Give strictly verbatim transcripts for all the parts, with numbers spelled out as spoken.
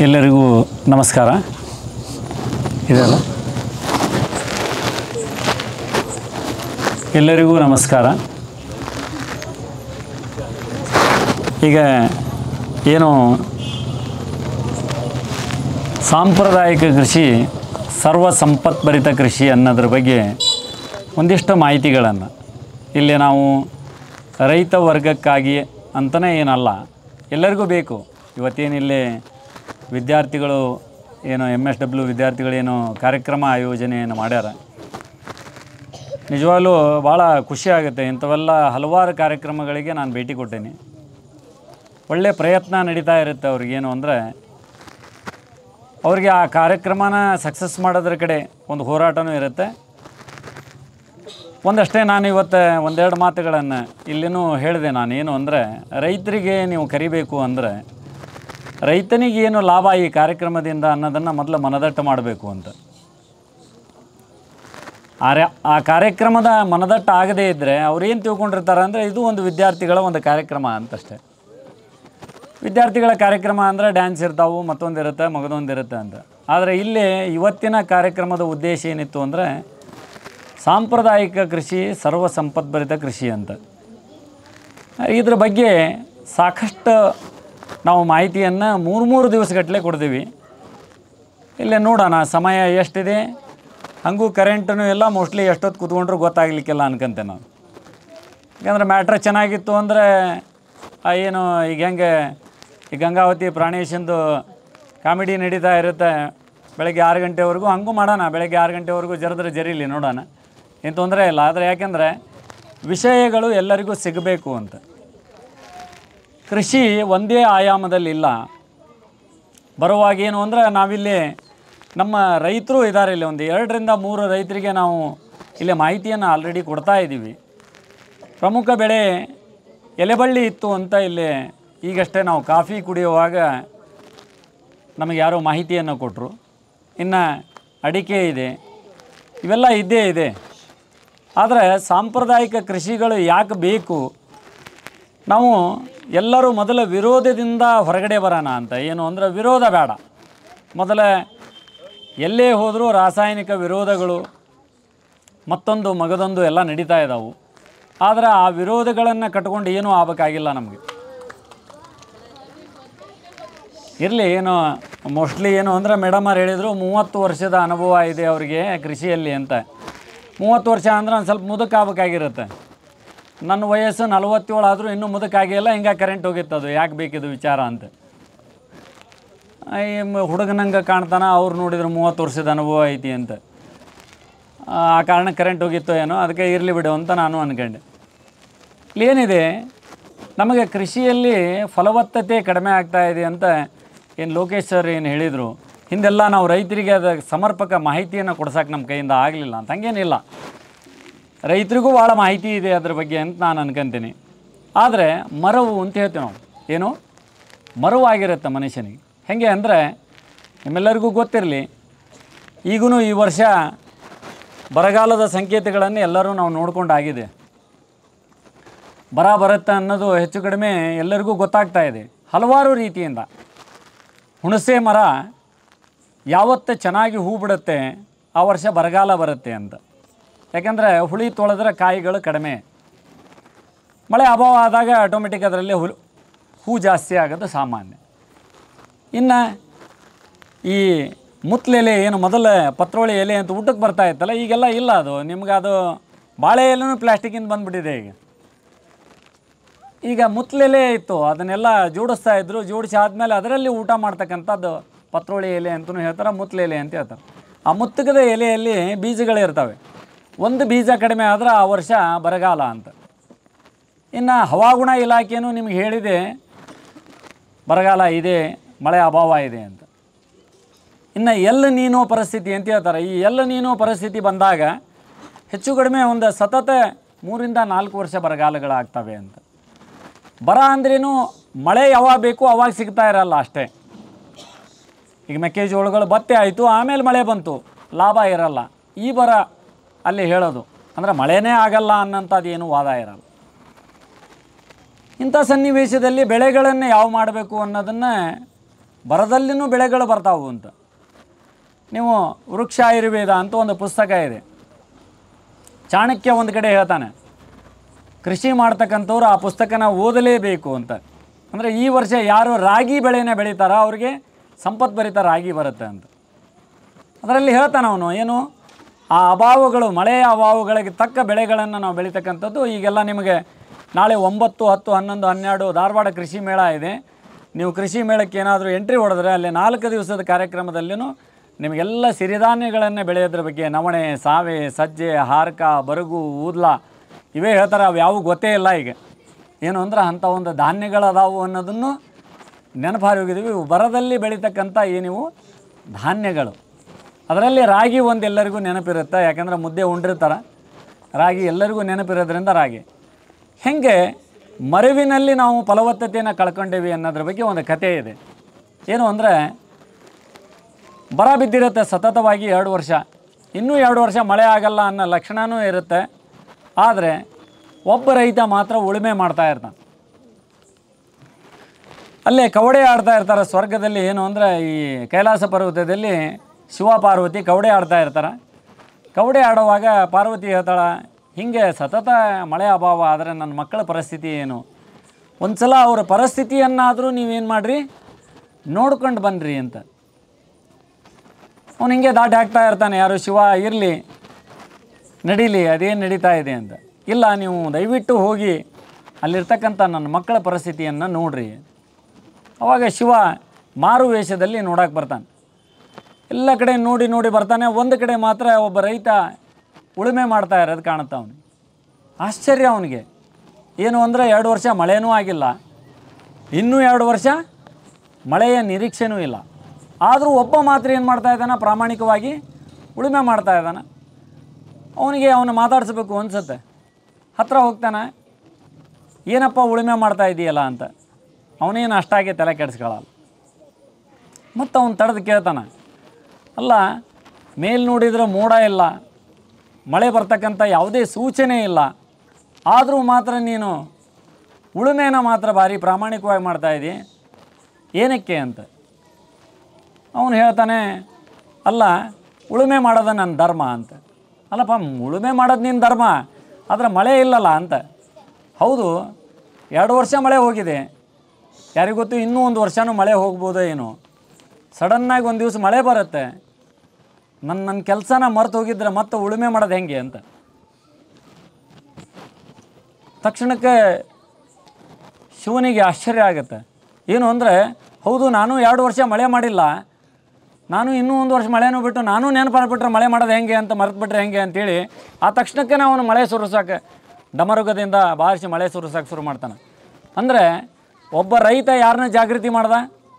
ಎಲ್ಲರಿಗೂ ನಮಸ್ಕಾರ. ಇದೆಲ್ಲ ಎಲ್ಲರಿಗೂ ನಮಸ್ಕಾರ. ಈಗ ಏನು ಸಾಂಪ್ರದಾಯಿಕ ಕೃಷಿ ಸರ್ವ ಸಂಪತ್ಭರಿತ ಕೃಷಿ ಅನ್ನೋದ್ರ ಬಗ್ಗೆ ಒಂದಿಷ್ಟು ಮಾಹಿತಿಗಳನ್ನು ಇಲ್ಲಿ ನಾವು ರೈತ ವರ್ಗಕ್ಕಾಗಿ ಅಂತಲೇ ಏನಲ್ಲ, ಎಲ್ಲರಿಗೂ ಬೇಕು. ಇವತ್ತೇನಿಲ್ಲಿ ವಿದ್ಯಾರ್ಥಿಗಳು ಏನು ಎಮ್ ಎಸ್ ಡಬ್ಲ್ಯೂ ವಿದ್ಯಾರ್ಥಿಗಳೇನು ಕಾರ್ಯಕ್ರಮ ಆಯೋಜನೆಯನ್ನು ಮಾಡ್ಯಾರ, ನಿಜವಾಗ್ಲೂ ಭಾಳ ಖುಷಿ ಆಗುತ್ತೆ. ಇಂಥವೆಲ್ಲ ಹಲವಾರು ಕಾರ್ಯಕ್ರಮಗಳಿಗೆ ನಾನು ಭೇಟಿ ಕೊಟ್ಟೇನೆ. ಒಳ್ಳೆಯ ಪ್ರಯತ್ನ ನಡೀತಾ ಇರುತ್ತೆ ಅವ್ರಿಗೇನು ಅಂದರೆ, ಅವ್ರಿಗೆ ಆ ಕಾರ್ಯಕ್ರಮನ ಸಕ್ಸಸ್ ಮಾಡೋದ್ರ ಕಡೆ ಒಂದು ಹೋರಾಟವೂ ಇರುತ್ತೆ. ಒಂದಷ್ಟೇ ನಾನು ಇವತ್ತು ಒಂದೆರಡು ಮಾತುಗಳನ್ನು ಇಲ್ಲಿನೂ ಹೇಳಿದೆ. ನಾನು ಏನು ಅಂದರೆ, ರೈತರಿಗೆ ನೀವು ಕರಿಬೇಕು ಅಂದರೆ ರೈತನಿಗೆ ಏನು ಲಾಭ ಈ ಕಾರ್ಯಕ್ರಮದಿಂದ ಅನ್ನೋದನ್ನು ಮೊದಲು ಮನದಟ್ಟು ಮಾಡಬೇಕು ಅಂತ. ಆರೆ ಆ ಕಾರ್ಯಕ್ರಮದ ಮನದಟ್ಟು ಆಗದೇ ಇದ್ದರೆ ಅವ್ರೇನು ತಿಳ್ಕೊಂಡಿರ್ತಾರೆ ಅಂದರೆ, ಇದು ಒಂದು ವಿದ್ಯಾರ್ಥಿಗಳ ಒಂದು ಕಾರ್ಯಕ್ರಮ ಅಂತಷ್ಟೇ. ವಿದ್ಯಾರ್ಥಿಗಳ ಕಾರ್ಯಕ್ರಮ ಅಂದರೆ ಡ್ಯಾನ್ಸ್ ಇರ್ತಾವೆ, ಮತ್ತೊಂದು ಇರುತ್ತೆ, ಮಗದೊಂದು ಇರುತ್ತೆ ಅಂತ. ಆದರೆ ಇಲ್ಲಿ ಇವತ್ತಿನ ಕಾರ್ಯಕ್ರಮದ ಉದ್ದೇಶ ಏನಿತ್ತು ಅಂದರೆ, ಸಾಂಪ್ರದಾಯಿಕ ಕೃಷಿ ಸರ್ವ ಸಂಪತ್ಭರಿತ ಕೃಷಿ ಅಂತ. ಇದ್ರ ಬಗ್ಗೆ ಸಾಕಷ್ಟು ನಾವು ಮಾಹಿತಿಯನ್ನು ಮೂರು ಮೂರು ದಿವಸಗಟ್ಟಲೆ ಕೊಡ್ತೀವಿ. ಇಲ್ಲೇ ನೋಡೋಣ ಸಮಯ ಎಷ್ಟಿದೆ. ಹಾಗೂ ಕರೆಂಟೂ ಎಲ್ಲ ಮೋಸ್ಟ್ಲಿ ಎಷ್ಟೊತ್ತು ಕೂತ್ಕೊಂಡ್ರೂ ಗೊತ್ತಾಗಲಿಕ್ಕಿಲ್ಲ ಅನ್ಕೊಂತೆ ನಾವು. ಯಾಕಂದರೆ ಮ್ಯಾಟ್ರ್ ಚೆನ್ನಾಗಿತ್ತು ಅಂದರೆ ಏನು ಈಗ ಹೆಂಗೆ ಈ ಗಂಗಾವತಿ ಪ್ರಾಣೇಶಂದು ಕಾಮಿಡಿ ನಡೀತಾ ಇರುತ್ತೆ ಬೆಳಗ್ಗೆ ಆರು ಗಂಟೆವರೆಗೂ, ಹಂಗೂ ಮಾಡೋಣ. ಬೆಳಗ್ಗೆ ಆರು ಗಂಟೆವರೆಗೂ ಜರದ್ರೆ ಜರೀಲಿ, ನೋಡೋಣ, ಏನು ತೊಂದರೆ ಇಲ್ಲ. ಆದರೆ ಯಾಕೆಂದರೆ ವಿಷಯಗಳು ಎಲ್ಲರಿಗೂ ಸಿಗಬೇಕು ಅಂತ. ಕೃಷಿ ಒಂದೇ ಆಯಾಮದಲ್ಲಿಲ್ಲ. ಬರುವಾಗ ಏನು ಅಂದರೆ, ನಾವಿಲ್ಲಿ ನಮ್ಮ ರೈತರು ಇದ್ದಾರೆ, ಇಲ್ಲಿ ಒಂದು ಎರಡರಿಂದ ಮೂರು ರೈತರಿಗೆ ನಾವು ಇಲ್ಲಿ ಮಾಹಿತಿಯನ್ನು ಆಲ್ರೆಡಿ ಕೊಡ್ತಾ ಇದ್ದೀವಿ. ಪ್ರಮುಖ ಬೆಳೆ ಎಲೆಬಳ್ಳಿ ಇತ್ತು ಅಂತ ಇಲ್ಲಿ ಈಗಷ್ಟೇ ನಾವು ಕಾಫಿ ಕುಡಿಯುವಾಗ ನಮಗೆ ಯಾರೋ ಮಾಹಿತಿಯನ್ನು ಕೊಟ್ಟರು. ಇನ್ನು ಅಡಿಕೆ ಇದೆ, ಇವೆಲ್ಲ ಇದ್ದೇ ಇದೆ. ಆದರೆ ಸಾಂಪ್ರದಾಯಿಕ ಕೃಷಿಗಳು ಯಾಕೆ ಬೇಕು? ನಾವು ಎಲ್ಲರೂ ಮೊದಲ ವಿರೋಧದಿಂದ ಹೊರಗಡೆ ಬರೋಣ ಅಂತ. ಏನು ಅಂದರೆ, ವಿರೋಧ ಬೇಡ. ಮೊದಲ ಎಲ್ಲೇ ಹೋದರೂ ರಾಸಾಯನಿಕ ವಿರೋಧಗಳು ಮತ್ತೊಂದು ಮಗದೊಂದು ಎಲ್ಲ ನಡೀತಾ ಇದ್ದಾವೆ. ಆದರೆ ಆ ವಿರೋಧಗಳನ್ನು ಕಟ್ಕೊಂಡು ಏನೂ ಆಗಬೇಕಾಗಿಲ್ಲ ನಮಗೆ. ಇರಲಿ, ಏನು ಮೋಸ್ಟ್ಲಿ ಏನು ಅಂದರೆ, ಮೇಡಮ್ ಅವ್ರು ಹೇಳಿದರು ಮೂವತ್ತು ವರ್ಷದ ಅನುಭವ ಇದೆ ಅವರಿಗೆ ಕೃಷಿಯಲ್ಲಿ ಅಂತ. ಮೂವತ್ತು ವರ್ಷ ಅಂದರೆ ಒಂದು ಸ್ವಲ್ಪ ಮುದುಕ ಆಗಬೇಕಾಗಿರುತ್ತೆ. ನನ್ನ ವಯಸ್ಸು ನಲವತ್ತೇಳು ಆದರೂ ಇನ್ನೂ ಮುದುಕಾಗಿಲ್ಲ. ಹಿಂಗೆ ಕರೆಂಟ್ ಹೋಗಿತ್ತದು, ಯಾಕೆ ಬೇಕಿದು ವಿಚಾರ ಅಂತ. ಈ ಹುಡುಗನಂಗೆ ಕಾಣ್ತಾನೆ, ಅವ್ರು ನೋಡಿದ್ರು ಮೂವತ್ತು ವರ್ಷದ ಅನುಭವ ಐತಿ ಅಂತ. ಆ ಕಾರಣ ಕರೆಂಟ್ ಹೋಗಿತ್ತೋ ಏನೋ, ಅದಕ್ಕೆ ಇರಲಿ ಬಿಡು ಅಂತ ನಾನು ಅಂದ್ಕೊಂಡೆ. ಇಲ್ಲಿ ಏನಿದೆ, ನಮಗೆ ಕೃಷಿಯಲ್ಲಿ ಫಲವತ್ತತೆ ಕಡಿಮೆ ಆಗ್ತಾಯಿದೆ ಅಂತ ಏನು ಲೋಕೇಶ್ ಸರ್ ಏನು ಹೇಳಿದರು. ಹಿಂದೆಲ್ಲ ನಾವು ರೈತರಿಗೆ ಅದು ಸಮರ್ಪಕ ಮಾಹಿತಿಯನ್ನು ಕೊಡ್ಸೋಕೆ ನಮ್ಮ ಕೈಯಿಂದ ಆಗಲಿಲ್ಲ ಅಂತ. ಹಂಗೇನಿಲ್ಲ, ರೈತರಿಗೂ ಭಾಳ ಮಾಹಿತಿ ಇದೆ ಅದ್ರ ಬಗ್ಗೆ ಅಂತ ನಾನು ಅನ್ಕೊಂತೀನಿ. ಆದರೆ ಮರವು ಅಂತ ಹೇಳ್ತೀವಿ ನಾವು, ಏನು ಮರವಾಗಿರುತ್ತೆ ಮನುಷ್ಯನಿಗೆ. ಹೇಗೆ ಅಂದರೆ, ನಿಮ್ಮೆಲ್ಲರಿಗೂ ಗೊತ್ತಿರಲಿ, ಈಗೂ ಈ ವರ್ಷ ಬರಗಾಲದ ಸಂಕೇತಗಳನ್ನು ಎಲ್ಲರೂ ನಾವು ನೋಡ್ಕೊಂಡಾಗಿದೆ. ಬರ ಬರುತ್ತೆ ಅನ್ನೋದು ಹೆಚ್ಚು ಕಡಿಮೆ ಎಲ್ಲರಿಗೂ ಗೊತ್ತಾಗ್ತಾ ಇದೆ ಹಲವಾರು ರೀತಿಯಿಂದ. ಹುಣಸೆ ಮರ ಯಾವತ್ತು ಚೆನ್ನಾಗಿ ಹೂ ಬಿಡುತ್ತೆ ಆ ವರ್ಷ ಬರಗಾಲ ಬರುತ್ತೆ ಅಂತ. ಯಾಕೆಂದರೆ ಹುಳಿ ತೊಳೆದ್ರೆ ಕಾಯಿಗಳು ಕಡಿಮೆ, ಮಳೆ ಅಭಾವ ಆದಾಗ ಆಟೋಮೆಟಿಕ್ ಅದರಲ್ಲಿ ಹುಳು ಹೂ ಜಾಸ್ತಿ ಆಗೋದು ಸಾಮಾನ್ಯ. ಇನ್ನು ಈ ಮುತ್ಲೆಲೆ ಏನು ಮೊದಲ ಪತ್ರೋಳಿ ಎಲೆ ಅಂತ ಊಟಕ್ಕೆ ಬರ್ತಾ ಇತ್ತಲ್ಲ, ಈಗೆಲ್ಲ ಇಲ್ಲ ಅದು. ನಿಮ್ಗೆ ಅದು ಬಾಳೆ ಎಲೆನೂ ಪ್ಲಾಸ್ಟಿಕ್ಕಿಂದ ಬಂದುಬಿಟ್ಟಿದೆ ಈಗ. ಈಗ ಮುತ್ಲೆಲೆ ಇತ್ತು, ಅದನ್ನೆಲ್ಲ ಜೋಡಿಸ್ತಾ ಇದ್ದರು. ಜೋಡಿಸಿ ಆದಮೇಲೆ ಅದರಲ್ಲಿ ಊಟ ಮಾಡ್ತಕ್ಕಂಥದ್ದು ಪತ್ರೋಳಿ ಎಲೆ ಅಂತಲೂ ಹೇಳ್ತಾರೆ, ಮುತ್ಲೆ ಎಲೆ ಅಂತ ಹೇಳ್ತಾರೆ. ಆ ಮುತ್ತುಕದ ಎಲೆಯಲ್ಲಿ ಬೀಜಗಳಿರ್ತವೆ. ಒಂದು ಬೀಜ ಕಡಿಮೆ ಆದರೆ ಆ ವರ್ಷ ಬರಗಾಲ ಅಂತ. ಇನ್ನು ಹವಾಗುಣ ಇಲಾಖೆಯೂ ನಿಮ್ಗೆ ಹೇಳಿದೆ ಬರಗಾಲ ಇದೆ, ಮಳೆ ಅಭಾವ ಇದೆ ಅಂತ. ಇನ್ನು ಎಲ್ ನೀನೋ ಪರಿಸ್ಥಿತಿ ಅಂತ ಹೇಳ್ತಾರೆ. ಈ ಎಲ್ ನೀನೋ ಪರಿಸ್ಥಿತಿ ಬಂದಾಗ ಹೆಚ್ಚು ಕಡಿಮೆ ಒಂದು ಸತತ ಮೂರಿಂದ ನಾಲ್ಕು ವರ್ಷ ಬರಗಾಲಗಳಾಗ್ತವೆ ಅಂತ. ಬರ ಅಂದ್ರೇನು, ಮಳೆ ಯಾವಾಗ ಬೇಕು ಅವಾಗ ಸಿಗ್ತಾ ಇರಲ್ಲ ಅಷ್ಟೇ. ಈಗ ಮೆಕ್ಕೆಜೋಳಗಳು ಭತ್ತೆ ಆಯಿತು, ಆಮೇಲೆ ಮಳೆ ಬಂತು, ಲಾಭ ಇರಲ್ಲ. ಈ ಬರ ಅಲ್ಲಿ ಹೇಳೋದು ಅಂದರೆ ಮಳೆನೇ ಆಗಲ್ಲ ಅನ್ನೋಂಥದ್ದು ಏನೂ ವಾದ ಇರಲ್ಲ. ಇಂಥ ಸನ್ನಿವೇಶದಲ್ಲಿ ಬೆಳೆಗಳನ್ನು ಯಾವ ಮಾಡಬೇಕು ಅನ್ನೋದನ್ನು ಬರದಲ್ಲಿನೂ ಬೆಳೆಗಳು ಬರ್ತಾವು ಅಂತ. ನೀವು ವೃಕ್ಷ ಆಯುರ್ವೇದ ಅಂತ ಒಂದು ಪುಸ್ತಕ ಇದೆ. ಚಾಣಕ್ಯ ಒಂದು ಕಡೆ ಹೇಳ್ತಾನೆ, ಕೃಷಿ ಮಾಡ್ತಕ್ಕಂಥವ್ರು ಆ ಪುಸ್ತಕನ ಓದಲೇಬೇಕು ಅಂತ. ಅಂದರೆ ಈ ವರ್ಷ ಯಾರು ರಾಗಿ ಬೆಳೆನ ಬೆಳೀತಾರೋ ಅವ್ರಿಗೆ ಸಂಪತ್ಭರಿತ ರಾಗಿ ಬರುತ್ತೆ ಅಂತ. ಅದರಲ್ಲಿ ಹೇಳ್ತಾನೆ ಅವನು ಏನು, ಆ ಅಭಾವಗಳು, ಮಳೆಯ ಅಭಾವಗಳಿಗೆ ತಕ್ಕ ಬೆಳೆಗಳನ್ನು ನಾವು ಬೆಳೀತಕ್ಕಂಥದ್ದು. ಈಗೆಲ್ಲ ನಿಮಗೆ ನಾಳೆ ಒಂಬತ್ತು ಹತ್ತು ಹನ್ನೊಂದು ಹನ್ನೆರಡು ಧಾರವಾಡ ಕೃಷಿ ಮೇಳ ಇದೆ. ನೀವು ಕೃಷಿ ಮೇಳಕ್ಕೆ ಏನಾದರೂ ಎಂಟ್ರಿ ಹೊಡೆದ್ರೆ ಅಲ್ಲಿ ನಾಲ್ಕು ದಿವಸದ ಕಾರ್ಯಕ್ರಮದಲ್ಲಿಯೂ ನಿಮಗೆಲ್ಲ ಸಿರಿಧಾನ್ಯಗಳನ್ನೇ ಬೆಳೆಯೋದ್ರ ಬಗ್ಗೆ, ನವಣೆ, ಸಾವೆ, ಸಜ್ಜೆ, ಹಾರಕ, ಬರಗು, ಊದ್ಲ ಇವೇ ಹೇಳ್ತಾರೆ. ಅವು ಯಾವೂ ಗೊತ್ತೇ ಇಲ್ಲ ಈಗ. ಏನು ಅಂದ್ರೆ ಅಂಥ ಒಂದು ಧಾನ್ಯಗಳದಾವು ಅನ್ನೋದನ್ನು ನೆನಪಾರಿ ಹೋಗಿದ್ದೀವಿ. ಬರದಲ್ಲಿ ಬೆಳೀತಕ್ಕಂಥ ಏನಿವು ಧಾನ್ಯಗಳು, ಅದರಲ್ಲಿ ರಾಗಿ ಒಂದು ಎಲ್ಲರಿಗೂ ನೆನಪಿರುತ್ತೆ. ಯಾಕಂದರೆ ಮುದ್ದೆ ಉಂಡಿರ್ತಾರೆ, ರಾಗಿ ಎಲ್ಲರಿಗೂ ನೆನಪಿರೋದ್ರಿಂದ ರಾಗಿ. ಹೇಗೆ ಮರುವಿನಲ್ಲಿ ನಾವು ಫಲವತ್ತತೆಯನ್ನು ಕಳ್ಕೊಂಡೇವಿ ಅನ್ನೋದ್ರ ಬಗ್ಗೆ ಒಂದು ಕಥೆ ಇದೆ. ಏನು ಅಂದರೆ, ಬರ ಬಿದ್ದಿರುತ್ತೆ ಸತತವಾಗಿ ಎರಡು ವರ್ಷ, ಇನ್ನೂ ಎರಡು ವರ್ಷ ಮಳೆ ಆಗಲ್ಲ ಅನ್ನೋ ಲಕ್ಷಣವೂ ಇರುತ್ತೆ. ಆದರೆ ಒಬ್ಬ ರೈತ ಮಾತ್ರ ಉಳುಮೆ ಮಾಡ್ತಾ ಇರ್ತಾನೆ. ಅಲ್ಲೇ ಕವಡೆ ಆಡ್ತಾ ಇರ್ತಾರೆ ಸ್ವರ್ಗದಲ್ಲಿ. ಏನು ಅಂದರೆ, ಈ ಕೈಲಾಸ ಪರ್ವತದಲ್ಲಿ ಶಿವ ಪಾರ್ವತಿ ಕವಡೆ ಆಡ್ತಾ ಇರ್ತಾರೆ. ಕವಡೆ ಆಡುವಾಗ ಪಾರ್ವತಿ ಹೇಳ್ತಾಳೆ, ಹೀಗೆ ಸತತ ಮಳೆ ಅಭಾವ ಆದರೆ ನನ್ನ ಮಕ್ಕಳ ಪರಿಸ್ಥಿತಿ ಏನು, ಒಂದು ಸಲ ಅವರ ಪರಿಸ್ಥಿತಿಯನ್ನಾದರೂ ನೀವೇನು ಮಾಡಿರಿ ನೋಡ್ಕೊಂಡು ಬನ್ನಿರಿ ಅಂತ. ಅವನು ಹಿಂಗೆ ದಾಟಿ ಹಾಕ್ತಾ ಇರ್ತಾನೆ. ಯಾರು ಶಿವ ಇರಲಿ ನಡೀಲಿ, ಅದೇನು ನಡೀತಾ ಇದೆ ಅಂತ. ಇಲ್ಲ, ನೀವು ದಯವಿಟ್ಟು ಹೋಗಿ ಅಲ್ಲಿರ್ತಕ್ಕಂಥ ನನ್ನ ಮಕ್ಕಳ ಪರಿಸ್ಥಿತಿಯನ್ನು ನೋಡ್ರಿ. ಆವಾಗ ಶಿವ ಮಾರು ವೇಷದಲ್ಲಿ ನೋಡೋಕೆ ಬರ್ತಾನೆ. ಎಲ್ಲ ಕಡೆ ನೋಡಿ ನೋಡಿ ಬರ್ತಾನೆ. ಒಂದು ಕಡೆ ಮಾತ್ರ ಒಬ್ಬ ರೈತ ಉಳುಮೆ ಮಾಡ್ತಾ ಇರೋದು ಕಾಣುತ್ತೆ ಅವನಿಗೆ. ಆಶ್ಚರ್ಯ ಅವನಿಗೆ. ಏನು ಅಂದರೆ, ಎರಡು ವರ್ಷ ಮಳೆನೂ ಆಗಿಲ್ಲ, ಇನ್ನೂ ಎರಡು ವರ್ಷ ಮಳೆಯ ನಿರೀಕ್ಷೆನೂ ಇಲ್ಲ. ಆದರೂ ಒಬ್ಬ ಮಾತ್ರ ಏನು ಮಾಡ್ತಾ ಇದ್ದಾನೆ, ಪ್ರಾಮಾಣಿಕವಾಗಿ ಉಳುಮೆ ಮಾಡ್ತಾ ಇದ್ದಾನೆ. ಅವನಿಗೆ ಅವನು ಮಾತಾಡಿಸ್ಬೇಕು ಅನಿಸುತ್ತೆ. ಹತ್ತಿರ ಹೋಗ್ತಾನೆ, ಏನಪ್ಪ ಉಳುಮೆ ಮಾಡ್ತಾ ಇದೆಯಲ್ಲ ಅಂತ. ಅವನೇನು ಅಷ್ಟಾಗಿ ತಲೆ ಕೆಡಿಸ್ಕೊಳ್ಳಲ್ಲ. ಮತ್ತು ಅವನು ತಡೆದು ಕೇಳ್ತಾನೆ, ಅಲ್ಲ ಮೇಲ್ ನೋಡಿದರೆ ಮೋಡ ಇಲ್ಲ, ಮಳೆ ಬರ್ತಕ್ಕಂಥ ಯಾವುದೇ ಸೂಚನೆ ಇಲ್ಲ, ಆದರೂ ಮಾತ್ರ ನೀನು ಉಳುಮೆನ ಮಾತ್ರ ಭಾರಿ ಪ್ರಾಮಾಣಿಕವಾಗಿ ಮಾಡ್ತಾಯಿದ್ದಿ, ಏನಕ್ಕೆ ಅಂತ. ಅವನು ಹೇಳ್ತಾನೆ, ಅಲ್ಲ ಉಳುಮೆ ಮಾಡೋದು ನನ್ನ ಧರ್ಮ ಅಂತ. ಅಲ್ಲಪ್ಪ, ಉಳುಮೆ ಮಾಡೋದು ನಿನ್ನ ಧರ್ಮ, ಆದರೆ ಮಳೆ ಇಲ್ಲಲ್ಲ ಅಂತ. ಹೌದು, ಎರಡು ವರ್ಷ ಮಳೆ ಹೋಗಿದೆ, ಯಾರಿಗೊತ್ತು ಇನ್ನೂ ಒಂದು ವರ್ಷವೂ ಮಳೆ ಹೋಗ್ಬೋದೋ ಏನೋ. ಸಡನ್ನಾಗಿ ಒಂದು ದಿವಸ ಮಳೆ ಬರುತ್ತೆ, ನನ್ನ ನನ್ನ ಕೆಲಸನ ಮರೆತು ಹೋಗಿದ್ರೆ ಮತ್ತೆ ಉಳುಮೆ ಮಾಡೋದು ಹೆಂಗೆ ಅಂತ. ತಕ್ಷಣಕ್ಕೆ ಶಿವನಿಗೆ ಆಶ್ಚರ್ಯ ಆಗುತ್ತೆ. ಏನು ಅಂದರೆ, ಹೌದು ನಾನು ಎರಡು ವರ್ಷ ಮಳೆ ಮಾಡಿಲ್ಲ, ನಾನು ಇನ್ನೂ ಒಂದು ವರ್ಷ ಮಳೆನೂ ಬಿಟ್ಟು ನಾನು ನೆನಪಾಗ್ಬಿಟ್ರೆ ಮಳೆ ಮಾಡೋದು ಹೆಂಗೆ ಅಂತ ಮರೆತುಬಿಟ್ರೆ ಹೆಂಗೆ ಅಂತೇಳಿ ಆ ತಕ್ಷಣಕ್ಕೆ ಅವನು ಮಳೆ ಸುರಿಸೋಕೆ ಡಮರುಗದಿಂದ ಬಾರಿಸಿ ಮಳೆ ಸುರಿಸೋಕೆ ಶುರು ಮಾಡ್ತಾನೆ. ಅಂದರೆ ಒಬ್ಬ ರೈತ ಯಾರನ್ನ ಜಾಗೃತಿ ಮಾಡ್ದ,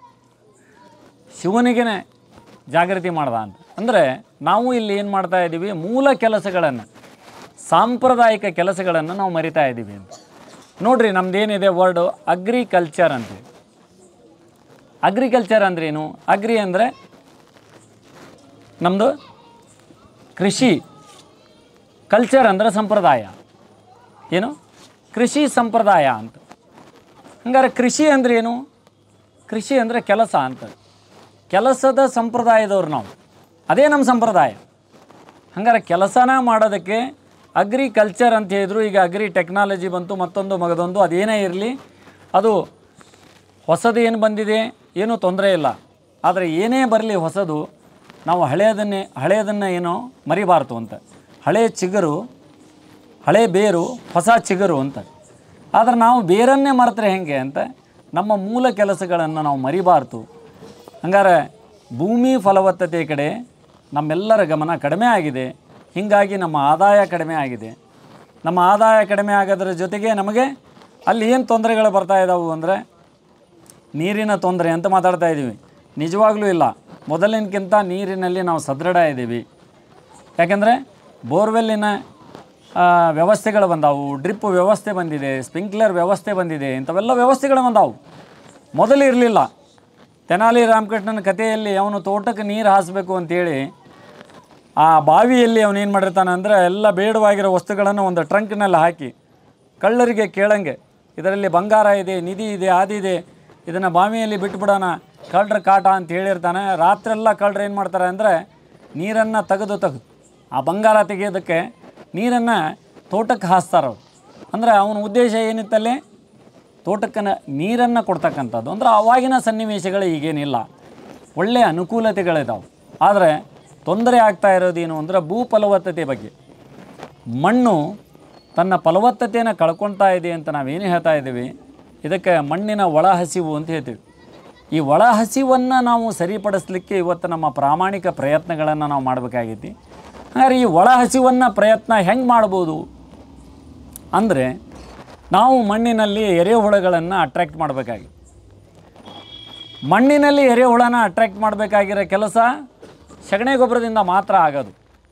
ಶಿವನಿಗೇ ಜಾಗೃತಿ ಮಾಡ್ದ ಅಂತ. ಅಂದರೆ ನಾವು ಇಲ್ಲಿ ಏನು ಮಾಡ್ತಾ ಇದ್ದೀವಿ, ಮೂಲ ಕೆಲಸಗಳನ್ನು, ಸಾಂಪ್ರದಾಯಿಕ ಕೆಲಸಗಳನ್ನು ನಾವು ಮರಿತಾ ಇದ್ದೀವಿ ಅಂತ. ನೋಡಿರಿ, ನಮ್ಮದೇನಿದೆ ವರ್ಡು ಅಗ್ರಿಕಲ್ಚರ್ ಅಂತೀವಿ. ಅಗ್ರಿಕಲ್ಚರ್ ಅಂದ್ರೇನು? ಅಗ್ರಿ ಅಂದರೆ ನಮ್ಮದು ಕೃಷಿ, ಕಲ್ಚರ್ ಅಂದರೆ ಸಂಪ್ರದಾಯ. ಏನು? ಕೃಷಿ ಸಂಪ್ರದಾಯ ಅಂತ. ಹಂಗಾರೆ ಕೃಷಿ ಅಂದ್ರೆ ಏನು? ಕೃಷಿ ಅಂದರೆ ಕೆಲಸ ಅಂತ. ಕೆಲಸದ ಸಂಪ್ರದಾಯದವ್ರು ನಾವು, ಅದೇ ನಮ್ಮ ಸಂಪ್ರದಾಯ. ಹಂಗಾರೆ ಕೆಲಸನ ಮಾಡೋದಕ್ಕೆ ಅಗ್ರಿಕಲ್ಚರ್ ಅಂತ ಹೇಳಿದ್ರು. ಈಗ ಅಗ್ರಿ ಟೆಕ್ನಾಲಜಿ ಬಂತು, ಮತ್ತೊಂದು ಮಗದೊಂದು, ಅದೇನೇ ಇರಲಿ, ಅದು ಹೊಸದು ಏನು ಬಂದಿದೆ ಏನೂ ತೊಂದರೆ ಇಲ್ಲ. ಆದರೆ ಏನೇ ಬರಲಿ ಹೊಸದು, ನಾವು ಹಳೆಯದನ್ನೇ ಹಳೆಯದನ್ನು ಏನೋ ಮರಿಬಾರ್ದು ಅಂತ. ಹಳೆ ಚಿಗುರು, ಹಳೆ ಬೇರು, ಹೊಸ ಚಿಗುರು ಅಂತ. ಆದರೆ ನಾವು ಬೇರನ್ನೇ ಮರೆತರೆ ಹೆಂಗೆ ಅಂತ ನಮ್ಮ ಮೂಲ ಕೆಲಸಗಳನ್ನು ನಾವು ಮರಿಬಾರ್ದು. ಹಂಗಾರೆ ಭೂಮಿ ಫಲವತ್ತತೆ ಕಡೆ ನಮ್ಮೆಲ್ಲರ ಗಮನ ಕಡಿಮೆ ಆಗಿದೆ. ಹೀಗಾಗಿ ನಮ್ಮ ಆದಾಯ ಕಡಿಮೆ ಆಗಿದೆ. ನಮ್ಮ ಆದಾಯ ಕಡಿಮೆ ಆಗೋದ್ರ ಜೊತೆಗೆ ನಮಗೆ ಅಲ್ಲಿ ಏನು ತೊಂದರೆಗಳು ಬರ್ತಾ ಇದ್ದಾವೆ ಅಂದರೆ, ನೀರಿನ ತೊಂದರೆ ಅಂತ ಮಾತಾಡ್ತಾ ಇದ್ದೀವಿ. ನಿಜವಾಗ್ಲೂ ಇಲ್ಲ, ಮೊದಲಿನಕ್ಕಿಂತ ನೀರಿನಲ್ಲಿ ನಾವು ಸದೃಢ ಇದ್ದೀವಿ. ಯಾಕೆಂದರೆ ಬೋರ್ವೆಲ್ಲಿನ ವ್ಯವಸ್ಥೆಗಳು ಬಂದಾವು, ಡ್ರಿಪ್ ವ್ಯವಸ್ಥೆ ಬಂದಿದೆ, ಸ್ಪ್ರಿಂಕ್ಲರ್ ವ್ಯವಸ್ಥೆ ಬಂದಿದೆ, ಇಂಥವೆಲ್ಲ ವ್ಯವಸ್ಥೆಗಳು ಬಂದಾವು. ಮೊದಲು ಇರಲಿಲ್ಲ. ತೆನಾಲಿ ರಾಮಕೃಷ್ಣನ ಕಥೆಯಲ್ಲಿ ಅವನು ತೋಟಕ್ಕೆ ನೀರು ಹಾಸಬೇಕು ಅಂಥೇಳಿ ಆ ಬಾವಿಯಲ್ಲಿ ಅವನೇನು ಮಾಡಿರ್ತಾನೆ ಅಂದರೆ, ಎಲ್ಲ ಬೇಡವಾಗಿರೋ ವಸ್ತುಗಳನ್ನು ಒಂದು ಟ್ರಂಕ್ನಲ್ಲಿ ಹಾಕಿ ಕಳ್ಳರಿಗೆ ಕೇಳಂಗೆ, ಇದರಲ್ಲಿ ಬಂಗಾರ ಇದೆ, ನಿಧಿ ಇದೆ, ಆದಿದೆ, ಇದನ್ನು ಬಾವಿಯಲ್ಲಿ ಬಿಟ್ಬಿಡೋಣ, ಕಳ್ಳರ ಕಾಟ ಅಂತ ಹೇಳಿರ್ತಾನೆ. ರಾತ್ರೆಲ್ಲ ಕಳ್ಳರು ಏನು ಮಾಡ್ತಾರೆ ಅಂದರೆ ನೀರನ್ನು ತೆಗೆದು ತೆಗೆದು ಆ ಬಂಗಾರ ತೆಗೆಯೋದಕ್ಕೆ ನೀರನ್ನು ತೋಟಕ್ಕೆ ಹಾಸ್ತಾರೆ ಅವರು. ಅಂದರೆ ಅವನ ಉದ್ದೇಶ ಏನಿತ್ತಲ್ಲಿ ತೋಟಕ್ಕೆ ನೀರನ್ನು ಕೊಡ್ತಕ್ಕಂಥದ್ದು. ಅಂದರೆ ಆವಾಗಿನ ಸನ್ನಿವೇಶಗಳು ಈಗೇನಿಲ್ಲ, ಒಳ್ಳೆಯ ಅನುಕೂಲತೆಗಳಿದ್ದಾವೆ. ಆದರೆ ತೊಂದರೆ ಆಗ್ತಾ ಇರೋದೇನು ಅಂದರೆ ಭೂ ಫಲವತ್ತತೆ ಬಗ್ಗೆ. ಮಣ್ಣು ತನ್ನ ಫಲವತ್ತತೆಯನ್ನು ಕಳ್ಕೊಳ್ತಾ ಇದೆ ಅಂತ ನಾವೇನು ಹೇಳ್ತಾ ಇದ್ದೀವಿ, ಇದಕ್ಕೆ ಮಣ್ಣಿನ ಒಳ ಹಸಿವು ಅಂತ ಹೇಳ್ತೀವಿ. ಈ ಒಳ ಹಸಿವನ್ನು ನಾವು ಸರಿಪಡಿಸಲಿಕ್ಕೆ ಇವತ್ತು ನಮ್ಮ ಪ್ರಾಮಾಣಿಕ ಪ್ರಯತ್ನಗಳನ್ನು ನಾವು ಮಾಡಬೇಕಾಗೈತಿ. ಹಾಗಾದ್ರೆ ಈ ಒಳ ಹಸಿವನ್ನು ಪ್ರಯತ್ನ ಹೆಂಗೆ ಮಾಡ್ಬೋದು ಅಂದರೆ ನಾವು ಮಣ್ಣಿನಲ್ಲಿ ಎರೆಹುಳುಗಳನ್ನು ಅಟ್ರ್ಯಾಕ್ಟ್ ಮಾಡಬೇಕಾಗಿ. ಮಣ್ಣಿನಲ್ಲಿ ಎರೆಹುಳನ ಅಟ್ರ್ಯಾಕ್ಟ್ ಮಾಡಬೇಕಾಗಿರೋ ಕೆಲಸ ಸಗಣಿ ಗೊಬ್ಬರದಿಂದ ಮಾತ್ರ ಆಗೋದು.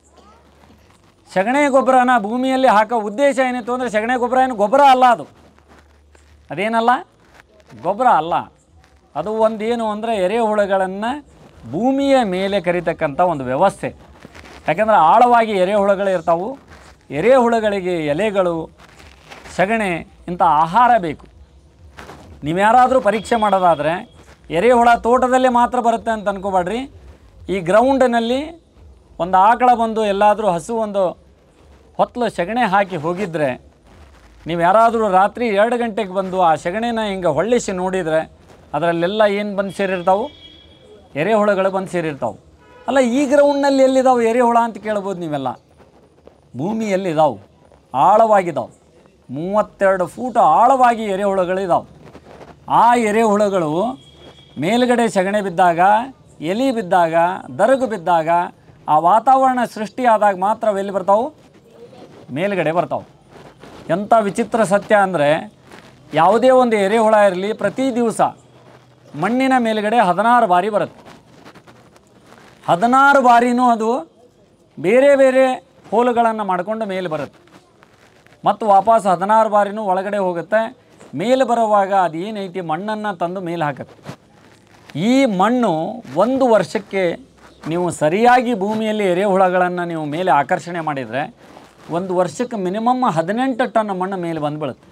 ಸಗಣಿ ಗೊಬ್ಬರನ ಭೂಮಿಯಲ್ಲಿ ಹಾಕೋ ಉದ್ದೇಶ ಏನಿತ್ತು ಅಂದರೆ ಸಗಣಿ ಗೊಬ್ಬರ ಏನು ಗೊಬ್ಬರ ಅಲ್ಲ, ಅದು ಅದೇನಲ್ಲ ಗೊಬ್ಬರ ಅಲ್ಲ. ಅದು ಒಂದೇನು ಅಂದರೆ ಎರೆಹುಳುಗಳನ್ನು ಭೂಮಿಯ ಮೇಲೆ ಕರಿತಕ್ಕಂಥ ಒಂದು ವ್ಯವಸ್ಥೆ. ಯಾಕೆಂದರೆ ಆಳವಾಗಿ ಎರೆಹುಳುಗಳು ಇರ್ತಾವೆ. ಎರೆಹುಳುಗಳಿಗೆ ಎಲೆಗಳು, ಸಗಣಿ ಇಂಥ ಆಹಾರ ಬೇಕು. ನೀವು ಯಾರಾದರೂ ಪರೀಕ್ಷೆ ಮಾಡೋದಾದರೆ ಎರೆಹುಳ ತೋಟದಲ್ಲೇ ಮಾತ್ರ ಬರುತ್ತೆ ಅಂತ ಅನ್ಕೋಬೇಡ್ರಿ. ಈ ಗ್ರೌಂಡಿನಲ್ಲಿ ಒಂದು ಆಕಳ ಬಂದು ಎಲ್ಲಾದರೂ ಹಸು ಒಂದು ಹೊತ್ತಲು ಸಗಣಿ ಹಾಕಿ ಹೋಗಿದ್ದರೆ, ನೀವು ಯಾರಾದರೂ ರಾತ್ರಿ ಎರಡು ಗಂಟೆಗೆ ಬಂದು ಆ ಸಗಣಿನ ಹಿಂಗೆ ಹೊಳ್ಳಿಸಿ ನೋಡಿದರೆ ಅದರಲ್ಲೆಲ್ಲ ಏನು ಬಂದು ಸೇರಿರ್ತಾವೆ, ಎರೆಹುಳುಗಳು ಬಂದು ಸೇರಿರ್ತಾವೆ. ಅಲ್ಲ, ಈ ಗ್ರೌಂಡ್ನಲ್ಲಿ ಎಲ್ಲಿದ್ದಾವೆ ಎರೆಹುಳ ಅಂತ ಕೇಳ್ಬೋದು ನೀವೆಲ್ಲ. ಭೂಮಿಯಲ್ಲಿದ್ದಾವೆ, ಆಳವಾಗಿದ್ದಾವೆ. ಮೂವತ್ತೆರಡು ಫೂಟ್ ಆಳವಾಗಿ ಎರೆಹುಳುಗಳಿದ್ದಾವೆ. ಆ ಎರೆಹುಳುಗಳು ಮೇಲುಗಡೆ ಸಗಣಿ ಬಿದ್ದಾಗ, ಎಲೆ ಬಿದ್ದಾಗ, ದರಗು ಬಿದ್ದಾಗ, ಆ ವಾತಾವರಣ ಸೃಷ್ಟಿಯಾದಾಗ ಮಾತ್ರ ಎಲ್ಲಿ ಬರ್ತಾವೆ, ಮೇಲುಗಡೆ ಬರ್ತಾವೆ. ಎಂಥ ವಿಚಿತ್ರ ಸತ್ಯ ಅಂದರೆ ಯಾವುದೇ ಒಂದು ಎರೆಹುಳ ಇರಲಿ, ಪ್ರತಿ ದಿವಸ ಮಣ್ಣಿನ ಮೇಲುಗಡೆ ಹದಿನಾರು ಬಾರಿ ಬರುತ್ತೆ. ಹದಿನಾರು ಬಾರಿನೂ ಅದು ಬೇರೆ ಬೇರೆ ಹೋಲುಗಳನ್ನು ಮಾಡಿಕೊಂಡು ಮೇಲೆ ಬರುತ್ತೆ. ಮತ್ತು ವಾಪಸ್ ಹದಿನಾರು ಬಾರಿನೂ ಒಳಗಡೆ ಹೋಗುತ್ತೆ. ಮೇಲೆ ಬರುವಾಗ ಅದು ಏನೈತಿ ಮಣ್ಣನ್ನು ತಂದು ಮೇಲೆ ಹಾಕುತ್ತೆ. ಈ ಮಣ್ಣು ಒಂದು ವರ್ಷಕ್ಕೆ ನೀವು ಸರಿಯಾಗಿ ಭೂಮಿಯಲ್ಲಿ ಎರೆಹುಳಗಳನ್ನು ನೀವು ಮೇಲೆ ಆಕರ್ಷಣೆ ಮಾಡಿದರೆ ಒಂದು ವರ್ಷಕ್ಕೆ ಮಿನಿಮಮ್ ಹದಿನೆಂಟು ಟನ್ ಮಣ್ಣು ಮೇಲೆ ಬಂದುಬಿಡುತ್ತೆ.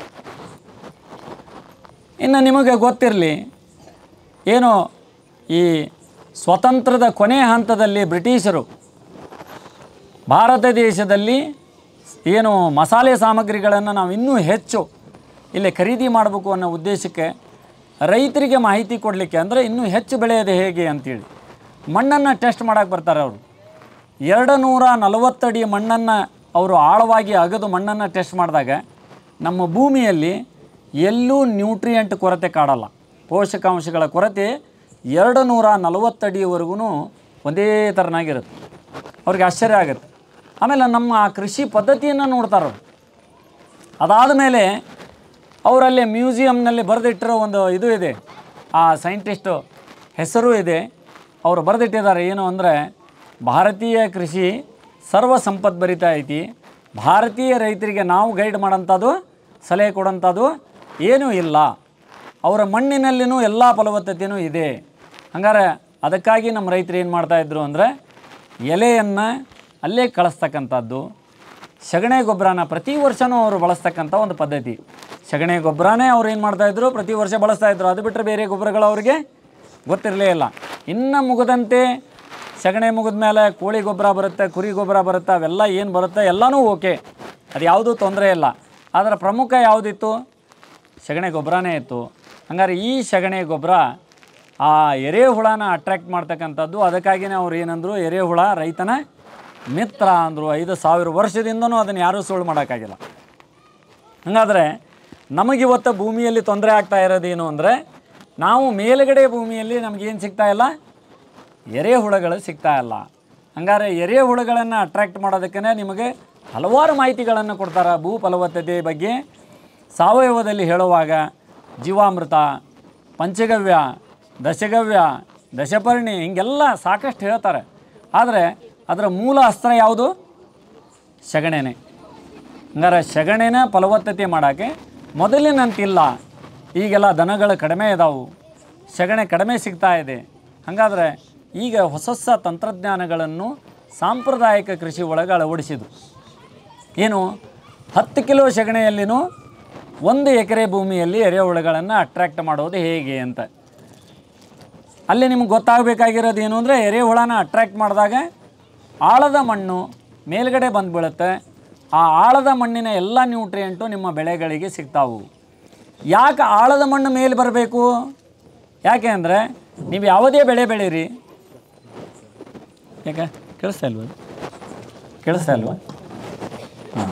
ಇನ್ನು ನಿಮಗೆ ಗೊತ್ತಿರಲಿ, ಏನು ಈ ಸ್ವತಂತ್ರದ ಕೊನೆಯ ಹಂತದಲ್ಲಿ ಬ್ರಿಟಿಷರು ಭಾರತ ದೇಶದಲ್ಲಿ ಏನು ಮಸಾಲೆ ಸಾಮಗ್ರಿಗಳನ್ನು ನಾವು ಇನ್ನೂ ಹೆಚ್ಚು ಇಲ್ಲಿ ಖರೀದಿ ಮಾಡಬೇಕು ಅನ್ನೋ ಉದ್ದೇಶಕ್ಕೆ ರೈತರಿಗೆ ಮಾಹಿತಿ ಕೊಡಲಿಕ್ಕೆ, ಅಂದರೆ ಇನ್ನೂ ಹೆಚ್ಚು ಬೆಳೆಯೋದು ಹೇಗೆ ಅಂತೇಳಿ ಮಣ್ಣನ್ನು ಟೆಸ್ಟ್ ಮಾಡೋಕ್ಕೆ ಬರ್ತಾರೆ ಅವರು. ಎರಡು ನೂರ ನಲವತ್ತಡಿ ಮಣ್ಣನ್ನು ಅವರು ಆಳವಾಗಿ ಅಗೆದು ಮಣ್ಣನ್ನು ಟೆಸ್ಟ್ ಮಾಡಿದಾಗ ನಮ್ಮ ಭೂಮಿಯಲ್ಲಿ ಎಲ್ಲೂ ನ್ಯೂಟ್ರಿಯೆಂಟ್ ಕೊರತೆ ಕಾಡಲ್ಲ. ಪೋಷಕಾಂಶಗಳ ಕೊರತೆ ಎರಡು ನೂರ ನಲವತ್ತಡಿಯವರೆಗೂ ಒಂದೇ ಥರನಾಗಿರುತ್ತೆ. ಅವ್ರಿಗೆ ಆಶ್ಚರ್ಯ ಆಗುತ್ತೆ. ಆಮೇಲೆ ನಮ್ಮ ಆ ಕೃಷಿ ಪದ್ಧತಿಯನ್ನು ನೋಡ್ತಾರೆ ಅವರು. ಅದಾದ ಮೇಲೆ ಅವರಲ್ಲಿ ಮ್ಯೂಸಿಯಮ್ನಲ್ಲಿ ಬರೆದಿಟ್ಟಿರೋ ಒಂದು ಇದು ಇದೆ, ಆ ಸೈಂಟಿಸ್ಟು ಹೆಸರು ಇದೆ. ಅವರು ಬರೆದಿಟ್ಟಿದ್ದಾರೆ ಏನು ಅಂದರೆ, ಭಾರತೀಯ ಕೃಷಿ ಸರ್ವ ಸಂಪದ್ಭರಿತ ಐತಿ. ಭಾರತೀಯ ರೈತರಿಗೆ ನಾವು ಗೈಡ್ ಮಾಡೋಂಥದ್ದು, ಸಲಹೆ ಕೊಡೋಂಥದ್ದು ಏನೂ ಇಲ್ಲ. ಅವರ ಮಣ್ಣಿನಲ್ಲಿನೂ ಎಲ್ಲ ಫಲವತ್ತತೆಯೂ ಇದೆ. ಹಂಗಾರೆ ಅದಕ್ಕಾಗಿ ನಮ್ಮ ರೈತರು ಏನು ಮಾಡ್ತಾಯಿದ್ರು ಅಂದರೆ, ಎಲೆಯನ್ನು ಅಲ್ಲೇ ಕಳಿಸ್ತಕ್ಕಂಥದ್ದು, ಸಗಣಿ ಗೊಬ್ಬರನ ಪ್ರತಿ ವರ್ಷವೂ ಅವರು ಬಳಸ್ತಕ್ಕಂಥ ಒಂದು ಪದ್ಧತಿ. ಸಗಣಿ ಗೊಬ್ಬರನೇ ಅವ್ರು ಏನು ಮಾಡ್ತಾಯಿದ್ರು, ಪ್ರತಿ ವರ್ಷ ಬಳಸ್ತಾಯಿದ್ರು. ಅದು ಬಿಟ್ಟರೆ ಬೇರೆ ಗೊಬ್ಬರಗಳು ಅವ್ರಿಗೆ ಗೊತ್ತಿರಲೇ ಇಲ್ಲ. ಇನ್ನು ಮುಗಿದಂತೆ ಸಗಣಿ ಮುಗಿದ ಮೇಲೆ ಕೋಳಿ ಗೊಬ್ಬರ ಬರುತ್ತೆ, ಕುರಿ ಗೊಬ್ಬರ ಬರುತ್ತೆ, ಅವೆಲ್ಲ ಏನು ಬರುತ್ತೆ ಎಲ್ಲನೂ ಓಕೆ, ಅದು ಯಾವುದೂ ತೊಂದರೆ ಇಲ್ಲ. ಆದರೆ ಪ್ರಮುಖ ಯಾವುದಿತ್ತು, ಸಗಣಿ ಗೊಬ್ಬರನೇ ಇತ್ತು. ಹಂಗಾರೆ ಈ ಸಗಣಿ ಗೊಬ್ಬರ ಆ ಎರೆಹುಳನ ಅಟ್ರ್ಯಾಕ್ಟ್ ಮಾಡ್ತಕ್ಕಂಥದ್ದು. ಅದಕ್ಕಾಗಿಯೇ ಅವ್ರು ಏನಂದರು, ಎರೆಹುಳ ರೈತನ ಮಿತ್ರ ಅಂದರು. ಐದು ಸಾವಿರ ವರ್ಷದಿಂದನೂ ಅದನ್ನು ಯಾರೂ ಸುಳ್ಳು ಮಾಡೋಕ್ಕಾಗಿಲ್ಲ. ಹಾಗಾದರೆ ನಮಗಿವತ್ತು ಭೂಮಿಯಲ್ಲಿ ತೊಂದರೆ ಆಗ್ತಾ ಇರೋದೇನು ಅಂದರೆ, ನಾವು ಮೇಲುಗಡೆ ಭೂಮಿಯಲ್ಲಿ ನಮಗೇನು ಸಿಗ್ತಾಯಿಲ್ಲ, ಎರೆಹುಳುಗಳು ಸಿಗ್ತಾಯಿಲ್ಲ. ಹಂಗಾರೆ ಎರೆಹುಳುಗಳನ್ನು ಅಟ್ರ್ಯಾಕ್ಟ್ ಮಾಡೋದಕ್ಕೆ ನಿಮಗೆ ಹಲವಾರು ಮಾಹಿತಿಗಳನ್ನು ಕೊಡ್ತಾರೆ ಭೂ ಫಲವತ್ತತೆ ಬಗ್ಗೆ. ಸಾವಯವದಲ್ಲಿ ಹೇಳುವಾಗ ಜೀವಾಮೃತ, ಪಂಚಗವ್ಯ, ದಶಗವ್ಯ, ದಶಪರ್ಣಿ ಹಿಂಗೆಲ್ಲ ಸಾಕಷ್ಟು ಹೇಳ್ತಾರೆ. ಆದರೆ ಅದರ ಮೂಲ ಅಸ್ತ್ರ ಯಾವುದು, ಸಗಣಿನೇ. ಹಂಗಾರೆ ಸಗಣಿನ ಫಲವತ್ತತೆ ಮಾಡೋಕ್ಕೆ ಮೊದಲಿನಂತಿಲ್ಲ. ಈಗೆಲ್ಲ ದನಗಳು ಕಡಿಮೆ ಇದಾವೆ, ಸಗಣಿ ಕಡಿಮೆ ಸಿಗ್ತಾ ಇದೆ. ಹಾಗಾದರೆ ಈಗ ಹೊಸ ಹೊಸ ತಂತ್ರಜ್ಞಾನಗಳನ್ನು ಸಾಂಪ್ರದಾಯಿಕ ಕೃಷಿ ಒಳಗೆ ಅಳವಡಿಸಿದ್ದು ಏನು, ಹತ್ತು ಕಿಲೋ ಸಗಣಿಯಲ್ಲಿನೂ ಒಂದು ಎಕರೆ ಭೂಮಿಯಲ್ಲಿ ಎರೆಹುಳುಗಳನ್ನು ಅಟ್ರ್ಯಾಕ್ಟ್ ಮಾಡೋದು ಹೇಗೆ ಅಂತ. ಅಲ್ಲಿ ನಿಮ್ಗೆ ಗೊತ್ತಾಗಬೇಕಾಗಿರೋದು ಏನು ಅಂದರೆ ಎರೆಹುಳನ ಅಟ್ರ್ಯಾಕ್ಟ್ ಮಾಡಿದಾಗ ಆಳದ ಮಣ್ಣು ಮೇಲ್ಗಡೆ ಬಂದು ಬೀಳುತ್ತೆ. ಆ ಆಳದ ಮಣ್ಣಿನ ಎಲ್ಲ ನ್ಯೂಟ್ರಿಯೆಂಟು ನಿಮ್ಮ ಬೆಳೆಗಳಿಗೆ ಸಿಗ್ತಾವು. ಯಾಕೆ ಆಳದ ಮಣ್ಣು ಮೇಲೆ ಬರಬೇಕು? ಯಾಕೆ ಅಂದರೆ ನೀವು ಯಾವುದೇ ಬೆಳೆ ಬೆಳೀರಿ, ಯಾಕೆ ಕೇಳಿಸ್ತಾ ಇಲ್ವ? ಕೇಳಿಸ್ತಾ ಇಲ್ವಾ? ಹಾಂ,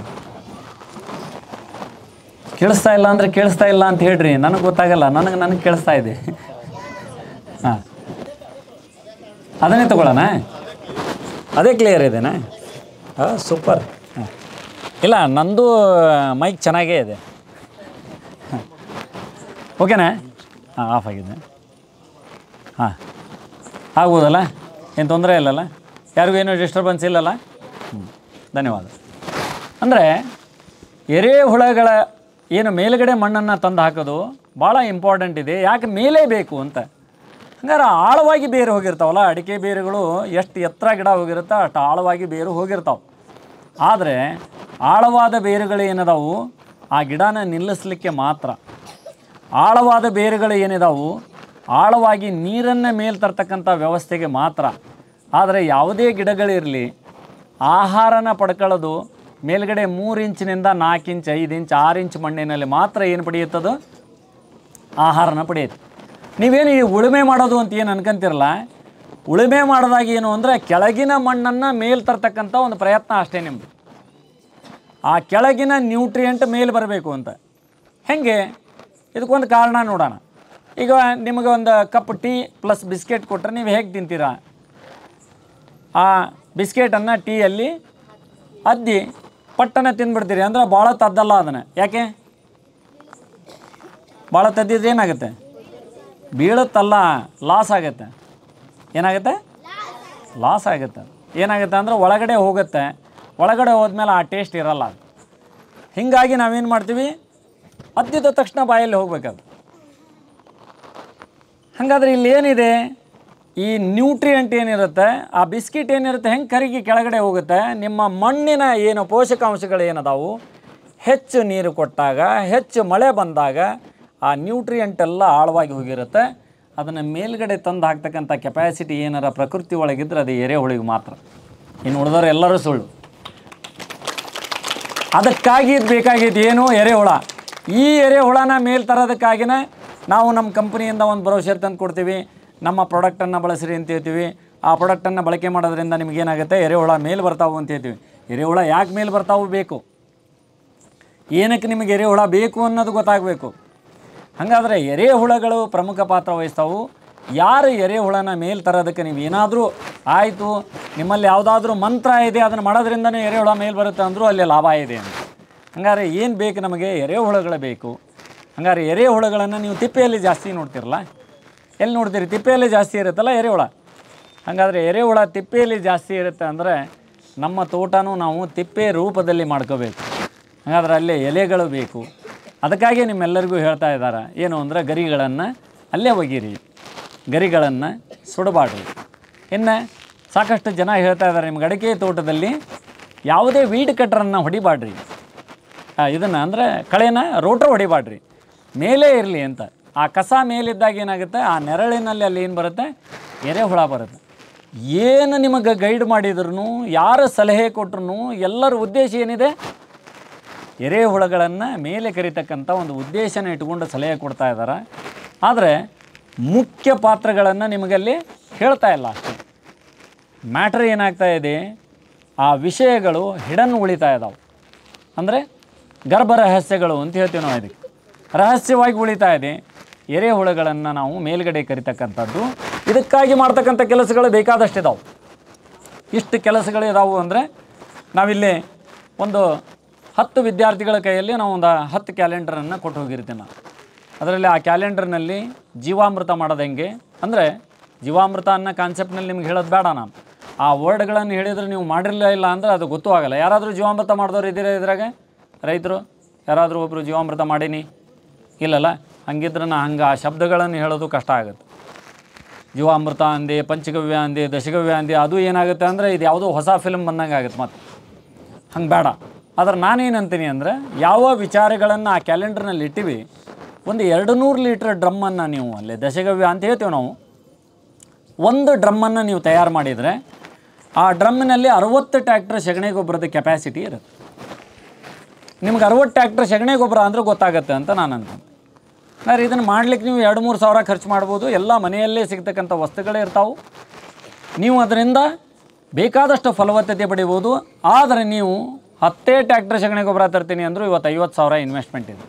ಕೇಳಿಸ್ತಾ ಇಲ್ಲ ಅಂದರೆ ಕೇಳಿಸ್ತಾ ಇಲ್ಲ ಅಂತ ಹೇಳ್ರಿ, ನನಗೆ ಗೊತ್ತಾಗಲ್ಲ, ನನಗೆ ನನಗೆ ಕೇಳಿಸ್ತಾ ಇದೆ. ಹಾಂ, ಅದನ್ನೇ ತಗೊಳ್ಳೋಣ, ಅದೇ ಕ್ಲಿಯರ್ ಇದೆನಾ? ಹಾಂ, ಸೂಪರ್. ಹಾಂ, ಇಲ್ಲ ನಂದು ಮೈಕ್ ಚೆನ್ನಾಗೇ ಇದೆ. ಹಾಂ, ಓಕೆನಾ? ಹಾಂ, ಆಫ್ ಆಗಿದೆ. ಹಾಂ, ಆಗ್ಬೋದಲ್ಲ, ಏನು ತೊಂದರೆ ಇಲ್ಲಲ್ಲ, ಯಾರಿಗೂ ಏನೂ ಡಿಸ್ಟರ್ಬೆನ್ಸ್ ಇಲ್ಲಲ್ಲ? ಹ್ಞೂ, ಧನ್ಯವಾದ. ಅಂದರೆ ಎರೆಹುಳಗಳ ಏನು ಮೇಲುಗಡೆ ಮಣ್ಣನ್ನು ತಂದು ಹಾಕೋದು ಭಾಳ ಇಂಪಾರ್ಟೆಂಟ್ ಇದೆ. ಯಾಕೆ ಮೇಲೆ ಬೇಕು ಅಂತ, ಹಂಗಾರೆ ಆಳವಾಗಿ ಬೇರು ಹೋಗಿರ್ತಾವಲ್ಲ, ಅಡಿಕೆ ಬೇರುಗಳು ಎಷ್ಟು ಎತ್ತರ ಗಿಡ ಹೋಗಿರುತ್ತೋ ಅಷ್ಟು ಆಳವಾಗಿ ಬೇರು ಹೋಗಿರ್ತಾವೆ. ಆದರೆ ಆಳವಾದ ಬೇರುಗಳು ಏನಿದಾವು ಆ ಗಿಡನ ನಿಲ್ಲಿಸಲಿಕ್ಕೆ ಮಾತ್ರ. ಆಳವಾದ ಬೇರುಗಳು ಏನಿದಾವು ಆಳವಾಗಿ ನೀರನ್ನು ಮೇಲೆ ತರ್ತಕ್ಕಂಥ ವ್ಯವಸ್ಥೆಗೆ ಮಾತ್ರ. ಆದರೆ ಯಾವುದೇ ಗಿಡಗಳಿರಲಿ, ಆಹಾರನ ಪಡ್ಕೊಳ್ಳೋದು ಮೇಲ್ಗಡೆ ಮೂರು ಇಂಚಿನಿಂದ ನಾಲ್ಕು ಇಂಚ್, ಐದು ಇಂಚ್, ಆರು ಇಂಚ್ ಮಣ್ಣಿನಲ್ಲಿ ಮಾತ್ರ ಏನು ಪಡೆಯುತ್ತದು? ಆಹಾರನ ಪಡೆಯುತ್ತೆ. ನೀವೇನು ಈ ಉಳುಮೆ ಮಾಡೋದು ಅಂತ ಏನು ಅನ್ಕೊಂತಿರಲ್ಲ, ಉಳುಮೆ ಮಾಡಿದಾಗ ಏನು ಅಂದರೆ ಕೆಳಗಿನ ಮಣ್ಣನ್ನು ಮೇಲೆ ತರ್ತಕ್ಕಂಥ ಒಂದು ಪ್ರಯತ್ನ ಅಷ್ಟೇ ನಿಮ್ಮದು. ಆ ಕೆಳಗಿನ ನ್ಯೂಟ್ರಿಯೆಂಟ್ ಮೇಲೆ ಬರಬೇಕು ಅಂತ. ಹೇಗೆ? ಇದಕ್ಕೊಂದು ಕಾರಣ ನೋಡೋಣ. ಈಗ ನಿಮಗೆ ಒಂದು ಕಪ್ ಟೀ ಪ್ಲಸ್ ಬಿಸ್ಕೆಟ್ ಕೊಟ್ಟರೆ ನೀವು ಹೇಗೆ ತಿಂತೀರಾ? ಆ ಬಿಸ್ಕೆಟನ್ನು ಟೀಯಲ್ಲಿ ಅದ್ದಿ ಪಟ್ಟನ್ನು ತಿಂದ್ಬಿಡ್ತೀರಿ. ಅಂದರೆ ಭಾಳ ತದ್ದಲ್ಲ ಅದನ್ನು. ಯಾಕೆ? ಭಾಳ ತದ್ದಿದ್ರೆ ಏನಾಗುತ್ತೆ? ಬೀಳುತ್ತಲ್ಲ, ಲಾಸ್ ಆಗುತ್ತೆ. ಏನಾಗುತ್ತೆ? ಲಾಸ್ ಆಗುತ್ತೆ. ಏನಾಗುತ್ತೆ ಅಂದರೆ ಒಳಗಡೆ ಹೋಗುತ್ತೆ. ಒಳಗಡೆ ಹೋದ್ಮೇಲೆ ಆ ಟೇಸ್ಟ್ ಇರಲ್ಲ. ಹೀಗಾಗಿ ನಾವೇನು ಮಾಡ್ತೀವಿ? ಅದ್ದಿದ ತಕ್ಷಣ ಬಾಯಲ್ಲಿ ಹೋಗ್ಬೇಕದು. ಹಾಗಾದ್ರೆ ಇಲ್ಲಿ ಏನಿದೆ? ಈ ನ್ಯೂಟ್ರಿಯೆಂಟ್ ಏನಿರುತ್ತೆ, ಆ ಬಿಸ್ಕಿಟ್ ಏನಿರುತ್ತೆ ಹೆಂಗೆ ಕರಗಿ ಕೆಳಗಡೆ ಹೋಗುತ್ತೆ. ನಿಮ್ಮ ಮಣ್ಣಿನ ಏನು ಪೋಷಕಾಂಶಗಳು ಏನದಾವು ಹೆಚ್ಚು ನೀರು ಕೊಟ್ಟಾಗ, ಹೆಚ್ಚು ಮಳೆ ಬಂದಾಗ ಆ ನ್ಯೂಟ್ರಿಯೆಂಟ್ ಎಲ್ಲ ಆಳವಾಗಿ ಹೋಗಿರುತ್ತೆ. ಅದನ್ನು ಮೇಲ್ಗಡೆ ತಂದು ಹಾಕ್ತಕ್ಕಂಥ ಕೆಪಾಸಿಟಿ ಏನಾರ ಪ್ರಕೃತಿ ಒಳಗಿದ್ರೆ ಅದು ಎರೆಹುಳಿಗೆ ಮಾತ್ರ. ಇನ್ನು ಉಳಿದವರು ಎಲ್ಲರೂ ಸುಳ್ಳು. ಅದಕ್ಕಾಗಿ ಇದು ಬೇಕಾಗಿದ್ದು ಏನು? ಎರೆಹುಳ. ಈ ಎರೆಹುಳನ ಮೇಲೆ ತರೋದಕ್ಕಾಗಿನೇ ನಾವು ನಮ್ಮ ಕಂಪ್ನಿಯಿಂದ ಒಂದು ಬ್ರೋಷರ್ ತಂದು ಕೊಡ್ತೀವಿ. ನಮ್ಮ ಪ್ರಾಡಕ್ಟನ್ನು ಬಳಸಿರಿ ಅಂತ ಹೇಳ್ತೀವಿ. ಆ ಪ್ರಾಡಕ್ಟನ್ನು ಬಳಕೆ ಮಾಡೋದ್ರಿಂದ ನಿಮಗೇನಾಗುತ್ತೆ? ಎರೆಹುಳ ಮೇಲೆ ಬರ್ತಾವೆ ಅಂತ ಹೇಳ್ತೀವಿ. ಎರೆಹುಳ ಯಾಕೆ ಮೇಲೆ ಬರ್ತಾವೆ ಬೇಕು? ಏನಕ್ಕೆ ನಿಮಗೆ ಎರೆಹುಳ ಬೇಕು ಅನ್ನೋದು ಗೊತ್ತಾಗಬೇಕು. ಹಾಗಾದರೆ ಎರೆಹುಳಗಳು ಪ್ರಮುಖ ಪಾತ್ರ ವಹಿಸ್ತಾವು. ಯಾರು ಎರೆಹುಳನ ಮೇಲೆ ತರೋದಕ್ಕೆ ನೀವು ಏನಾದರೂ ಆಯಿತು, ನಿಮ್ಮಲ್ಲಿ ಯಾವುದಾದ್ರೂ ಮಂತ್ರ ಇದೆ, ಅದನ್ನು ಮಾಡೋದ್ರಿಂದನೇ ಎರೆಹುಳ ಮೇಲೆ ಬರುತ್ತೆ ಅಂದರೂ ಅಲ್ಲಿ ಲಾಭ ಇದೆ ಅಂತ. ಹಾಗಾದ್ರೆ ಏನು ಬೇಕು ನಮಗೆ? ಎರೆಹುಳಗಳು ಬೇಕು. ಹಾಗಾದ್ರೆ ಎರೆಹುಳಗಳನ್ನು ನೀವು ತಿಪ್ಪೆಯಲ್ಲಿ ಜಾಸ್ತಿ ನೋಡ್ತಿರಲ್ಲ, ಎಲ್ಲಿ ನೋಡ್ತೀರಿ? ತಿಪ್ಪೆಯಲ್ಲಿ ಜಾಸ್ತಿ ಇರುತ್ತಲ್ಲ ಎರೆಹುಳ. ಹಾಗಾದರೆ ಎರೆಹುಳ ತಿಪ್ಪೆಯಲ್ಲಿ ಜಾಸ್ತಿ ಇರುತ್ತೆ ಅಂದರೆ ನಮ್ಮ ತೋಟನೂ ನಾವು ತಿಪ್ಪೆ ರೂಪದಲ್ಲಿ ಮಾಡ್ಕೋಬೇಕು. ಹಾಗಾದ್ರೆ ಅಲ್ಲೇ ಎಲೆಗಳು ಬೇಕು. ಅದಕ್ಕಾಗಿ ನಿಮ್ಮೆಲ್ಲರಿಗೂ ಹೇಳ್ತಾ ಇದ್ದಾರೆ ಏನು ಅಂದರೆ ಗರಿಗಳನ್ನು ಅಲ್ಲೇ ಒಗಿರಿ, ಗರಿಗಳನ್ನು ಸುಡಬಾರ್ದು. ಇನ್ನು ಸಾಕಷ್ಟು ಜನ ಹೇಳ್ತಾ ಇದ್ದಾರೆ ನಿಮ್ಗೆ ಅಡಿಕೆ ತೋಟದಲ್ಲಿ ಯಾವುದೇ ವೀಡ್ ಕಟ್ರನ್ನು ಹೊಡಿಬಾಡ್ರಿ, ಇದನ್ನು ಅಂದರೆ ಕಳೆನ ರೋಟ್ರ್ ಹೊಡಿಬಾಡ್ರಿ, ಮೇಲೇ ಇರಲಿ ಅಂತ. ಆ ಕಸ ಮೇಲಿದ್ದಾಗ ಏನಾಗುತ್ತೆ? ಆ ನೆರಳಿನಲ್ಲಿ ಅಲ್ಲಿ ಏನು ಬರುತ್ತೆ? ಎರೆಹುಳ ಬರುತ್ತೆ. ಏನು ನಿಮಗೆ ಗೈಡ್ ಮಾಡಿದ್ರು, ಯಾರು ಸಲಹೆ ಕೊಟ್ಟರು, ಎಲ್ಲರ ಉದ್ದೇಶ ಏನಿದೆ? ಎರೆಹುಳಗಳನ್ನು ಮೇಲೆ ಕರಿತಕ್ಕಂಥ ಒಂದು ಉದ್ದೇಶನ ಇಟ್ಕೊಂಡು ಸಲಹೆ ಕೊಡ್ತಾ ಇದ್ದಾರೆ. ಆದರೆ ಮುಖ್ಯ ಪಾತ್ರಗಳನ್ನು ನಿಮಗಲ್ಲಿ ಹೇಳ್ತಾ ಇಲ್ಲ ಅಷ್ಟೇ. ಮ್ಯಾಟ್ರ್ ಏನಾಗ್ತಾ ಇದೆ? ಆ ವಿಷಯಗಳು ಹಿಡನ್ ಉಳಿತಾ ಇದ್ದಾವೆ. ಅಂದರೆ ಗರ್ಭ ರಹಸ್ಯಗಳು ಅಂತ ಹೇಳ್ತೀವಿ ನಾವು. ಇದಕ್ಕೆ ರಹಸ್ಯವಾಗಿ ಉಳಿತಾ ಇದೆ. ಎರೆಹುಳಗಳನ್ನು ನಾವು ಮೇಲ್ಗಡೆ ಕರಿತಕ್ಕಂಥದ್ದು. ಇದಕ್ಕಾಗಿ ಮಾಡ್ತಕ್ಕಂಥ ಕೆಲಸಗಳು ಬೇಕಾದಷ್ಟಿದಾವೆ. ಇಷ್ಟು ಕೆಲಸಗಳು ಇದಾವೆ ಅಂದರೆ ನಾವಿಲ್ಲಿ ಒಂದು ಹತ್ತು ವಿದ್ಯಾರ್ಥಿಗಳ ಕೈಯಲ್ಲಿ ನಾವು ಒಂದು ಹತ್ತು ಕ್ಯಾಲೆಂಡರನ್ನು ಕೊಟ್ಟು ಹೋಗಿರ್ತೀನಿ ನಾನು. ಅದರಲ್ಲಿ ಆ ಕ್ಯಾಲೆಂಡರ್ನಲ್ಲಿ ಜೀವಾಮೃತ ಮಾಡೋದು ಹೆಂಗೆ ಅಂದರೆ, ಜೀವಾಮೃತ ಅನ್ನೋ ಕಾನ್ಸೆಪ್ಟ್ನಲ್ಲಿ ನಿಮ್ಗೆ ಹೇಳೋದು ಬೇಡ. ನಾನು ಆ ವರ್ಡ್ಗಳನ್ನು ಹೇಳಿದರೆ ನೀವು ಮಾಡಿರಲಿಲ್ಲ ಇಲ್ಲ ಅಂದರೆ ಅದು ಗೊತ್ತೂ ಆಗಲ್ಲ. ಯಾರಾದರೂ ಜೀವಾಮೃತ ಮಾಡಿದವ್ರು ಇದ್ದೀರಾ ಇದ್ರಾಗೆ? ರೈತರು ಯಾರಾದರೂ ಒಬ್ಬರು ಜೀವಾಮೃತ ಮಾಡೀನಿ? ಇಲ್ಲಲ್ಲ. ಹಂಗಿದ್ರೆ ನಾ ಹಂಗೆ ಆ ಶಬ್ದಗಳನ್ನು ಹೇಳೋದು ಕಷ್ಟ ಆಗುತ್ತೆ. ಜೀವಾಮೃತ ಅಂದೆ, ಪಂಚಗವ್ಯ ಅಂದೆ, ದಶಗವ್ಯ ಅಂದೆ, ಅದು ಏನಾಗುತ್ತೆ ಅಂದರೆ ಇದು ಯಾವುದೋ ಹೊಸ ಫಿಲ್ಮ್ ಬಂದಂಗೆ ಆಗುತ್ತೆ. ಮತ್ತು ಹಂಗೆ ಬೇಡ. ಆದ್ರೆ ನಾನೇನಂತೀನಿ ಅಂದರೆ, ಯಾವ ವಿಚಾರಗಳನ್ನು ಆ ಕ್ಯಾಲೆಂಡರ್ನಲ್ಲಿ ಇಟ್ಟಿವಿ, ಒಂದು ಎರಡು ನೂರು ಲೀಟ್ರ್ ಡ್ರಮ್ಮನ್ನು ನೀವು ಅಲ್ಲೇ ದಶಗವ್ಯ ಅಂತ ಹೇಳ್ತೀವಿ ನಾವು, ಒಂದು ಡ್ರಮ್ಮನ್ನು ನೀವು ತಯಾರು ಮಾಡಿದರೆ ಆ ಡ್ರಮ್ಮಿನಲ್ಲಿ ಅರವತ್ತು ಟ್ಯಾಕ್ಟರ್ ಸಗಣಿ ಗೊಬ್ಬರದ ಕೆಪ್ಯಾಸಿಟಿ ಇರುತ್ತೆ. ನಿಮ್ಗೆ ಅರವತ್ತು ಟ್ಯಾಕ್ಟರ್ ಸಗಣಿ ಗೊಬ್ಬರ ಅಂದರೆ ಗೊತ್ತಾಗುತ್ತೆ ಅಂತ ನಾನು ಅನ್ಕೊಂಡೆ. ಆದರೆ ಇದನ್ನು ಮಾಡ್ಲಿಕ್ಕೆ ನೀವು ಎರಡು ಮೂರು ಸಾವಿರ ಖರ್ಚು ಮಾಡ್ಬೋದು. ಎಲ್ಲ ಮನೆಯಲ್ಲೇ ಸಿಗ್ತಕ್ಕಂಥ ವಸ್ತುಗಳೇ ಇರ್ತಾವೆ. ನೀವು ಅದರಿಂದ ಬೇಕಾದಷ್ಟು ಫಲವತ್ತತೆ ಪಡಿಬೋದು. ಆದರೆ ನೀವು ಹತ್ತೇ ಟ್ಯಾಕ್ಟರ್ ಸಗಣಿ ಗೊಬ್ಬರ ತರ್ತೀನಿ ಅಂದರೂ ಇವತ್ತು ಐವತ್ತು ಸಾವಿರ ಇನ್ವೆಸ್ಟ್ಮೆಂಟ್ ಇದೆ.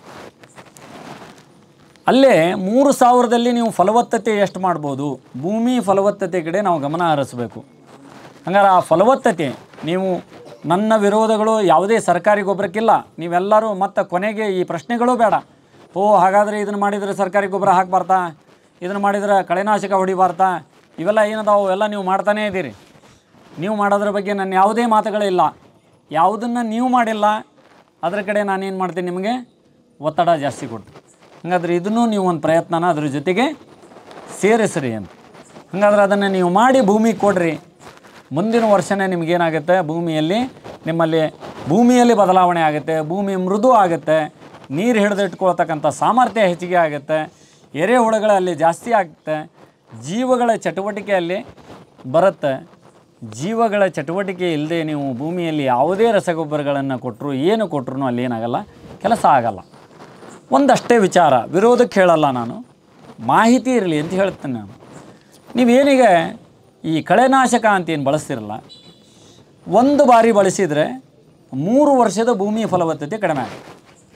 ಅಲ್ಲೇ ಮೂರು ಸಾವಿರದಲ್ಲಿ ನೀವು ಫಲವತ್ತತೆ ಎಷ್ಟು ಮಾಡ್ಬೋದು? ಭೂಮಿ ಫಲವತ್ತತೆ ಕಡೆ ನಾವು ಗಮನ ಹರಿಸಬೇಕು. ಹಂಗಾರೆ ಆ ಫಲವತ್ತತೆ ನೀವು ನನ್ನ ವಿರೋಧಗಳು ಯಾವುದೇ ಸರ್ಕಾರಿ ಗೊಬ್ಬರಕ್ಕಿಲ್ಲ. ನೀವೆಲ್ಲರೂ ಮತ್ತು ಕೊನೆಗೆ ಈ ಪ್ರಶ್ನೆಗಳು ಬೇಡ. ಓ ಹಾಗಾದರೆ ಇದನ್ನು ಮಾಡಿದರೆ ಸರ್ಕಾರಿ ಗೊಬ್ಬರ ಹಾಕಬಾರ್ದಾ, ಇದನ್ನು ಮಾಡಿದರೆ ಕಳೆನಾಶಕ ಹೊಡಿಬಾರ್ದಾ, ಇವೆಲ್ಲ ಏನದಾವು ಎಲ್ಲ ನೀವು ಮಾಡ್ತಾನೇ ಇದ್ದೀರಿ. ನೀವು ಮಾಡೋದ್ರ ಬಗ್ಗೆ ನನ್ನ ಯಾವುದೇ ಮಾತುಗಳಿಲ್ಲ. ಯಾವುದನ್ನು ನೀವು ಮಾಡಿಲ್ಲ ಅದರ ಕಡೆ ನಾನೇನು ಮಾಡ್ತೀನಿ, ನಿಮಗೆ ಒತ್ತಡ ಜಾಸ್ತಿ ಕೊಡ್ತೀನಿ. ಹಾಗಾದ್ರೆ ಇದನ್ನು ನೀವು ಒಂದು ಪ್ರಯತ್ನನ ಅದ್ರ ಜೊತೆಗೆ ಸೇರಿಸ್ರಿ ಅಂತ. ಹಾಗಾದ್ರೆ ಅದನ್ನು ನೀವು ಮಾಡಿ ಭೂಮಿಗೆ ಕೊಡ್ರಿ. ಮುಂದಿನ ವರ್ಷನೇ ನಿಮಗೇನಾಗುತ್ತೆ, ಭೂಮಿಯಲ್ಲಿ ನಿಮ್ಮಲ್ಲಿ ಭೂಮಿಯಲ್ಲಿ ಬದಲಾವಣೆ ಆಗುತ್ತೆ. ಭೂಮಿ ಮೃದು ಆಗುತ್ತೆ. ನೀರು ಹಿಡಿದಿಟ್ಕೊಳ್ತಕ್ಕಂಥ ಸಾಮರ್ಥ್ಯ ಹೆಚ್ಚಿಗೆ ಆಗುತ್ತೆ. ಎರೆಹುಳುಗಳಲ್ಲಿ ಜಾಸ್ತಿ ಆಗುತ್ತೆ. ಜೀವಗಳ ಚಟುವಟಿಕೆಯಲ್ಲಿ ಬರುತ್ತೆ. ಜೀವಗಳ ಚಟುವಟಿಕೆ ಇಲ್ಲದೆ ನೀವು ಭೂಮಿಯಲ್ಲಿ ಯಾವುದೇ ರಸಗೊಬ್ಬರಗಳನ್ನು ಕೊಟ್ಟರು ಏನು ಕೊಟ್ಟರು ಅಲ್ಲಿ ಏನಾಗಲ್ಲ, ಕೆಲಸ ಆಗಲ್ಲ. ಒಂದಷ್ಟೇ ವಿಚಾರ, ವಿರೋಧಕ್ಕೆ ಹೇಳಲ್ಲ ನಾನು, ಮಾಹಿತಿ ಇರಲಿ ಅಂತ ಹೇಳ್ತೇನೆ ನಾನು. ನೀವೇನೀಗ ಈ ಕಳೆನಾಶಕ ಅಂತ ಏನು ಬಳಸ್ತಿರಲ್ಲ, ಒಂದು ಬಾರಿ ಬಳಸಿದರೆ ಮೂರು ವರ್ಷದ ಭೂಮಿ ಫಲವತ್ತತೆ ಕಡಿಮೆ ಆಗುತ್ತೆ.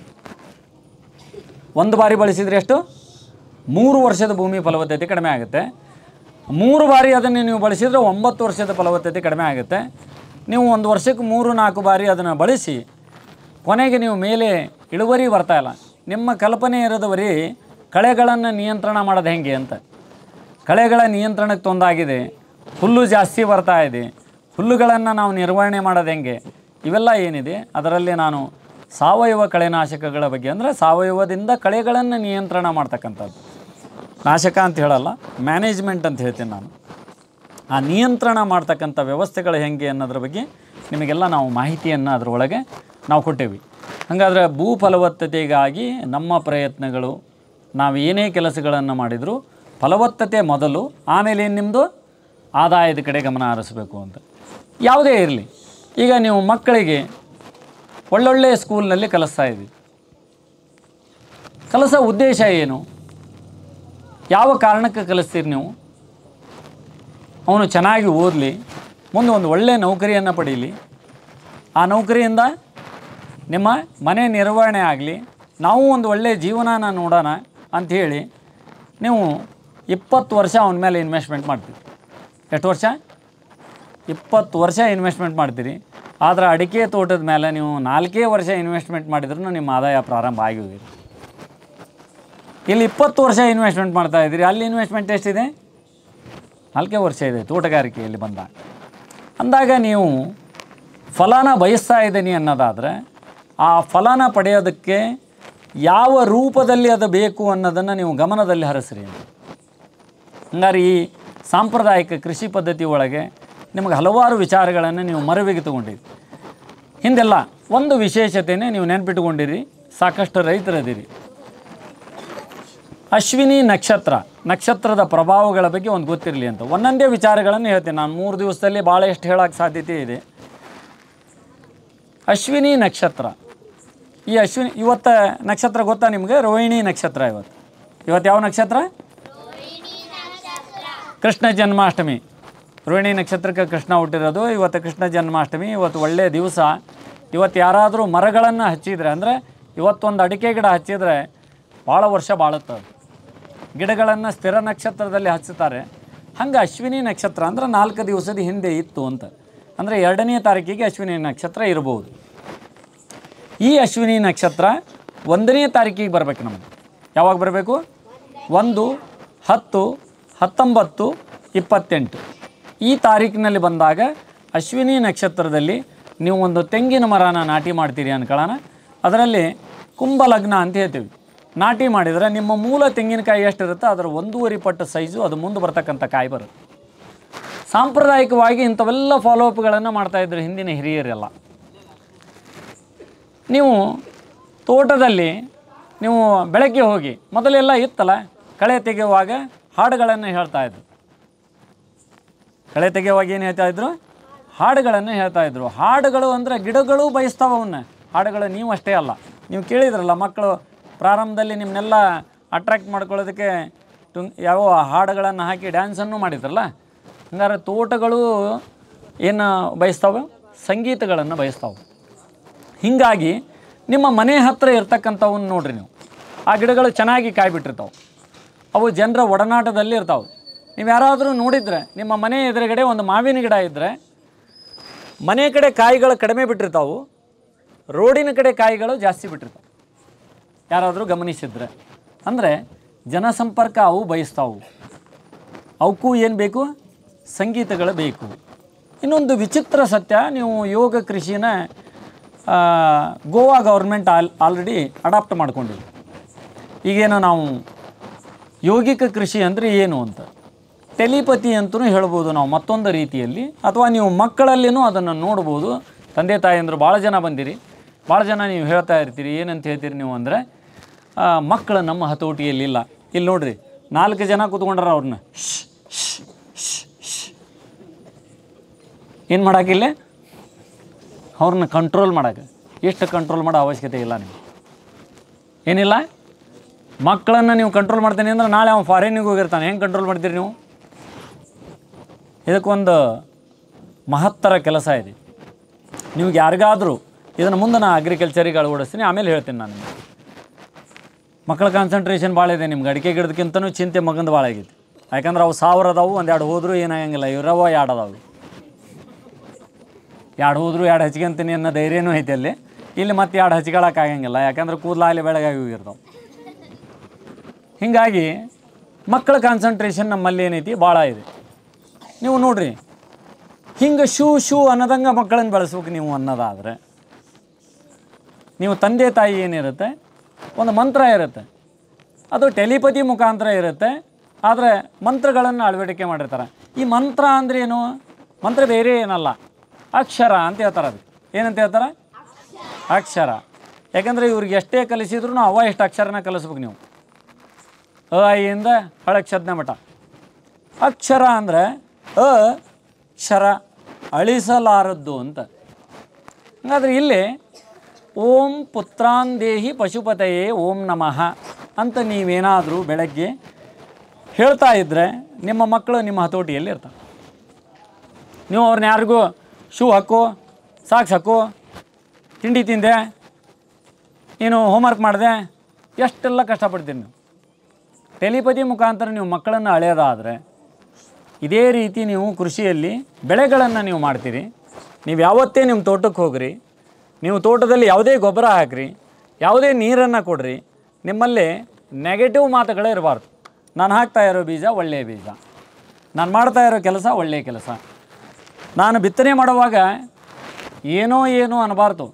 ಒಂದು ಬಾರಿ ಬಳಸಿದರೆ ಎಷ್ಟು? ಮೂರು ವರ್ಷದ ಭೂಮಿ ಫಲವತ್ತತೆ ಕಡಿಮೆ ಆಗುತ್ತೆ. ಮೂರು ಬಾರಿ ಅದನ್ನು ನೀವು ಬಳಸಿದರೆ ಒಂಬತ್ತು ವರ್ಷದ ಫಲವತ್ತತೆ ಕಡಿಮೆ ಆಗುತ್ತೆ. ನೀವು ಒಂದು ವರ್ಷಕ್ಕೆ ಮೂರು ನಾಲ್ಕು ಬಾರಿ ಅದನ್ನು ಬಳಸಿ ಕೊನೆಗೆ ನೀವು ಮೇಲೆ ಇಳುವರಿ ಬರ್ತಾಯಿಲ್ಲ. ನಿಮ್ಮ ಕಲ್ಪನೆ ಇರೋದವರಿ ಕಳೆಗಳನ್ನು ನಿಯಂತ್ರಣ ಮಾಡೋದು ಹೆಂಗೆ ಅಂತ. ಕಳೆಗಳ ನಿಯಂತ್ರಣಕ್ಕೆ ತೊಂದಾಗಿದೆ. ಹುಲ್ಲು ಜಾಸ್ತಿ ಬರ್ತಾ ಇದೆ. ಹುಲ್ಲುಗಳನ್ನು ನಾವು ನಿರ್ವಹಣೆ ಮಾಡೋದು ಹೆಂಗೆ, ಇವೆಲ್ಲ ಏನಿದೆ ಅದರಲ್ಲಿ ನಾನು ಸಾವಯವ ಕಳೆನಾಶಕಗಳ ಬಗ್ಗೆ, ಅಂದರೆ ಸಾವಯವದಿಂದ ಕಳೆಗಳನ್ನು ನಿಯಂತ್ರಣ ಮಾಡ್ತಕ್ಕಂಥದ್ದು. ನಾಶಕ ಅಂತ ಹೇಳಲ್ಲ, ಮ್ಯಾನೇಜ್ಮೆಂಟ್ ಅಂತ ಹೇಳ್ತೀನಿ ನಾನು. ಆ ನಿಯಂತ್ರಣ ಮಾಡ್ತಕ್ಕಂಥ ವ್ಯವಸ್ಥೆಗಳು ಹೆಂಗೆ ಅನ್ನೋದ್ರ ಬಗ್ಗೆ ನಿಮಗೆಲ್ಲ ನಾವು ಮಾಹಿತಿಯನ್ನು ಅದರೊಳಗೆ ನಾವು ಕೊಟ್ಟೇವಿ. ಹಾಗಾದರೆ ಭೂ ಫಲವತ್ತತೆಗಾಗಿ ನಮ್ಮ ಪ್ರಯತ್ನಗಳು, ನಾವು ಏನೇ ಕೆಲಸಗಳನ್ನು ಮಾಡಿದರೂ ಫಲವತ್ತತೆ ಮೊದಲು, ಆಮೇಲೆ ಏನು ನಿಮ್ಮದು ಆದಾಯದ ಕಡೆ ಗಮನ ಹರಿಸಬೇಕು ಅಂತ. ಯಾವುದೇ ಇರಲಿ, ಈಗ ನೀವು ಮಕ್ಕಳಿಗೆ ಒಳ್ಳೊಳ್ಳೆಯ ಸ್ಕೂಲ್ನಲ್ಲಿ ಕಲಿಸ್ತಾ ಇದ್ದೀವಿ. ಕಲಿಸೋ ಉದ್ದೇಶ ಏನು? ಯಾವ ಕಾರಣಕ್ಕೆ ಕಲಿಸ್ತೀರಿ ನೀವು? ಅವನು ಚೆನ್ನಾಗಿ ಓದಲಿ, ಮುಂದೆ ಒಂದು ಒಳ್ಳೆಯ ನೌಕರಿಯನ್ನು ಪಡೀಲಿ, ಆ ನೌಕರಿಯಿಂದ ನಿಮ್ಮ ಮನೆ ನಿರ್ವಹಣೆ ಆಗಲಿ, ನಾವು ಒಂದು ಒಳ್ಳೆಯ ಜೀವನನ ನೋಡೋಣ ಅಂಥೇಳಿ ನೀವು ಇಪ್ಪತ್ತು ವರ್ಷ ಅವನ ಮೇಲೆ ಇನ್ವೆಸ್ಟ್ಮೆಂಟ್ ಮಾಡ್ತೀರಿ. ಎಷ್ಟು ವರ್ಷ? ಇಪ್ಪತ್ತು ವರ್ಷ ಇನ್ವೆಸ್ಟ್ಮೆಂಟ್ ಮಾಡ್ತೀರಿ. ಆದರೆ ಅಡಿಕೆ ತೋಟದ ಮೇಲೆ ನೀವು ನಾಲ್ಕೇ ವರ್ಷ ಇನ್ವೆಸ್ಟ್ಮೆಂಟ್ ಮಾಡಿದ್ರೂ ನಿಮ್ಮ ಆದಾಯ ಪ್ರಾರಂಭ ಆಗಿ ಹೋಗಿರಿ. ಇಲ್ಲಿ ಇಪ್ಪತ್ತು ವರ್ಷ ಇನ್ವೆಸ್ಟ್ಮೆಂಟ್ ಮಾಡ್ತಾ ಇದ್ದೀರಿ, ಅಲ್ಲಿ ಇನ್ವೆಸ್ಟ್ಮೆಂಟ್ ಎಷ್ಟಿದೆ? ನಾಲ್ಕೇ ವರ್ಷ ಇದೆ ತೋಟಗಾರಿಕೆಯಲ್ಲಿ ಬಂದಾಗ. ಅಂದಾಗ ನೀವು ಫಲನ ಬಯಸ್ತಾ ಇದ್ದೀನಿ ಅನ್ನೋದಾದರೆ ಆ ಫಲನ ಪಡೆಯೋದಕ್ಕೆ ಯಾವ ರೂಪದಲ್ಲಿ ಅದು ಬೇಕು ಅನ್ನೋದನ್ನು ನೀವು ಗಮನದಲ್ಲಿ ಹರಿಸ್ರಿ. ಹಂಗಾರೆ ಈ ಸಾಂಪ್ರದಾಯಿಕ ಕೃಷಿ ಪದ್ಧತಿ ಒಳಗೆ ನಿಮಗೆ ಹಲವಾರು ವಿಚಾರಗಳನ್ನು ನೀವು ಮರವಿಗೆ ತಗೊಂಡಿರಿ. ಹಿಂದೆಲ್ಲ ಒಂದು ವಿಶೇಷತೆಯೇ ನೀವು ನೆನಪಿಟ್ಕೊಂಡಿರಿ, ಸಾಕಷ್ಟು ರೈತರದಿರಿ. ಅಶ್ವಿನಿ ನಕ್ಷತ್ರ, ನಕ್ಷತ್ರದ ಪ್ರಭಾವಗಳ ಬಗ್ಗೆ ಒಂದು ಗೊತ್ತಿರಲಿ ಅಂತ ಒಂದೊಂದೇ ವಿಚಾರಗಳನ್ನು ಹೇಳ್ತೀನಿ ನಾನು. ಮೂರು ದಿವಸದಲ್ಲಿ ಭಾಳ ಎಷ್ಟು ಹೇಳೋಕ್ಕೆ ಸಾಧ್ಯತೆ ಇದೆ. ಅಶ್ವಿನಿ ನಕ್ಷತ್ರ, ಈ ಅಶ್ವಿನಿ ಇವತ್ತು ನಕ್ಷತ್ರ ಗೊತ್ತಾ ನಿಮಗೆ? ರೋಹಿಣಿ ನಕ್ಷತ್ರ. ಇವತ್ತು ಇವತ್ತು ಯಾವ ನಕ್ಷತ್ರ? ಕೃಷ್ಣ ಜನ್ಮಾಷ್ಟಮಿ. ರೋಹಿಣಿ ನಕ್ಷತ್ರಕ್ಕೆ ಕೃಷ್ಣ ಹುಟ್ಟಿರೋದು ಇವತ್ತು. ಕೃಷ್ಣ ಜನ್ಮಾಷ್ಟಮಿ ಇವತ್ತು ಒಳ್ಳೆಯ ದಿವಸ. ಇವತ್ತು ಯಾರಾದರೂ ಮರಗಳನ್ನು ಹಚ್ಚಿದರೆ, ಅಂದರೆ ಇವತ್ತೊಂದು ಅಡಿಕೆ ಗಿಡ ಹಚ್ಚಿದರೆ ಭಾಳ ವರ್ಷ ಬಾಳುತ್ತದೆ. ಗಿಡಗಳನ್ನು ಸ್ಥಿರ ನಕ್ಷತ್ರದಲ್ಲಿ ಹಚ್ಚುತ್ತಾರೆ. ಹಂಗೆ ಅಶ್ವಿನಿ ನಕ್ಷತ್ರ ಅಂದರೆ ನಾಲ್ಕು ದಿವಸದ ಹಿಂದೆ ಇತ್ತು ಅಂತ. ಅಂದರೆ ಎರಡನೇ ತಾರೀಕಿಗೆ ಅಶ್ವಿನಿ ನಕ್ಷತ್ರ ಇರ್ಬೋದು. ಈ ಅಶ್ವಿನಿ ನಕ್ಷತ್ರ ಒಂದನೇ ತಾರೀಕಿಗೆ ಬರಬೇಕು ನಮಗೆ. ಯಾವಾಗ ಬರಬೇಕು? ಒಂದು, ಹತ್ತು, ಹತ್ತೊಂಬತ್ತು, ಇಪ್ಪತ್ತೆಂಟು ಈ ತಾರೀಕಿನಲ್ಲಿ ಬಂದಾಗ ಅಶ್ವಿನಿ ನಕ್ಷತ್ರದಲ್ಲಿ ನೀವು ಒಂದು ತೆಂಗಿನ ಮರನ ನಾಟಿ ಮಾಡ್ತೀರಿ ಅನ್ಕೊಳ್ಳೋಣ. ಅದರಲ್ಲಿ ಕುಂಭಲಗ್ನ ಅಂತ ಹೇಳ್ತೀವಿ. ನಾಟಿ ಮಾಡಿದರೆ ನಿಮ್ಮ ಮೂಲ ತೆಂಗಿನಕಾಯಿ ಎಷ್ಟಿರುತ್ತೆ ಅದರ ಒಂದೂವರೆ ಪಟ್ಟು ಸೈಜು ಅದು ಮುಂದೆ ಬರ್ತಕ್ಕಂಥ ಕಾಯಿ ಬರುತ್ತೆ. ಸಾಂಪ್ರದಾಯಿಕವಾಗಿ ಇಂಥವೆಲ್ಲ ಫಾಲೋಅಪ್ಗಳನ್ನು ಮಾಡ್ತಾಯಿದ್ರು ಹಿಂದಿನ ಹಿರಿಯರೆಲ್ಲ. ನೀವು ತೋಟದಲ್ಲಿ ನೀವು ಬೆಳಗ್ಗೆ ಹೋಗಿ, ಮೊದಲೆಲ್ಲ ಇತ್ತಲ್ಲ ಕಳೆ ತೆಗೆಯುವಾಗ ಹಾಡುಗಳನ್ನು ಹೇಳ್ತಾಯಿದ್ರು. ಕಳೆ ತೆಗೆಯುವಾಗ ಏನು ಹೇಳ್ತಾ ಇದ್ರು? ಹಾಡುಗಳನ್ನು ಹೇಳ್ತಾ ಇದ್ರು. ಹಾಡುಗಳು ಅಂದರೆ ಗಿಡಗಳು ಬಯಸ್ತಾವೆ ಅವನ್ನ. ಹಾಡುಗಳು ನೀವು ಅಷ್ಟೇ ಅಲ್ಲ, ನೀವು ಕೇಳಿದ್ರಲ್ಲ ಮಕ್ಕಳು ಪ್ರಾರಂಭದಲ್ಲಿ ನಿಮ್ಮನ್ನೆಲ್ಲ ಅಟ್ರ್ಯಾಕ್ಟ್ ಮಾಡ್ಕೊಳ್ಳೋದಕ್ಕೆ ತು ಯಾವ ಹಾಡುಗಳನ್ನು ಹಾಕಿ ಡ್ಯಾನ್ಸನ್ನು ಮಾಡಿದ್ರಲ್ಲ. ಹಂಗಾರೆ ತೋಟಗಳು ಏನು ಬಯಸ್ತಾವೆ? ಸಂಗೀತಗಳನ್ನು ಬಯಸ್ತಾವೆ. ಹೀಗಾಗಿ ನಿಮ್ಮ ಮನೆ ಹತ್ತಿರ ಇರ್ತಕ್ಕಂಥವನ್ನ ನೋಡ್ರಿ ನೀವು, ಆ ಗಿಡಗಳು ಚೆನ್ನಾಗಿ ಕಾಯಿ ಬಿಟ್ಟಿರ್ತಾವೆ, ಅವು ಜನರ ಒಡನಾಟದಲ್ಲಿ ಇರ್ತಾವೆ. ನೀವು ಯಾರಾದರೂ ನೋಡಿದರೆ ನಿಮ್ಮ ಮನೆ ಎದುರುಗಡೆ ಒಂದು ಮಾವಿನ ಗಿಡ ಇದ್ದರೆ ಮನೆ ಕಡೆ ಕಾಯಿಗಳು ಕಡಿಮೆ ಬಿಟ್ಟಿರ್ತಾವೆ, ರೋಡಿನ ಕಡೆ ಕಾಯಿಗಳು ಜಾಸ್ತಿ ಬಿಟ್ಟಿರ್ತಾವೆ. ಯಾರಾದರೂ ಗಮನಿಸಿದ್ರೆ ಅಂದರೆ ಜನಸಂಪರ್ಕ ಅವು ಬಯಸ್ತಾವು. ಅವಕ್ಕೂ ಏನು ಬೇಕು? ಸಂಗೀತಗಳು ಬೇಕು. ಇನ್ನೊಂದು ವಿಚಿತ್ರ ಸತ್ಯ, ನೀವು ಯೋಗ ಕೃಷಿನ Goa government all already adopt ಮಾಡ್ಕೊಂಡಿದೆ. ಈಗೇನು ನಾವು ಯೋಗಿಕ ಕೃಷಿ ಅಂದರೆ ಏನು ಅಂತ ಟೆಲಿಪತಿ ಅಂತಲೂ ಹೇಳ್ಬೋದು ನಾವು ಮತ್ತೊಂದು ರೀತಿಯಲ್ಲಿ, ಅಥವಾ ನೀವು ಮಕ್ಕಳಲ್ಲಿನೂ ಅದನ್ನು ನೋಡ್ಬೋದು. ತಂದೆ ತಾಯಿಯಂದರು ಭಾಳ ಜನ ಬಂದಿರಿ, ಭಾಳ ಜನ ನೀವು ಹೇಳ್ತಾ ಇರ್ತೀರಿ. ಏನಂತ ಹೇಳ್ತೀರಿ ನೀವು ಅಂದರೆ, ಮಕ್ಕಳು ನಮ್ಮ ಹತೋಟಿಯಲ್ಲಿಲ್ಲ. ಇಲ್ಲಿ ನೋಡ್ರಿ, ನಾಲ್ಕು ಜನ ಕೂತ್ಕೊಂಡ್ರ ಅವ್ರನ್ನ ಏನು ಮಾಡೋಕ್ಕಿಲ್ಲ, ಅವ್ರನ್ನ ಕಂಟ್ರೋಲ್ ಮಾಡೋಕ್ಕೆ. ಎಷ್ಟು ಕಂಟ್ರೋಲ್ ಮಾಡೋ ಅವಶ್ಯಕತೆ ಇಲ್ಲ ನೀವು, ಏನಿಲ್ಲ. ಮಕ್ಕಳನ್ನು ನೀವು ಕಂಟ್ರೋಲ್ ಮಾಡ್ತೀನಿ ಅಂದ್ರೆ ನಾಳೆ ಅವ್ನು ಫಾರಿನಿಗೆ ಹೋಗಿರ್ತಾನೆ, ಹೆಂಗೆ ಕಂಟ್ರೋಲ್ ಮಾಡ್ತೀರಿ ನೀವು? ಇದಕ್ಕೊಂದು ಮಹತ್ತರ ಕೆಲಸ ಇದೆ. ನೀವು ಯಾರಿಗಾದರೂ ಇದನ್ನು ಮುಂದೆ ನಾನು ಅಗ್ರಿಕಲ್ಚರಿಗೆ ಅಳವಡಿಸ್ತೀನಿ, ಆಮೇಲೆ ಹೇಳ್ತೀನಿ ನಾನು. ಮಕ್ಕಳ ಕಾನ್ಸಂಟ್ರೇಷನ್ ಭಾಳ ಇದೆ ನಿಮ್ಗೆ. ಅಡಿಕೆ ಗಿಡದಕ್ಕಿಂತನೂ ಚಿಂತೆ ಮಗಂದು ಭಾಳ ಆಗೈತಿ. ಯಾಕಂದ್ರೆ ಅವು ಸಾವಿರ ಅದಾವು, ಒಂದೆರಡು ಹೋದರೂ ಏನಾಗಂಗಿಲ್ಲ. ಇವರವ ಎರಡು ಅದಾವು, ಎರಡು ಹೋದರೂ ಎರಡು ಹಚ್ಕೊಂತೀನಿ ಅನ್ನೋ ಧೈರ್ಯನೂ ಐತೆ ಅಲ್ಲಿ. ಇಲ್ಲಿ ಮತ್ತೆ ಎರಡು ಹಚ್ಕೊಳ್ಳೋಕ್ಕಾಗಂಗಿಲ್ಲ, ಯಾಕಂದ್ರೆ ಕೂದಲಾಗಲಿ ಬೆಳಗಾಗಿ ಹೋಗಿರ್ತಾವೆ. ಹೀಗಾಗಿ ಮಕ್ಕಳ ಕಾನ್ಸಂಟ್ರೇಷನ್ ನಮ್ಮಲ್ಲಿ ಏನೈತಿ ಭಾಳ ಇದೆ. ನೀವು ನೋಡ್ರಿ, ಹಿಂಗೆ ಶೂ ಶೂ ಅನ್ನೋದಂಗೆ ಮಕ್ಕಳನ್ನು ಬೆಳೆಸ್ಬೇಕು ನೀವು ಅನ್ನೋದಾದರೆ, ನೀವು ತಂದೆ ತಾಯಿ ಏನಿರುತ್ತೆ ಒಂದು ಮಂತ್ರ ಇರುತ್ತೆ, ಅದು ಟೆಲಿಪತಿ ಮುಖಾಂತರ ಇರುತ್ತೆ. ಆದರೆ ಮಂತ್ರಗಳನ್ನು ಅಳವಡಿಕೆ ಮಾಡಿರ್ತಾರೆ. ಈ ಮಂತ್ರ ಅಂದರೆ ಏನು? ಮಂತ್ರ ಬೇರೆ ಏನಲ್ಲ, ಅಕ್ಷರ ಅಂತ ಹೇಳ್ತಾರೆ. ಅದು ಏನಂತ ಹೇಳ್ತಾರೆ? ಅಕ್ಷರ. ಯಾಕಂದರೆ ಇವ್ರಿಗೆ ಎಷ್ಟೇ ಕಲಿಸಿದ್ರು ಅವ ಎಷ್ಟು ಅಕ್ಷರನ ಕಲಿಸ್ಬೇಕು ನೀವು. ಅ ಐಯಿಂದ ಹಳಕ್ಷದ್ನ ಮಠ. ಅಕ್ಷರ ಅಂದರೆ ಅ ಕ್ಷರ, ಅಳಿಸಲಾರದ್ದು ಅಂತ. ಹಾಗಾದರೆ ಇಲ್ಲಿ ಓಂ ಪುತ್ರಾಂದೇಹಿ ಪಶುಪತಯೇ ಓಂ ನಮಃ ಅಂತ ನೀವೇನಾದರೂ ಬೆಳಗ್ಗೆ ಹೇಳ್ತಾ ಇದ್ದರೆ ನಿಮ್ಮ ಮಕ್ಕಳು ನಿಮ್ಮ ಹತೋಟಿಯಲ್ಲಿ ಇರ್ತಾರೆ. ನೀವು ಅವ್ರನ್ನ ಯಾರಿಗೂ ಶೂ ಹಾಕು, ಸಾಕ್ಸ್ ಹಾಕು, ತಿಂಡಿ ತಿಂದೆ, ನೀನು ಹೋಮ್ವರ್ಕ್ ಮಾಡಿದೆ, ಎಷ್ಟೆಲ್ಲ ಕಷ್ಟಪಡ್ತೀರಿ ನೀವು. ಟೆಲಿಪತಿ ಮುಖಾಂತರ ನೀವು ಮಕ್ಕಳನ್ನು ಅಳೆಯೋದಾದರೆ ಇದೇ ರೀತಿ ನೀವು ಕೃಷಿಯಲ್ಲಿ ಬೆಳೆಗಳನ್ನು ನೀವು ಮಾಡ್ತೀರಿ. ನೀವು ಯಾವತ್ತೇ ನಿಮ್ಮ ತೋಟಕ್ಕೆ ಹೋಗ್ರಿ, ನೀವು ತೋಟದಲ್ಲಿ ಯಾವುದೇ ಗೊಬ್ಬರ ಹಾಕಿರಿ, ಯಾವುದೇ ನೀರನ್ನು ಕೊಡ್ರಿ, ನಿಮ್ಮಲ್ಲಿ ನೆಗೆಟಿವ್ ಮಾತುಗಳೇ ಇರಬಾರ್ದು. ನಾನು ಹಾಕ್ತಾ ಇರೋ ಬೀಜ ಒಳ್ಳೆಯ ಬೀಜ, ನಾನು ಮಾಡ್ತಾ ಇರೋ ಕೆಲಸ ಒಳ್ಳೆಯ ಕೆಲಸ, ನಾನು ಬಿತ್ತನೆ ಮಾಡುವಾಗ ಏನೋ ಏನೋ ಅನ್ನಬಾರ್ದು.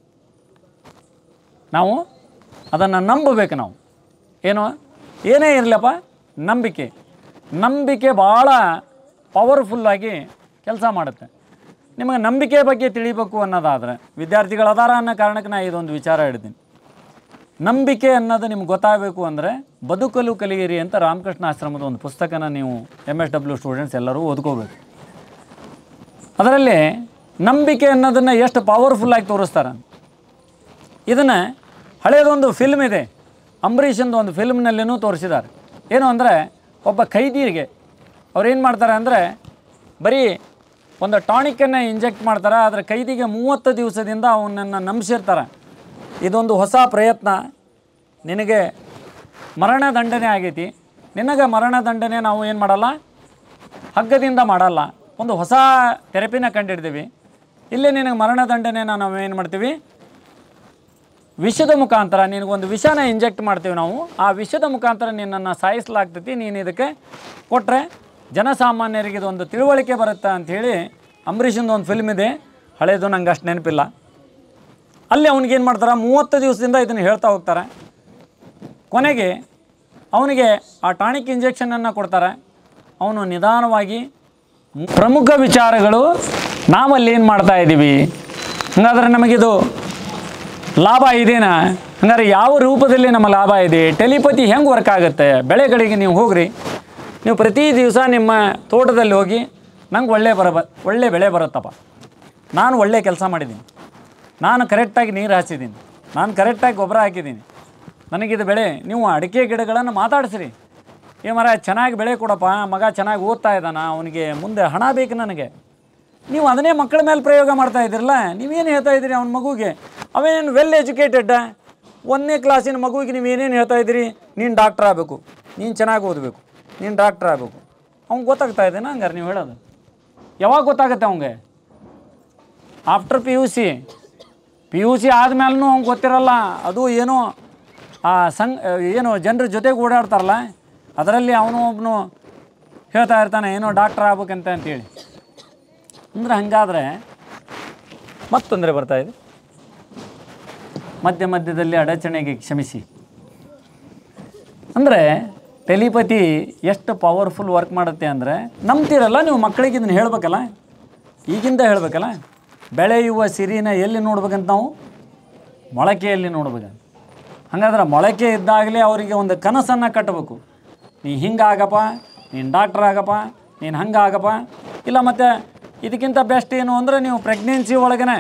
ನಾವು ಅದನ್ನು ನಂಬಬೇಕು. ನಾವು ಏನೋ ಏನೇ ಇರಲಪ್ಪ, ನಂಬಿಕೆ ನಂಬಿಕೆ ಭಾಳ ಪವರ್ಫುಲ್ಲಾಗಿ ಕೆಲಸ ಮಾಡುತ್ತೆ. ನಿಮಗೆ ನಂಬಿಕೆ ಬಗ್ಗೆ ತಿಳಿಬೇಕು ಅನ್ನೋದಾದರೆ, ವಿದ್ಯಾರ್ಥಿಗಳು ಅದಾರ ಅನ್ನೋ ಕಾರಣಕ್ಕೆ ನಾನು ಇದೊಂದು ವಿಚಾರ ಹೇಳ್ತೀನಿ. ನಂಬಿಕೆ ಅನ್ನೋದು ನಿಮ್ಗೆ ಗೊತ್ತಾಗಬೇಕು ಅಂದರೆ ಬದುಕಲು ಕಲಿಯಿರಿ ಅಂತ ರಾಮಕೃಷ್ಣ ಆಶ್ರಮದ ಒಂದು ಪುಸ್ತಕನ ನೀವು ಎಮ್ ಎಸ್ ಡಬ್ಲ್ಯೂ ಸ್ಟೂಡೆಂಟ್ಸ್ ಎಲ್ಲರೂ ಓದ್ಕೋಬೇಕು. ಅದರಲ್ಲಿ ನಂಬಿಕೆ ಅನ್ನೋದನ್ನು ಎಷ್ಟು ಪವರ್ಫುಲ್ಲಾಗಿ ತೋರಿಸ್ತಾರೆ. ಇದನ್ನು ಹಳೆಯದೊಂದು ಫಿಲ್ಮ್ ಇದೆ, ಅಂಬರೀಷಂದು ಒಂದು ಫಿಲ್ಮ್ನಲ್ಲಿನೂ ತೋರಿಸಿದ್ದಾರೆ. ಏನು ಅಂದರೆ, ಒಬ್ಬ ಖೈದಿಗೆ ಅವ್ರು ಏನು ಮಾಡ್ತಾರೆ ಅಂದರೆ ಬರೀ ಒಂದು ಟಾನಿಕನ್ನು ಇಂಜೆಕ್ಟ್ ಮಾಡ್ತಾರೆ. ಆದರೆ ಖೈದಿಗೆ ಮೂವತ್ತು ದಿವಸದಿಂದ ಅವನನ್ನು ನಂಬಿಸಿರ್ತಾರೆ. ಇದೊಂದು ಹೊಸ ಪ್ರಯತ್ನ, ನಿನಗೆ ಮರಣದಂಡನೆ ಆಗೈತಿ, ನಿನಗೆ ಮರಣದಂಡನೆ ನಾವು ಏನು ಮಾಡಲ್ಲ, ಹಗ್ಗದಿಂದ ಮಾಡಲ್ಲ, ಒಂದು ಹೊಸ ಥೆರಪಿನ ಕಂಡಿಡ್ತೀವಿ. ಇಲ್ಲೇ ನಿನಗೆ ಮರಣದಂಡನೆನ ನಾವು ಏನು ಮಾಡ್ತೀವಿ, ವಿಷದ ಮುಖಾಂತರ ನಿನಗೊಂದು ವಿಷನ ಇಂಜೆಕ್ಟ್ ಮಾಡ್ತೀವಿ ನಾವು. ಆ ವಿಷದ ಮುಖಾಂತರ ನಿನ್ನನ್ನು ಸಾಯಿಸಲಾಗ್ತೈತಿ, ನೀನು ಇದಕ್ಕೆ ಕೊಟ್ಟರೆ ಜನಸಾಮಾನ್ಯರಿಗೆ ಇದೊಂದು ತಿಳುವಳಿಕೆ ಬರುತ್ತೆ ಅಂಥೇಳಿ ಅಂಬರೀಷಂದು ಒಂದು ಫಿಲ್ಮ್ ಇದೆ, ಹಳೇದು ನಂಗೆ ಅಷ್ಟು ನೆನಪಿಲ್ಲ. ಅಲ್ಲಿ ಅವ್ನಿಗೇನು ಮಾಡ್ತಾರೆ, ಮೂವತ್ತು ದಿವಸದಿಂದ ಇದನ್ನು ಹೇಳ್ತಾ ಹೋಗ್ತಾರೆ. ಕೊನೆಗೆ ಅವನಿಗೆ ಆ ಟಾನಿಕ್ ಇಂಜೆಕ್ಷನನ್ನು ಕೊಡ್ತಾರೆ. ಅವನು ನಿಧಾನವಾಗಿ ಪ್ರಮುಖ ವಿಚಾರಗಳು ನಾವಲ್ಲಿ ಏನು ಮಾಡ್ತಾ ಇದ್ದೀವಿ, ಹಾಗಾದರೆ ನಮಗಿದು ಲಾಭ ಇದೆನಾ, ಹಂಗಾರೆ ಯಾವ ರೂಪದಲ್ಲಿ ನಮ್ಮ ಲಾಭ ಇದೆ, ಟೆಲಿಪತಿ ಹೆಂಗೆ ವರ್ಕ್ ಆಗುತ್ತೆ. ಬೆಳೆಗಳಿಗೆ ನೀವು ಹೋಗ್ರಿ, ನೀವು ಪ್ರತಿ ದಿವಸ ನಿಮ್ಮ ತೋಟದಲ್ಲಿ ಹೋಗಿ ನಂಗೆ ಒಳ್ಳೆ ಬರ ಒಳ್ಳೆ ಬೆಳೆ ಬರುತ್ತಪ್ಪ, ನಾನು ಒಳ್ಳೆ ಕೆಲಸ ಮಾಡಿದ್ದೀನಿ, ನಾನು ಕರೆಕ್ಟಾಗಿ ನೀರು ಹಾಸಿದ್ದೀನಿ, ನಾನು ಕರೆಕ್ಟಾಗಿ ಗೊಬ್ಬರ ಹಾಕಿದ್ದೀನಿ, ನನಗಿದು ಬೆಳೆ. ನೀವು ಅಡಿಕೆ ಗಿಡಗಳನ್ನು ಮಾತಾಡಿಸ್ರಿ, ಏ ಮರ ಚೆನ್ನಾಗಿ ಬೆಳೆ ಕೊಡಪ್ಪ, ಮಗ ಚೆನ್ನಾಗಿ ಓದ್ತಾ ಇದ್ದಾನ, ಅವನಿಗೆ ಮುಂದೆ ಹಣ ಬೇಕು ನನಗೆ. ನೀವು ಅದನ್ನೇ ಮಕ್ಕಳ ಮೇಲೆ ಪ್ರಯೋಗ ಮಾಡ್ತಾ ಇದ್ದೀರಲ್ಲ. ನೀವೇನು ಹೇಳ್ತಾ ಇದ್ದೀರಿ ಅವನ ಮಗುಗೆ? ಅವೇನು ವೆಲ್ ಎಜುಕೇಟೆಡ್ ಒಂದನೇ ಕ್ಲಾಸಿನ ಮಗುವಿಗೆ ನೀವು ಏನೇನು ಹೇಳ್ತಾ ಇದ್ದೀರಿ? ನೀನು ಡಾಕ್ಟ್ರ್ ಆಗಬೇಕು, ನೀನು ಚೆನ್ನಾಗಿ ಓದಬೇಕು, ನೀನು ಡಾಕ್ಟ್ರ್ ಆಗಬೇಕು. ಅವ್ನಿಗೆ ಗೊತ್ತಾಗ್ತಾ ಇದ್ದೇನೆ ಹಂಗಾರೆ ನೀವು ಹೇಳೋದು? ಯಾವಾಗ ಗೊತ್ತಾಗುತ್ತೆ ಅವ್ನಿಗೆ? After P U C P U C ಆದಮೇಲೂ ಅವ್ನಿಗೆ ಗೊತ್ತಿರಲ್ಲ. ಅದು ಏನೋ ಆ ಸಂಘ ಏನು ಜನರ ಜೊತೆಗೆ ಓಡಾಡ್ತಾರಲ್ಲ, ಅದರಲ್ಲಿ ಅವನು ಒಬ್ಬನು ಹೇಳ್ತಾ ಇರ್ತಾನೆ ಏನೋ ಡಾಕ್ಟ್ರ್ ಆಗ್ಬೇಕಂತ ಅಂತೇಳಿ. ಅಂದರೆ ಹಾಗಾದರೆ ಮತ್ತೆ ತೊಂದರೆ ಬರ್ತಾಯಿದೆ. ಮಧ್ಯ ಮಧ್ಯದಲ್ಲಿ ಅಡಚಣೆಗೆ ಕ್ಷಮಿಸಿ. ಅಂದರೆ ಟೆಲಿಪತಿ ಎಷ್ಟು ಪವರ್ಫುಲ್ ವರ್ಕ್ ಮಾಡುತ್ತೆ ಅಂದರೆ, ನಂಬ್ತೀರಲ್ಲ ನೀವು, ಮಕ್ಕಳಿಗೆ ಇದನ್ನು ಹೇಳಬೇಕಲ್ಲ, ಈಗಿಂದ ಹೇಳಬೇಕಲ್ಲ. ಬೆಳೆಯುವ ಸಿರಿನ ಎಲ್ಲಿ ನೋಡ್ಬೇಕಂತ ನಾವು? ಮೊಳಕೆಯಲ್ಲಿ ನೋಡ್ಬೇಕಂತ. ಹಾಗಾದ್ರೆ ಮೊಳಕೆ ಇದ್ದಾಗಲೇ ಅವರಿಗೆ ಒಂದು ಕನಸನ್ನು ಕಟ್ಟಬೇಕು. ನೀ ಹಿಂಗಾಗಪ್ಪ, ನೀನು ಡಾಕ್ಟ್ರ್ ಆಗಪ್ಪ, ನೀನು ಹಂಗಾಗಪ್ಪ. ಇಲ್ಲ ಮತ್ತು ಇದಕ್ಕಿಂತ ಬೆಸ್ಟ್ ಏನು ಅಂದರೆ ನೀವು ಪ್ರೆಗ್ನೆನ್ಸಿ ಒಳಗೇ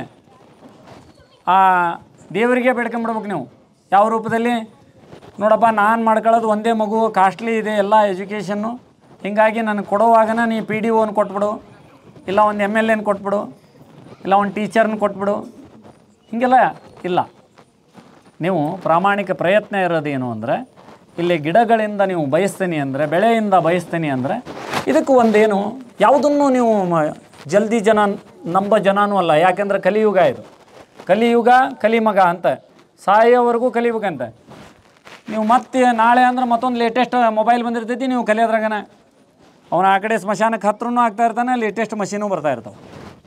ಆ ದೇವರಿಗೆ ಬೇಡ್ಕೊಂಬಿಡ್ಬೇಕು ನೀವು. ಯಾವ ರೂಪದಲ್ಲಿ? ನೋಡಪ್ಪ, ನಾನು ಮಾಡ್ಕೊಳ್ಳೋದು ಒಂದೇ ಮಗು, ಕಾಸ್ಟ್ಲಿ ಇದೆ ಎಲ್ಲ ಎಜುಕೇಷನ್ನು, ಹೀಗಾಗಿ ನನಗೆ ಕೊಡುವಾಗನ ನೀ ಪಿ ಡಿ ಓನ ಕೊಟ್ಬಿಡು, ಇಲ್ಲ ಒಂದು ಎಮ್ ಎಲ್ ಎನ ಕೊಟ್ಬಿಡು, ಇಲ್ಲ ಒಂದು ಟೀಚರ್ನ ಕೊಟ್ಬಿಡು. ಹೀಗೆಲ್ಲ ಇಲ್ಲ. ನೀವು ಪ್ರಾಮಾಣಿಕ ಪ್ರಯತ್ನ ಇರೋದೇನು ಅಂದರೆ, ಇಲ್ಲಿ ಗಿಡಗಳಿಂದ ನೀವು ಬಯಸ್ತೀನಿ ಅಂದರೆ, ಬೆಳೆಯಿಂದ ಬಯಸ್ತೀನಿ ಅಂದರೆ, ಇದಕ್ಕೂ ಒಂದೇನು ಯಾವುದನ್ನು ನೀವು ಜಲ್ದಿ ಜನ ನಂಬ ಜನನೂ ಅಲ್ಲ. ಯಾಕೆಂದರೆ ಕಲಿಯುಗ ಇದು, ಕಲಿಯುಗ ಕಲಿಮಗ ಅಂತ, ಸಾಯೋವರೆಗೂ ಕಲಿಬೇಕಂತ. ನೀವು ಮತ್ತೆ ನಾಳೆ ಅಂದ್ರೆ ಮತ್ತೊಂದು ಲೇಟೆಸ್ಟ್ ಮೊಬೈಲ್ ಬಂದಿರ್ತೈತಿ, ನೀವು ಕಲಿಯೋದ್ರಾಗನ ಅವನು ಆ ಕಡೆ ಸ್ಮಶಾನಕ್ಕೆ ಹತ್ರನೂ ಆಗ್ತಾ ಇರ್ತಾನೆ, ಲೇಟೆಸ್ಟ್ ಮಷೀನು ಬರ್ತಾ ಇರ್ತಾವೆ.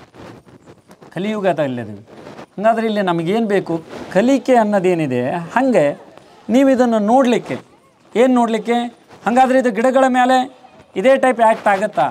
ಕಲಿಯುಗ ಇಲ್ಲದೀವಿ. ಹಾಗಾದ್ರೆ ಇಲ್ಲಿ ನಮಗೇನು ಬೇಕು? ಕಲಿಕೆ ಅನ್ನೋದೇನಿದೆ, ಹಾಗೆ ನೀವು ಇದನ್ನು ನೋಡಲಿಕ್ಕೆ ಏನು ನೋಡಲಿಕ್ಕೆ? ಹಾಗಾದರೆ ಇದು ಗಿಡಗಳ ಮೇಲೆ ಇದೇ ಟೈಪ್ ಆ್ಯಕ್ಟ್ ಆಗುತ್ತಾ?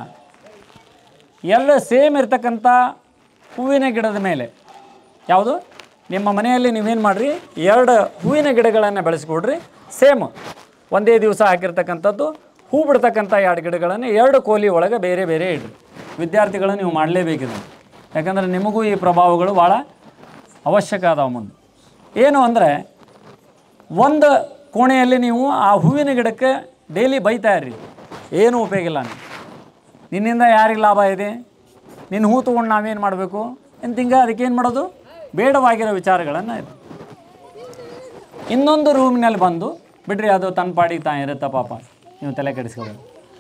ಎಲ್ಲ ಸೇಮ್ ಇರ್ತಕ್ಕಂಥ ಹೂವಿನ ಗಿಡದ ಮೇಲೆ ಯಾವುದು? ನಿಮ್ಮ ಮನೆಯಲ್ಲಿ ನೀವೇನು ಮಾಡಿರಿ, ಎರಡು ಹೂವಿನ ಗಿಡಗಳನ್ನು ಬೆಳೆಸ್ಕೊಡ್ರಿ. ಸೇಮ್ ಒಂದೇ ದಿವಸ ಹಾಕಿರ್ತಕ್ಕಂಥದ್ದು ಹೂ ಬಿಡ್ತಕ್ಕಂಥ ಎರಡು ಗಿಡಗಳನ್ನು ಎರಡು ಕೋಲಿ ಒಳಗೆ ಬೇರೆ ಬೇರೆ ಇಡ್ರಿ. ವಿದ್ಯಾರ್ಥಿಗಳು ನೀವು ಮಾಡಲೇಬೇಕಿದೆ, ಯಾಕಂದರೆ ನಿಮಗೂ ಈ ಪ್ರಭಾವಗಳು ಭಾಳ ಅವಶ್ಯಕ ಅದಾವ ಮುಂದೆ. ಏನು ಅಂದರೆ, ಒಂದು ಕೋಣೆಯಲ್ಲಿ ನೀವು ಆ ಹೂವಿನ ಗಿಡಕ್ಕೆ ಡೈಲಿ ಬೈತಾ ಇರ್ರಿ, ಏನೂ ಉಪಯೋಗ ಇಲ್ಲ. ನಿನ್ನಿಂದ ಯಾರಿಗೆ ಲಾಭ ಇದೆ? ನಿನ್ನ ಹೂ ತೊಗೊಂಡು ನಾವೇನು ಮಾಡಬೇಕು ಅಂತ ಹಿಂಗೆ ಅದಕ್ಕೇನು ಮಾಡೋದು? ಬೇಡವಾಗಿರೋ ವಿಚಾರಗಳನ್ನು ಇದು. ಇನ್ನೊಂದು ರೂಮಿನಲ್ಲಿ ಬಂದು ಬಿಡ್ರಿ, ಅದು ತನ್ನ ಪಾಡಿಗೆ ತಾ ಇರುತ್ತೆ ಪಾಪ, ನೀವು ತಲೆ ಕೆಡಿಸ್ಕೊಳ್ಳಿ.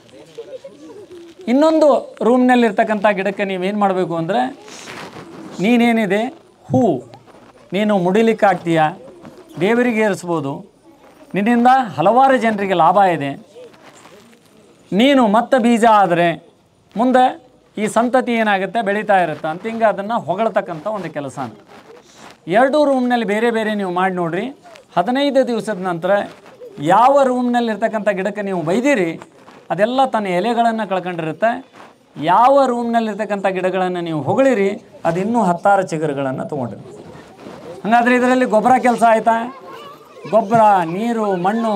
ಇನ್ನೊಂದು ರೂಮ್ನಲ್ಲಿರ್ತಕ್ಕಂಥ ಗಿಡಕ್ಕೆ ನೀವೇನು ಮಾಡಬೇಕು ಅಂದರೆ, ನೀನೇನಿದೆ ಹೂ ನೀನು ಮುಡಿಲಿಕ್ಕೆ ಆಗ್ತೀಯಾ, ದೇವರಿಗೆ ಏರಿಸ್ಬೋದು, ನಿನ್ನಿಂದ ಹಲವಾರು ಜನರಿಗೆ ಲಾಭ ಇದೆ, ನೀನು ಮತ್ತೆ ಬೀಜ ಆದರೆ ಮುಂದೆ ಈ ಸಂತತಿ ಏನಾಗುತ್ತೆ, ಬೆಳೀತಾ ಇರುತ್ತೆ ಅಂತ ಹಿಂಗೆ ಅದನ್ನು ಹೊಗಳ್ತಕ್ಕಂಥ ಒಂದು ಕೆಲಸ. ಎರಡೂ ರೂಮ್ನಲ್ಲಿ ಬೇರೆ ಬೇರೆ ನೀವು ಮಾಡಿ ನೋಡಿರಿ. ಹದಿನೈದು ದಿವಸದ ನಂತರ ಯಾವ ರೂಮ್ನಲ್ಲಿರ್ತಕ್ಕಂಥ ಗಿಡಕ್ಕೆ ನೀವು ಬೈದಿರಿ ಅದೆಲ್ಲ ತನ್ನ ಎಲೆಗಳನ್ನು ಕಳ್ಕೊಂಡಿರುತ್ತೆ. ಯಾವ ರೂಮ್ನಲ್ಲಿರ್ತಕ್ಕಂಥ ಗಿಡಗಳನ್ನು ನೀವು ಹೊಗಳಿರಿ ಅದು ಇನ್ನೂ ಹತ್ತಾರು ಚಿಗುರುಗಳನ್ನು ತೊಗೊಂಡಿರಿ. ಹಾಗಾದರೆ ಇದರಲ್ಲಿ ಗೊಬ್ಬರ ಕೆಲಸ ಆಯಿತಾ? ಗೊಬ್ಬರ, ನೀರು, ಮಣ್ಣು.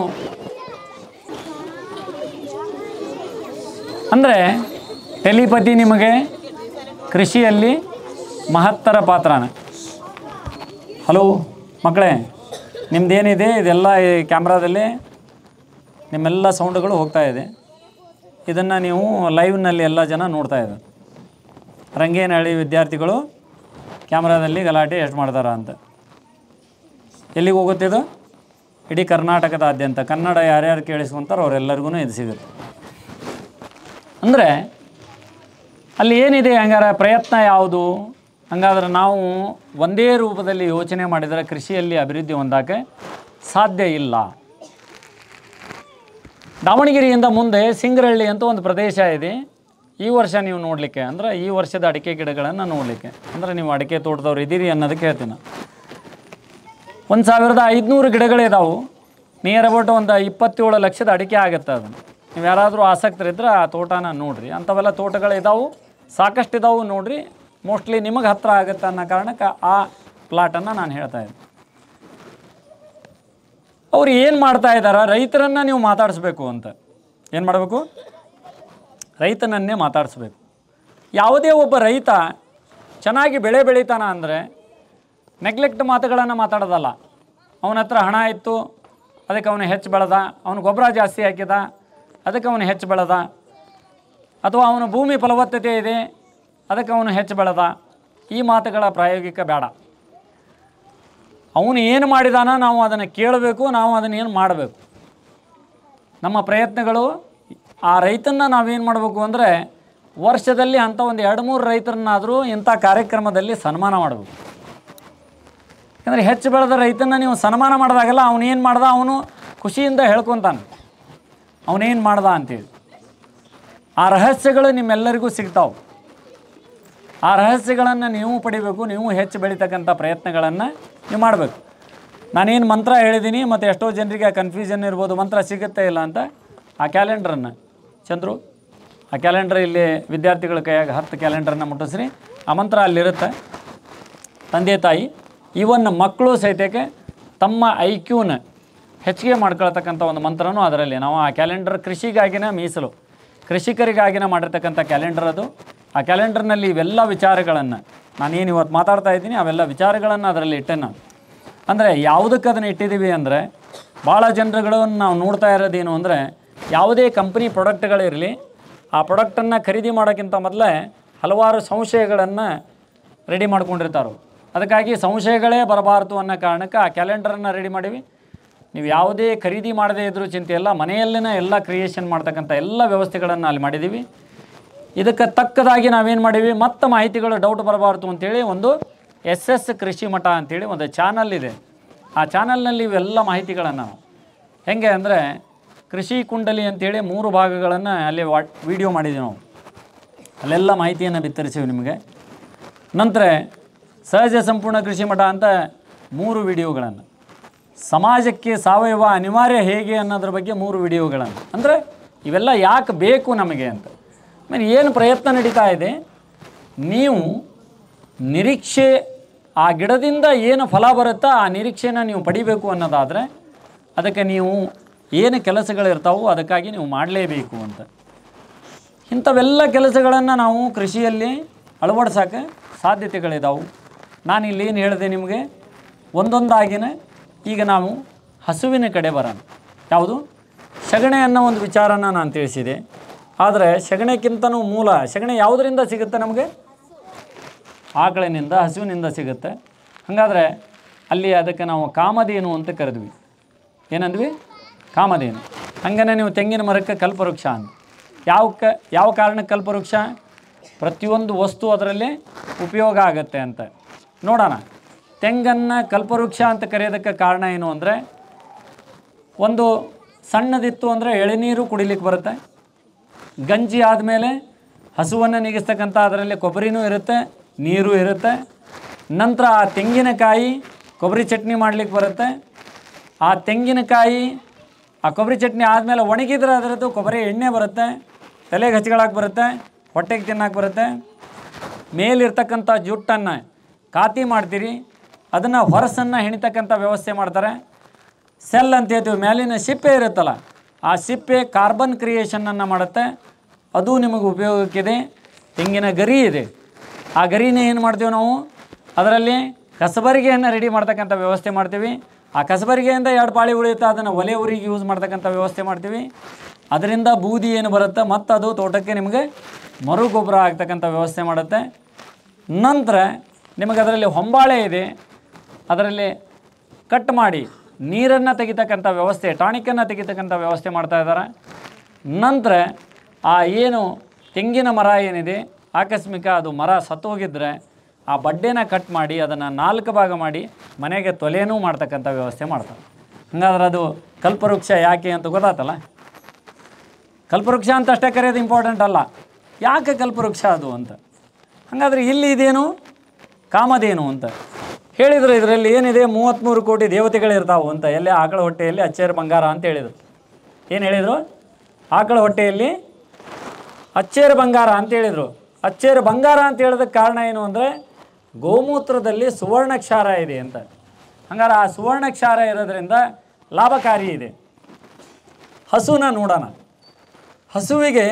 ಅಂದರೆ ಟೆಲಿಪತಿ ನಿಮಗೆ ಕೃಷಿಯಲ್ಲಿ ಮಹತ್ತರ ಪಾತ್ರನ. ಹಲೋ ಮಕ್ಕಳೇ, ನಿಮ್ಮದೇನಿದೆ ಇದೆಲ್ಲ ಈ ಕ್ಯಾಮ್ರಾದಲ್ಲಿ ನಿಮ್ಮೆಲ್ಲ ಸೌಂಡ್ಗಳು ಹೋಗ್ತಾ ಇದೆ. ಇದನ್ನು ನೀವು ಲೈವ್ನಲ್ಲಿ ಎಲ್ಲ ಜನ ನೋಡ್ತಾ ಇದ್ದಾರೆ. ರಂಗೇನಹಳ್ಳಿ ವಿದ್ಯಾರ್ಥಿಗಳು ಕ್ಯಾಮ್ರಾದಲ್ಲಿ ಗಲಾಟೆ ಎಷ್ಟು ಮಾಡ್ತಾರ ಅಂತ. ಎಲ್ಲಿಗೆ ಹೋಗುತ್ತೆ ಇದು? ಇಡೀ ಕರ್ನಾಟಕದಾದ್ಯಂತ ಕನ್ನಡ ಯಾರ್ಯಾರು ಕೇಳಿಸ್ಕೊಂತಾರೋ ಅವರೆಲ್ಲರಿಗೂ ಇದು ಸಿಗುತ್ತೆ. ಅಂದರೆ ಅಲ್ಲಿ ಏನಿದೆ ಹಂಗಾರೆ ಪ್ರಯತ್ನ ಯಾವುದು? ಹಾಗಾದ್ರೆ ನಾವು ಒಂದೇ ರೂಪದಲ್ಲಿ ಯೋಚನೆ ಮಾಡಿದರೆ ಕೃಷಿಯಲ್ಲಿ ಅಭಿವೃದ್ಧಿ ಹೊಂದಕ್ಕೆ ಸಾಧ್ಯ ಇಲ್ಲ. ದಾವಣಗೆರೆಯಿಂದ ಮುಂದೆ ಸಿಂಗರಹಳ್ಳಿ ಅಂತ ಒಂದು ಪ್ರದೇಶ ಇದೆ. ಈ ವರ್ಷ ನೀವು ನೋಡಲಿಕ್ಕೆ ಅಂದರೆ ಈ ವರ್ಷದ ಅಡಿಕೆ ಗಿಡಗಳನ್ನು ನೋಡಲಿಕ್ಕೆ, ಅಂದರೆ ನೀವು ಅಡಿಕೆ ತೋಟದವ್ರು ಇದ್ದೀರಿ ಅನ್ನೋದಕ್ಕೆ ಹೇಳ್ತೀನಿ. ಒಂದು ಸಾವಿರದ ಐದುನೂರು ಗಿಡಗಳಿದಾವೆ. ನಿಯರ್ ಅಬೌಟ್ ಒಂದು ಇಪ್ಪತ್ತೇಳು ಲಕ್ಷದ ಅಡಿಕೆ ಆಗುತ್ತೆ. ಅದನ್ನು ನೀವು ಯಾರಾದರೂ ಆಸಕ್ತರಿದ್ದರೆ ಆ ತೋಟನ ನೋಡಿರಿ. ಅಂಥವೆಲ್ಲ ತೋಟಗಳಿದಾವೆ, ಸಾಕಷ್ಟು ಇದಾವೆ, ನೋಡಿರಿ. ಮೋಸ್ಟ್ಲಿ ನಿಮಗೆ ಹತ್ತಿರ ಆಗುತ್ತೆ ಅನ್ನೋ ಕಾರಣಕ್ಕೆ ಆ ಪ್ಲಾಟನ್ನು ನಾನು ಹೇಳ್ತಾ ಇದ್ದೆ. ಅವ್ರು ಏನು ಮಾಡ್ತಾ ಇದ್ದಾರೆ, ರೈತರನ್ನು ನೀವು ಮಾತಾಡಿಸ್ಬೇಕು ಅಂತ. ಏನು ಮಾಡಬೇಕು? ರೈತನನ್ನೇ ಮಾತಾಡಿಸ್ಬೇಕು. ಯಾವುದೇ ಒಬ್ಬ ರೈತ ಚೆನ್ನಾಗಿ ಬೆಳೆ ಬೆಳೀತಾನ ಅಂದರೆ ನೆಗ್ಲೆಕ್ಟ್ ಮಾತುಗಳನ್ನು ಮಾತಾಡೋದಲ್ಲ. ಅವನ ಹತ್ರ ಹಣ ಇತ್ತು ಅದಕ್ಕೆ ಅವನು ಹೆಚ್ಚು ಬೆಳೆದ, ಅವನು ಗೊಬ್ಬರ ಜಾಸ್ತಿ ಹಾಕಿದ ಅದಕ್ಕೆ ಅವನು ಹೆಚ್ಚು ಬೆಳೆದ, ಅಥವಾ ಅವನ ಭೂಮಿ ಫಲವತ್ತತೆ ಇದೆ ಅದಕ್ಕೆ ಅವನು ಹೆಚ್ಚು ಬೆಳೆದ. ಈ ಮಾತುಗಳ ಪ್ರಾಯೋಗಿಕ ಬೇಡ. ಅವನು ಏನು ಮಾಡಿದಾನ ನಾವು ಅದನ್ನು ಕೇಳಬೇಕು, ನಾವು ಅದನ್ನು ಏನು ಮಾಡಬೇಕು. ನಮ್ಮ ಪ್ರಯತ್ನಗಳು ಆ ರೈತನ್ನು ನಾವೇನು ಮಾಡಬೇಕು ಅಂದರೆ ವರ್ಷದಲ್ಲಿ ಅಂಥ ಒಂದು ಎರಡು ಮೂರು ರೈತರನ್ನಾದರೂ ಇಂಥ ಕಾರ್ಯಕ್ರಮದಲ್ಲಿ ಸನ್ಮಾನ ಮಾಡಬೇಕು. ಯಾಕಂದರೆ ಹೆಚ್ಚು ಬೆಳೆದ ರೈತನ ನೀವು ಸನ್ಮಾನ ಮಾಡಿದಾಗೆಲ್ಲ ಅವನೇನು ಮಾಡ್ದ ಅವನು ಖುಷಿಯಿಂದ ಹೇಳ್ಕೊತಾನೆ ಅವನೇನು ಮಾಡ್ದ ಅಂತೇಳಿ. ಆ ರಹಸ್ಯಗಳು ನಿಮ್ಮೆಲ್ಲರಿಗೂ ಸಿಗ್ತಾವೆ. ಆ ರಹಸ್ಯಗಳನ್ನು ನೀವು ಪಡಿಬೇಕು. ನೀವು ಹೆಚ್ಚು ಬೆಳೀತಕ್ಕಂಥ ಪ್ರಯತ್ನಗಳನ್ನು ನೀವು ಮಾಡಬೇಕು. ನಾನೇನು ಮಂತ್ರ ಹೇಳಿದ್ದೀನಿ ಮತ್ತು ಎಷ್ಟೋ ಜನರಿಗೆ ಕನ್ಫ್ಯೂಷನ್ ಇರ್ಬೋದು, ಮಂತ್ರ ಸಿಗುತ್ತೆ ಇಲ್ಲ ಅಂತ. ಆ ಕ್ಯಾಲೆಂಡ್ರನ್ನು ಚಂದ್ರು ಆ ಕ್ಯಾಲೆಂಡ್ರ್ ಇಲ್ಲಿ ವಿದ್ಯಾರ್ಥಿಗಳ ಕೈಯಾಗ ಹತ್ತು ಕ್ಯಾಲೆಂಡ್ರನ್ನು ಮುಟ್ಟಿಸ್ರಿ. ಆ ಮಂತ್ರ ಅಲ್ಲಿರುತ್ತೆ. ತಂದೆ ತಾಯಿ ಇವನ್ ಮಕ್ಕಳು ಸಹಿತಕ್ಕೆ ತಮ್ಮ ಐ ಕ್ಯೂನ ಹೆಚ್ಚಿಗೆ ಮಾಡ್ಕೊಳ್ತಕ್ಕಂಥ ಒಂದು ಮಂತ್ರನೂ ಅದರಲ್ಲಿ. ನಾವು ಆ ಕ್ಯಾಲೆಂಡರ್ ಕೃಷಿಗಾಗಿನ ಮೀಸಲು, ಕೃಷಿಕರಿಗಾಗಿನ ಮಾಡಿರ್ತಕ್ಕಂಥ ಕ್ಯಾಲೆಂಡರ್ ಅದು. ಆ ಕ್ಯಾಲೆಂಡರ್ನಲ್ಲಿ ಇವೆಲ್ಲ ವಿಚಾರಗಳನ್ನು ನಾನೇನು ಇವತ್ತು ಮಾತಾಡ್ತಾ ಇದ್ದೀನಿ ಅವೆಲ್ಲ ವಿಚಾರಗಳನ್ನು ಅದರಲ್ಲಿ ಇಟ್ಟೆ ನಾನು. ಅಂದರೆ ಯಾವುದಕ್ಕೆ ಅದನ್ನು ಇಟ್ಟಿದ್ದೀವಿ ಅಂದರೆ ಭಾಳ ಜನರುಗಳನ್ನು ನಾವು ನೋಡ್ತಾ ಇರೋದೇನು ಅಂದರೆ ಯಾವುದೇ ಕಂಪ್ನಿ ಪ್ರಾಡಕ್ಟ್ಗಳಿರಲಿ ಆ ಪ್ರಾಡಕ್ಟನ್ನು ಖರೀದಿ ಮಾಡೋಕ್ಕಿಂತ ಮೊದಲೇ ಹಲವಾರು ಸಂಶಯಗಳನ್ನು ರೆಡಿ ಮಾಡ್ಕೊಂಡಿರ್ತಾರೆ. ಅದಕ್ಕಾಗಿ ಸಂಶಯಗಳೇ ಬರಬಾರ್ದು ಅನ್ನೋ ಕಾರಣಕ್ಕೆ ಆ ಕ್ಯಾಲೆಂಡರನ್ನು ರೆಡಿ ಮಾಡೀವಿ. ನೀವು ಯಾವುದೇ ಖರೀದಿ ಮಾಡದೇ ಇದ್ರೂ ಚಿಂತೆ ಇಲ್ಲ, ಮನೆಯಲ್ಲಿನೇ ಎಲ್ಲ ಕ್ರಿಯೇಷನ್ ಮಾಡ್ತಕ್ಕಂಥ ಎಲ್ಲ ವ್ಯವಸ್ಥೆಗಳನ್ನು ಅಲ್ಲಿ ಮಾಡಿದ್ದೀವಿ. ಇದಕ್ಕೆ ತಕ್ಕದಾಗಿ ನಾವೇನು ಮಾಡೀವಿ, ಮತ್ತು ಮಾಹಿತಿಗಳು ಡೌಟ್ ಬರಬಾರ್ದು ಅಂತೇಳಿ ಒಂದು ಎಸ್ ಎಸ್ ಕೃಷಿ ಮಠ ಅಂಥೇಳಿ ಒಂದು ಚಾನಲ್ ಇದೆ. ಆ ಚಾನಲ್ನಲ್ಲಿ ಇವೆಲ್ಲ ಮಾಹಿತಿಗಳನ್ನು ಹೆಂಗೆ ಅಂದರೆ ಕೃಷಿ ಕುಂಡಲಿ ಅಂಥೇಳಿ ಮೂರು ಭಾಗಗಳನ್ನು ಅಲ್ಲಿ ವಾ ವಿಡಿಯೋ ಮಾಡಿದ್ದೀವಿ ನಾವು. ಅಲ್ಲೆಲ್ಲ ಮಾಹಿತಿಯನ್ನು ಬಿತ್ತರಿಸಿವಿ ನಿಮಗೆ. ನಂತರ ಸಹಜ ಸಂಪೂರ್ಣ ಕೃಷಿ ಮಠ ಅಂತ ಮೂರು ವಿಡಿಯೋಗಳನ್ನು, ಸಮಾಜಕ್ಕೆ ಸಾವಯವ ಅನಿವಾರ್ಯ ಹೇಗೆ ಅನ್ನೋದ್ರ ಬಗ್ಗೆ ಮೂರು ವಿಡಿಯೋಗಳನ್ನು. ಅಂದರೆ ಇವೆಲ್ಲ ಯಾಕೆ ಬೇಕು ನಮಗೆ ಅಂತ. ಆಮೇಲೆ ಏನು ಪ್ರಯತ್ನ ನಡೀತಾ ಇದೆ, ನೀವು ನಿರೀಕ್ಷೆ ಆ ಗಿಡದಿಂದ ಏನು ಫಲ ಬರುತ್ತಾ ಆ ನಿರೀಕ್ಷೆನ ನೀವು ಪಡಿಬೇಕು ಅನ್ನೋದಾದರೆ ಅದಕ್ಕೆ ನೀವು ಏನು ಕೆಲಸಗಳಿರ್ತಾವೋ ಅದಕ್ಕಾಗಿ ನೀವು ಮಾಡಲೇಬೇಕು ಅಂತ. ಇಂಥವೆಲ್ಲ ಕೆಲಸಗಳನ್ನು ನಾವು ಕೃಷಿಯಲ್ಲಿ ಅಳವಡಿಸೋಕ್ಕೆ ಸಾಧ್ಯತೆಗಳಿದ್ದಾವೆ. ನಾನಿಲ್ಲಿ ಏನು ಹೇಳಿದೆ ನಿಮಗೆ, ಒಂದೊಂದಾಗಿನ ಈಗ ನಾವು ಹಸುವಿನ ಕಡೆ ಬರೋಣ. ಯಾವುದು ಸಗಣಿ ಅನ್ನೋ ಒಂದು ವಿಚಾರನ ನಾನು ತಿಳಿಸಿದೆ. ಆದರೆ ಸಗಣಿಗಿಂತನೂ ಮೂಲ ಸಗಣಿ ಯಾವುದರಿಂದ ಸಿಗುತ್ತೆ ನಮಗೆ? ಆಕಳಿನಿಂದ, ಹಸುವಿನಿಂದ ಸಿಗುತ್ತೆ. ಹಾಗಾದರೆ ಅಲ್ಲಿ ಅದಕ್ಕೆ ನಾವು ಕಾಮಧೇನು ಅಂತ ಕರೆದ್ವಿ. ಏನಂದ್ವಿ? ಕಾಮಧೇನು. ಹಾಗೇ ನೀವು ತೆಂಗಿನ ಮರಕ್ಕೆ ಕಲ್ಪವೃಕ್ಷ ಅಂತ. ಯಾವ ಕ ಯಾವ ಕಾರಣಕ್ಕೆ ಕಲ್ಪವೃಕ್ಷ? ಪ್ರತಿಯೊಂದು ವಸ್ತು ಅದರಲ್ಲಿ ಉಪಯೋಗ ಆಗುತ್ತೆ ಅಂತ. ನೋಡೋಣ, ತೆಂಗನ್ನು ಕಲ್ಪವೃಕ್ಷ ಅಂತ ಕರೆಯೋದಕ್ಕೆ ಕಾರಣ ಏನು ಅಂದರೆ, ಒಂದು ಸಣ್ಣದಿತ್ತು ಅಂದರೆ ಎಳೆನೀರು ಕುಡಿಲಿಕ್ಕೆ ಬರುತ್ತೆ. ಗಂಜಿ ಆದಮೇಲೆ ಹಸುವನ್ನು ನೀಗಿಸ್ತಕ್ಕಂಥ ಅದರಲ್ಲಿ ಕೊಬ್ಬರಿನೂ ಇರುತ್ತೆ, ನೀರು ಇರುತ್ತೆ. ನಂತರ ಆ ತೆಂಗಿನಕಾಯಿ ಕೊಬ್ಬರಿ ಚಟ್ನಿ ಮಾಡಲಿಕ್ಕೆ ಬರುತ್ತೆ. ಆ ತೆಂಗಿನಕಾಯಿ ಆ ಕೊಬ್ಬರಿ ಚಟ್ನಿ ಆದಮೇಲೆ ಒಣಗಿದ್ರೆ ಅದರದ್ದು ಕೊಬ್ಬರಿ ಎಣ್ಣೆ ಬರುತ್ತೆ, ತಲೆಗೆ ಹಚ್ಕೊಳಕ್ಕೆ ಬರುತ್ತೆ, ಹೊಟ್ಟೆಗೆ ತಿನ್ನಕ್ಕೆ ಬರುತ್ತೆ. ಮೇಲಿರ್ತಕ್ಕಂಥ ಜುಟ್ಟನ್ನು ಕಾತಿ ಮಾಡ್ತೀರಿ, ಅದನ್ನು ಹೊರಸನ್ನು ಹೆಣಿತಕ್ಕಂಥ ವ್ಯವಸ್ಥೆ ಮಾಡ್ತಾರೆ. ಸೆಲ್ ಅಂತ ಹೇಳ್ತೀವಿ, ಮೇಲಿನ ಸಿಪ್ಪೆ ಇರುತ್ತಲ್ಲ ಆ ಸಿಪ್ಪೆ ಕಾರ್ಬನ್ ಕ್ರಿಯೇಷನನ್ನು ಮಾಡುತ್ತೆ, ಅದು ನಿಮಗೆ ಉಪಯೋಗಕ್ಕಿದೆ. ತೆಂಗಿನ ಗರಿ ಇದೆ, ಆ ಗರಿನೇ ಏನು ಮಾಡ್ತೀವಿ ನಾವು, ಅದರಲ್ಲಿ ಕಸಬರಿಗೆಯನ್ನು ರೆಡಿ ಮಾಡ್ತಕ್ಕಂಥ ವ್ಯವಸ್ಥೆ ಮಾಡ್ತೀವಿ. ಆ ಕಸಬರಿಗೆಯಿಂದ ಎರಡು ಪಾಳಿ ಉಳಿಯುತ್ತೆ, ಅದನ್ನು ಒಲೆ ಉರಿಗೆ ಯೂಸ್ ಮಾಡ್ತಕ್ಕಂಥ ವ್ಯವಸ್ಥೆ ಮಾಡ್ತೀವಿ. ಅದರಿಂದ ಬೂದಿ ಏನು ಬರುತ್ತೆ ಮತ್ತು ಅದು ತೋಟಕ್ಕೆ ನಿಮಗೆ ಮರು ಗೊಬ್ಬರ ಆಗ್ತಕ್ಕಂಥ ವ್ಯವಸ್ಥೆ ಮಾಡುತ್ತೆ. ನಂತರ ನಿಮಗೆ ಅದರಲ್ಲಿ ಹೊಂಬಾಳೆ ಇದೆ, ಅದರಲ್ಲಿ ಕಟ್ ಮಾಡಿ ನೀರನ್ನು ತೆಗಿತಕ್ಕಂಥ ವ್ಯವಸ್ಥೆ, ಟಾನಿಕನ್ನು ತೆಗಿತಕ್ಕಂಥ ವ್ಯವಸ್ಥೆ ಮಾಡ್ತಾ ಇದ್ದಾರೆ. ನಂತರ ಆ ಏನು ತೆಂಗಿನ ಮರ ಏನಿದೆ, ಆಕಸ್ಮಿಕ ಅದು ಮರ ಸತ್ತೋಗಿದ್ದರೆ ಆ ಬಡ್ಡೆನ ಕಟ್ ಮಾಡಿ ಅದನ್ನು ನಾಲ್ಕು ಭಾಗ ಮಾಡಿ ಮನೆಗೆ ತೊಲೆನೂ ಮಾಡ್ತಕ್ಕಂಥ ವ್ಯವಸ್ಥೆ ಮಾಡ್ತಾರೆ. ಹಾಗಾದ್ರೆ ಅದು ಕಲ್ಪವೃಕ್ಷ ಯಾಕೆ ಅಂತ ಗೊತ್ತಾತಲ್ಲ. ಕಲ್ಪವೃಕ್ಷ ಅಂತ ಅಷ್ಟೇ ಕರೆಯೋದು ಇಂಪಾರ್ಟೆಂಟ್ ಅಲ್ಲ, ಯಾಕೆ ಕಲ್ಪವೃಕ್ಷ ಅದು ಅಂತ. ಹಾಗಾದರೆ ಇಲ್ಲಿ ಇದೇನು ಕಾಮಧೇನು ಅಂತ ಹೇಳಿದರು. ಇದರಲ್ಲಿ ಏನಿದೆ, ಮೂವತ್ತ್ಮೂರು ಕೋಟಿ ದೇವತೆಗಳಿರ್ತಾವೆ ಅಂತ. ಎಲ್ಲಿ ಆಕಳ ಹೊಟ್ಟೆಯಲ್ಲಿ ಅಚ್ಚೇರು ಬಂಗಾರ ಅಂತ ಹೇಳಿದರು. ಏನು ಹೇಳಿದರು? ಆಕಳ ಹೊಟ್ಟೆಯಲ್ಲಿ ಅಚ್ಚೇರು ಬಂಗಾರ ಅಂತ ಹೇಳಿದರು. ಅಚ್ಚೇರು ಬಂಗಾರ ಅಂತ ಹೇಳೋದಕ್ಕೆ ಕಾರಣ ಏನು ಅಂದರೆ ಗೋಮೂತ್ರದಲ್ಲಿ ಸುವರ್ಣಕ್ಷಾರ ಇದೆ ಅಂತ. ಹಂಗಾರೆ ಆ ಸುವರ್ಣಕ್ಷಾರ ಇರೋದ್ರಿಂದ ಲಾಭಕಾರಿ ಇದೆ. ಹಸುನ ನೋಡೋಣ. ಹಸುವಿಗೆ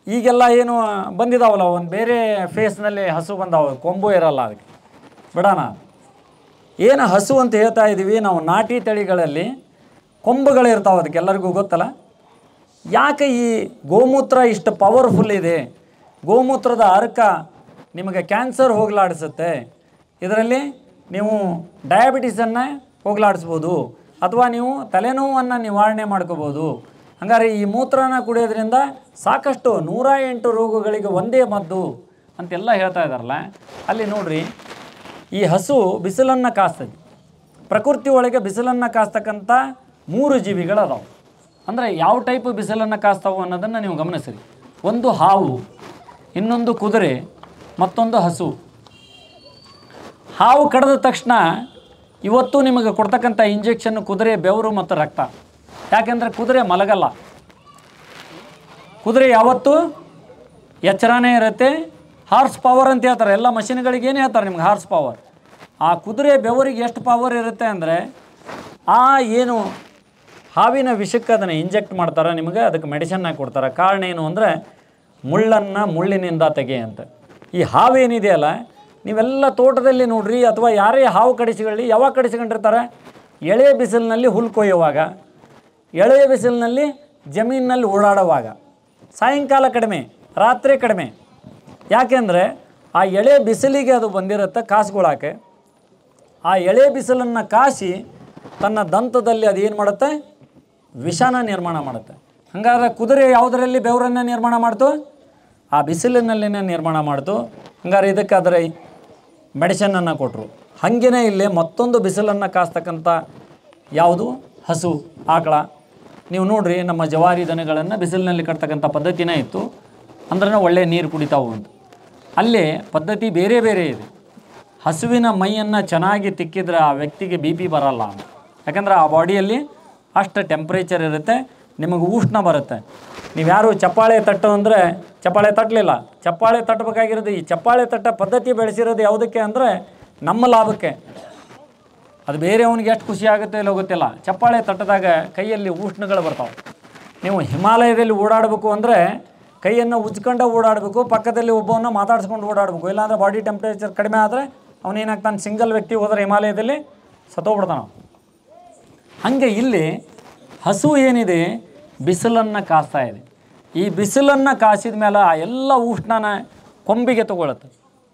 ಈಗೆಲ್ಲ ಏನು ಬಂದಿದ್ದಾವಲ್ಲ ಒಂದು ಬೇರೆ ಫೇಸ್ನಲ್ಲಿ ಹಸು ಬಂದಾವ, ಕೊಂಬು ಇರಲ್ಲ ಅದಕ್ಕೆ, ಬಿಡೋಣ. ಏನು ಹಸು ಅಂತ ಹೇಳ್ತಾ ಇದ್ದೀವಿ ನಾವು, ನಾಟಿ ತಳಿಗಳಲ್ಲಿ ಕೊಂಬುಗಳಿರ್ತಾವೆ, ಅದಕ್ಕೆ ಎಲ್ಲರಿಗೂ ಗೊತ್ತಲ್ಲ. ಯಾಕೆ ಈ ಗೋಮೂತ್ರ ಇಷ್ಟು ಪವರ್ಫುಲ್ ಇದೆ? ಗೋಮೂತ್ರದ ಅರ್ಕ ನಿಮಗೆ ಕ್ಯಾನ್ಸರ್ ಹೋಗಲಾಡಿಸುತ್ತೆ, ಇದರಲ್ಲಿ ನೀವು ಡಯಾಬಿಟಿಸನ್ನು ಹೋಗಲಾಡಿಸ್ಬೋದು, ಅಥವಾ ನೀವು ತಲೆನೋವನ್ನು ನಿವಾರಣೆ ಮಾಡ್ಕೋಬೋದು. ಹಂಗಾರೆ ಈ ಮೂತ್ರನ ಕುಡಿಯೋದ್ರಿಂದ ಸಾಕಷ್ಟು ನೂರ ಎಂಟು ರೋಗಗಳಿಗೆ ಒಂದೇ ಮದ್ದು ಅಂತೆಲ್ಲ ಹೇಳ್ತಾ ಇದ್ದಾರಲ್ಲ. ಅಲ್ಲಿ ನೋಡ್ರಿ, ಈ ಹಸು ಬಿಸಿಲನ್ನು ಕಾಸ್ತದೆ. ಪ್ರಕೃತಿ ಒಳಗೆ ಬಿಸಿಲನ್ನು ಕಾಸ್ತಕ್ಕಂಥ ಮೂರು ಜೀವಿಗಳದಾವೆ. ಅಂದರೆ ಯಾವ ಟೈಪ್ ಬಿಸಿಲನ್ನು ಕಾಸ್ತಾವು ಅನ್ನೋದನ್ನು ನೀವು ಗಮನಿಸಿರಿ. ಒಂದು ಹಾವು, ಇನ್ನೊಂದು ಕುದುರೆ, ಮತ್ತೊಂದು ಹಸು. ಹಾವು ಕಡಿದ ತಕ್ಷಣ ಇವತ್ತು ನಿಮಗೆ ಕೊಡ್ತಕ್ಕಂಥ ಇಂಜೆಕ್ಷನ್ ಕುದುರೆ ಬೆವರು ಮತ್ತು ರಕ್ತ. ಯಾಕೆಂದರೆ ಕುದುರೆ ಮಲಗಲ್ಲ, ಕುದುರೆ ಯಾವತ್ತೂ ಎಚ್ಚರನೇ ಇರುತ್ತೆ. ಹಾರ್ಸ್ ಪವರ್ ಅಂತ ಹೇಳ್ತಾರೆ, ಎಲ್ಲ ಮಷಿನ್ಗಳಿಗೆ ಏನು ಹೇಳ್ತಾರೆ ನಿಮ್ಗೆ ಹಾರ್ಸ್ ಪವರ್. ಆ ಕುದುರೆ ಬೆವರಿಗೆ ಎಷ್ಟು ಪವರ್ ಇರುತ್ತೆ ಅಂದರೆ, ಆ ಏನು ಹಾವಿನ ವಿಷಕ್ಕೆ ಅದನ್ನು ಇಂಜೆಕ್ಟ್ ಮಾಡ್ತಾರೆ ನಿಮಗೆ, ಅದಕ್ಕೆ ಮೆಡಿಸನ್ನಾಗಿ ಕೊಡ್ತಾರೆ. ಕಾರಣ ಏನು ಅಂದರೆ ಮುಳ್ಳನ್ನು ಮುಳ್ಳಿನಿಂದ ತೆಗೆ ಅಂತ. ಈ ಹಾವು ಏನಿದೆಯಲ್ಲ, ನೀವೆಲ್ಲ ತೋಟದಲ್ಲಿ ನೋಡ್ರಿ, ಅಥವಾ ಯಾರೇ ಹಾವು ಕಡಿಸಿಕೊಳ್ಳಿ, ಯಾವಾಗ ಕಡಿಸ್ಕೊಂಡಿರ್ತಾರೆ? ಎಳೆಯ ಬಿಸಿಲಿನಲ್ಲಿ ಹುಲ್ಲು ಕೊಯ್ಯುವಾಗ, ಎಳೆಯ ಬಿಸಿಲಿನಲ್ಲಿ ಜಮೀನಿನಲ್ಲಿ ಓಡಾಡುವಾಗ. ಸಾಯಂಕಾಲ ಕಡಿಮೆ, ರಾತ್ರಿ ಕಡಿಮೆ. ಯಾಕೆಂದರೆ ಆ ಎಳೆ ಬಿಸಿಲಿಗೆ ಅದು ಬಂದಿರುತ್ತೆ ಕಾಸ್ಗೊಳಕ್ಕೆ. ಆ ಎಳೆ ಬಿಸಿಲನ್ನು ಕಾಸಿ ತನ್ನ ದಂತದಲ್ಲಿ ಅದು ಏನು ಮಾಡುತ್ತೆ? ವಿಷನ ನಿರ್ಮಾಣ ಮಾಡುತ್ತೆ. ಹಾಗಾದ್ರೆ ಕುದುರೆ ಯಾವುದರಲ್ಲಿ ಬೆವರನ್ನು ನಿರ್ಮಾಣ ಮಾಡ್ತು? ಆ ಬಿಸಿಲಿನಲ್ಲಿನೇ ನಿರ್ಮಾಣ ಮಾಡ್ತು. ಹಂಗಾರೆ ಇದಕ್ಕೆ ಅದರ ಮೆಡಿಸನನ್ನು ಕೊಟ್ಟರು. ಹಾಗೇ ಇಲ್ಲೇ ಮತ್ತೊಂದು ಬಿಸಿಲನ್ನು ಕಾಸ್ತಕ್ಕಂಥ ಯಾವುದು? ಹಸು, ಆಕಳ. ನೀವು ನೋಡಿರಿ, ನಮ್ಮ ಜವಾರಿ ದನಗಳನ್ನು ಬಿಸಿಲಿನಲ್ಲಿ ಕಟ್ತಕ್ಕಂಥ ಪದ್ಧತಿನೇ ಇತ್ತು. ಅಂದ್ರೆ ಒಳ್ಳೆ ನೀರು ಕುಡಿತಾವು ಅಂತ. ಅಲ್ಲೇ ಪದ್ಧತಿ ಬೇರೆ ಬೇರೆ ಇದೆ. ಹಸುವಿನ ಮೈಯನ್ನು ಚೆನ್ನಾಗಿ ತಿಕ್ಕಿದ್ರೆ ಆ ವ್ಯಕ್ತಿಗೆ ಬಿ ಪಿ ಬರಲ್ಲ ಅಂತ. ಯಾಕಂದ್ರೆ ಆ ಬಾಡಿಯಲ್ಲಿ ಅಷ್ಟು ಟೆಂಪ್ರೇಚರ್ ಇರುತ್ತೆ, ನಿಮಗೆ ಉಷ್ಣ ಬರುತ್ತೆ. ನೀವು ಯಾರು ಚಪ್ಪಾಳೆ ತಟ್ಟು ಅಂದರೆ ಚಪ್ಪಾಳೆ ತಟ್ಟಲಿಲ್ಲ, ಚಪ್ಪಾಳೆ ತಟ್ಟಬೇಕಾಗಿರೋದು ಈ ಚಪ್ಪಾಳೆ ತಟ್ಟ ಪದ್ಧತಿ ಬೆಳೆಸಿರೋದು ಯಾವುದಕ್ಕೆ ಅಂದರೆ ನಮ್ಮ ಲಾಭಕ್ಕೆ. ಅದು ಬೇರೆಯವನಿಗೆ ಎಷ್ಟು ಖುಷಿ ಆಗುತ್ತೆ ಇಲ್ಲ ಗೊತ್ತಿಲ್ಲ. ಚಪ್ಪಾಳೆ ತಟ್ಟದಾಗ ಕೈಯಲ್ಲಿ ಉಷ್ಣಗಳು ಬರ್ತಾವೆ. ನೀವು ಹಿಮಾಲಯದಲ್ಲಿ ಓಡಾಡಬೇಕು ಅಂದರೆ ಕೈಯನ್ನು ಉಜ್ಕೊಂಡು ಓಡಾಡಬೇಕು, ಪಕ್ಕದಲ್ಲಿ ಒಬ್ಬವನ್ನು ಮಾತಾಡಿಸ್ಕೊಂಡು ಓಡಾಡಬೇಕು. ಇಲ್ಲಾಂದರೆ ಬಾಡಿ ಟೆಂಪ್ರೇಚರ್ ಕಡಿಮೆ ಆದರೆ ಅವನೇನಾಗ್ತಾನೆ, ಸಿಂಗಲ್ ವ್ಯಕ್ತಿ ಹೋದರೆ ಹಿಮಾಲಯದಲ್ಲಿ ಸತ್ತೋಗ್ಬಿಡ್ತಾನೆ. ಹಾಗೆ ಇಲ್ಲಿ ಹಸು ಏನಿದೆ ಬಿಸಿಲನ್ನು ಕಾಸ್ತಾ ಇದೆ. ಈ ಬಿಸಿಲನ್ನು ಕಾಸಿದ ಮೇಲೆ ಆ ಎಲ್ಲ ಉಷ್ಣನ ಕೊಂಬಿಗೆ ತಗೊಳುತ್ತೆ.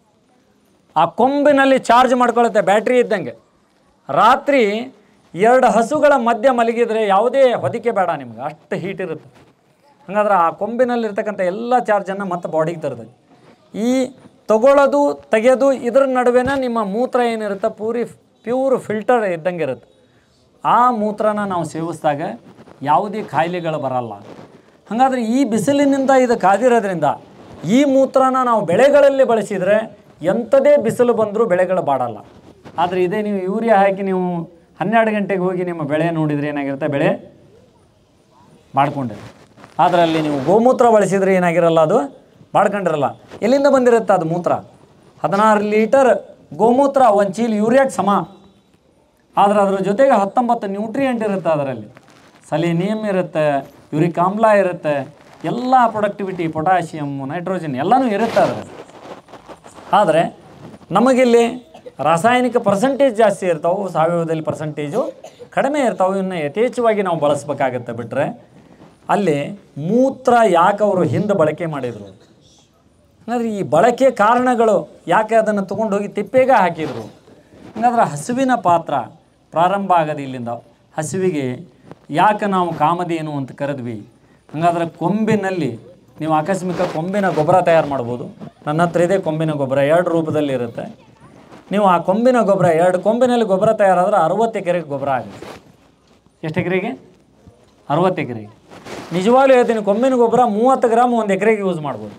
ಆ ಕೊಂಬಿನಲ್ಲಿ ಚಾರ್ಜ್ ಮಾಡ್ಕೊಳ್ಳುತ್ತೆ, ಬ್ಯಾಟ್ರಿ ಇದ್ದಂಗೆ. ರಾತ್ರಿ ಎರಡು ಹಸುಗಳ ಮಧ್ಯೆ ಮಲಗಿದರೆ ಯಾವುದೇ ಹೊದಿಕೆ ಬೇಡ ನಿಮ್ಗೆ, ಅಷ್ಟು ಹೀಟ್ ಇರುತ್ತೆ. ಹಾಗಾದ್ರೆ ಆ ಕೊಂಬಿನಲ್ಲಿರ್ತಕ್ಕಂಥ ಎಲ್ಲ ಚಾರ್ಜನ್ನು ಮತ್ತೆ ಬಾಡಿಗೆ ತರ್ತದೆ. ಈ ತಗೊಳ್ಳೋದು ತೆಗೆಯೋದು ಇದರ ನಡುವೆನ ನಿಮ್ಮ ಮೂತ್ರ ಏನಿರುತ್ತೆ ಪೂರಿ ಪ್ಯೂರ್ ಫಿಲ್ಟರ್ ಇದ್ದಂಗೆ ಇರುತ್ತೆ. ಆ ಮೂತ್ರನ ನಾವು ಸೇವಿಸಿದಾಗ ಯಾವುದೇ ಕಾಯಿಲೆಗಳು ಬರಲ್ಲ. ಹಾಗಾದರೆ ಈ ಬಿಸಿಲಿನಿಂದ ಇದು ಕಾದಿರೋದ್ರಿಂದ ಈ ಮೂತ್ರನ ನಾವು ಬೆಳೆಗಳಲ್ಲಿ ಬಳಸಿದರೆ ಎಂಥದೇ ಬಿಸಿಲು ಬಂದರೂ ಬೆಳೆಗಳು ಬಾಡಲ್ಲ. ಆದರೆ ಇದೇ ನೀವು ಯೂರಿಯಾ ಹಾಕಿ ನೀವು ಹನ್ನೆರಡು ಗಂಟೆಗೆ ಹೋಗಿ ನಿಮ್ಮ ಬೆಳೆ ನೋಡಿದರೆ ಏನಾಗಿರುತ್ತೆ, ಬೆಳೆ ಬಾಡ್ಕೊಂಡಿದೆ. ಅದರಲ್ಲಿ ನೀವು ಗೋಮೂತ್ರ ಬಳಸಿದರೆ ಏನಾಗಿರಲ್ಲ, ಅದು ಬಾಡ್ಕೊಂಡಿರಲ್ಲ. ಎಲ್ಲಿಂದ ಬಂದಿರುತ್ತೆ ಅದು ಮೂತ್ರ? ಹದಿನಾರು ಲೀಟರ್ ಗೋಮೂತ್ರ ಒಂದು ಚೀಲ ಯೂರಿಯಾಕ್ಕೆ ಸಮ. ಆದರೆ ಅದರ ಜೊತೆಗೆ ಹತ್ತೊಂಬತ್ತು ನ್ಯೂಟ್ರಿಯೆಂಟ್ ಇರುತ್ತೆ. ಅದರಲ್ಲಿ ಸೆಲೆನಿಯಮ್ ಇರುತ್ತೆ, ಯೂರಿಕ್ ಆಮ್ಲ ಇರುತ್ತೆ, ಎಲ್ಲ ಪ್ರೊಡಕ್ಟಿವಿಟಿ, ಪೊಟ್ಯಾಷಿಯಮ್, ನೈಟ್ರೋಜನ್ ಎಲ್ಲನೂ ಇರುತ್ತೆ ಅದರಲ್ಲಿ. ಆದರೆ ನಮಗಿಲ್ಲಿ ರಾಸಾಯನಿಕ ಪರ್ಸೆಂಟೇಜ್ ಜಾಸ್ತಿ ಇರ್ತಾವೆ, ಸಾವಯವದಲ್ಲಿ ಪರ್ಸೆಂಟೇಜು ಕಡಿಮೆ ಇರ್ತಾವೆ. ಇನ್ನು ಯಥೇಚ್ಛವಾಗಿ ನಾವು ಬಳಸಬೇಕಾಗತ್ತೆ. ಬಿಟ್ಟರೆ ಅಲ್ಲಿ ಮೂತ್ರ ಯಾಕೆ ಅವರು ಹಿಂದೆ ಬಳಕೆ ಮಾಡಿದರು ಹಾಗಾದ್ರೆ ಈ ಬಳಕೆ ಕಾರಣಗಳು ಯಾಕೆ ಅದನ್ನು ತೊಗೊಂಡೋಗಿ ತಿಪ್ಪೆಗೆ ಹಾಕಿದರು? ಹಾಗಾದ್ರೆ ಹಸುವಿನ ಪಾತ್ರ ಪ್ರಾರಂಭ ಆಗೋದು ಇಲ್ಲಿಂದ. ಹಸುವಿಗೆ ಯಾಕೆ ನಾವು ಕಾಮಧೇನು ಅಂತ ಕರೆದ್ವಿ? ಹಾಗಾದ್ರೆ ಕೊಂಬಿನಲ್ಲಿ ನೀವು ಆಕಸ್ಮಿಕ ಕೊಂಬಿನ ಗೊಬ್ಬರ ತಯಾರು ಮಾಡ್ಬೋದು. ನನ್ನ ಹತ್ರ ಇದೆ ಕೊಂಬಿನ ಗೊಬ್ಬರ, ಎರಡು ರೂಪದಲ್ಲಿ ಇರುತ್ತೆ. ನೀವು ಆ ಕೊಂಬಿನ ಗೊಬ್ಬರ, ಎರಡು ಕೊಂಬಿನಲ್ಲಿ ಗೊಬ್ಬರ ತಯಾರಾದ್ರೆ ಅರವತ್ತು ಎಕರೆಗೆ ಗೊಬ್ಬರ ಆಗುತ್ತೆ. ಎಷ್ಟು ಎಕರೆಗೆ? ಅರವತ್ತು ಎಕರೆಗೆ. ನಿಜವಾಗ್ಲೂ ಹೇಳ್ತೀನಿ, ಕೊಂಬಿನ ಗೊಬ್ಬರ ಮೂವತ್ತು ಗ್ರಾಮ್ ಒಂದು ಎಕರೆಗೆ ಯೂಸ್ ಮಾಡ್ಬೋದು.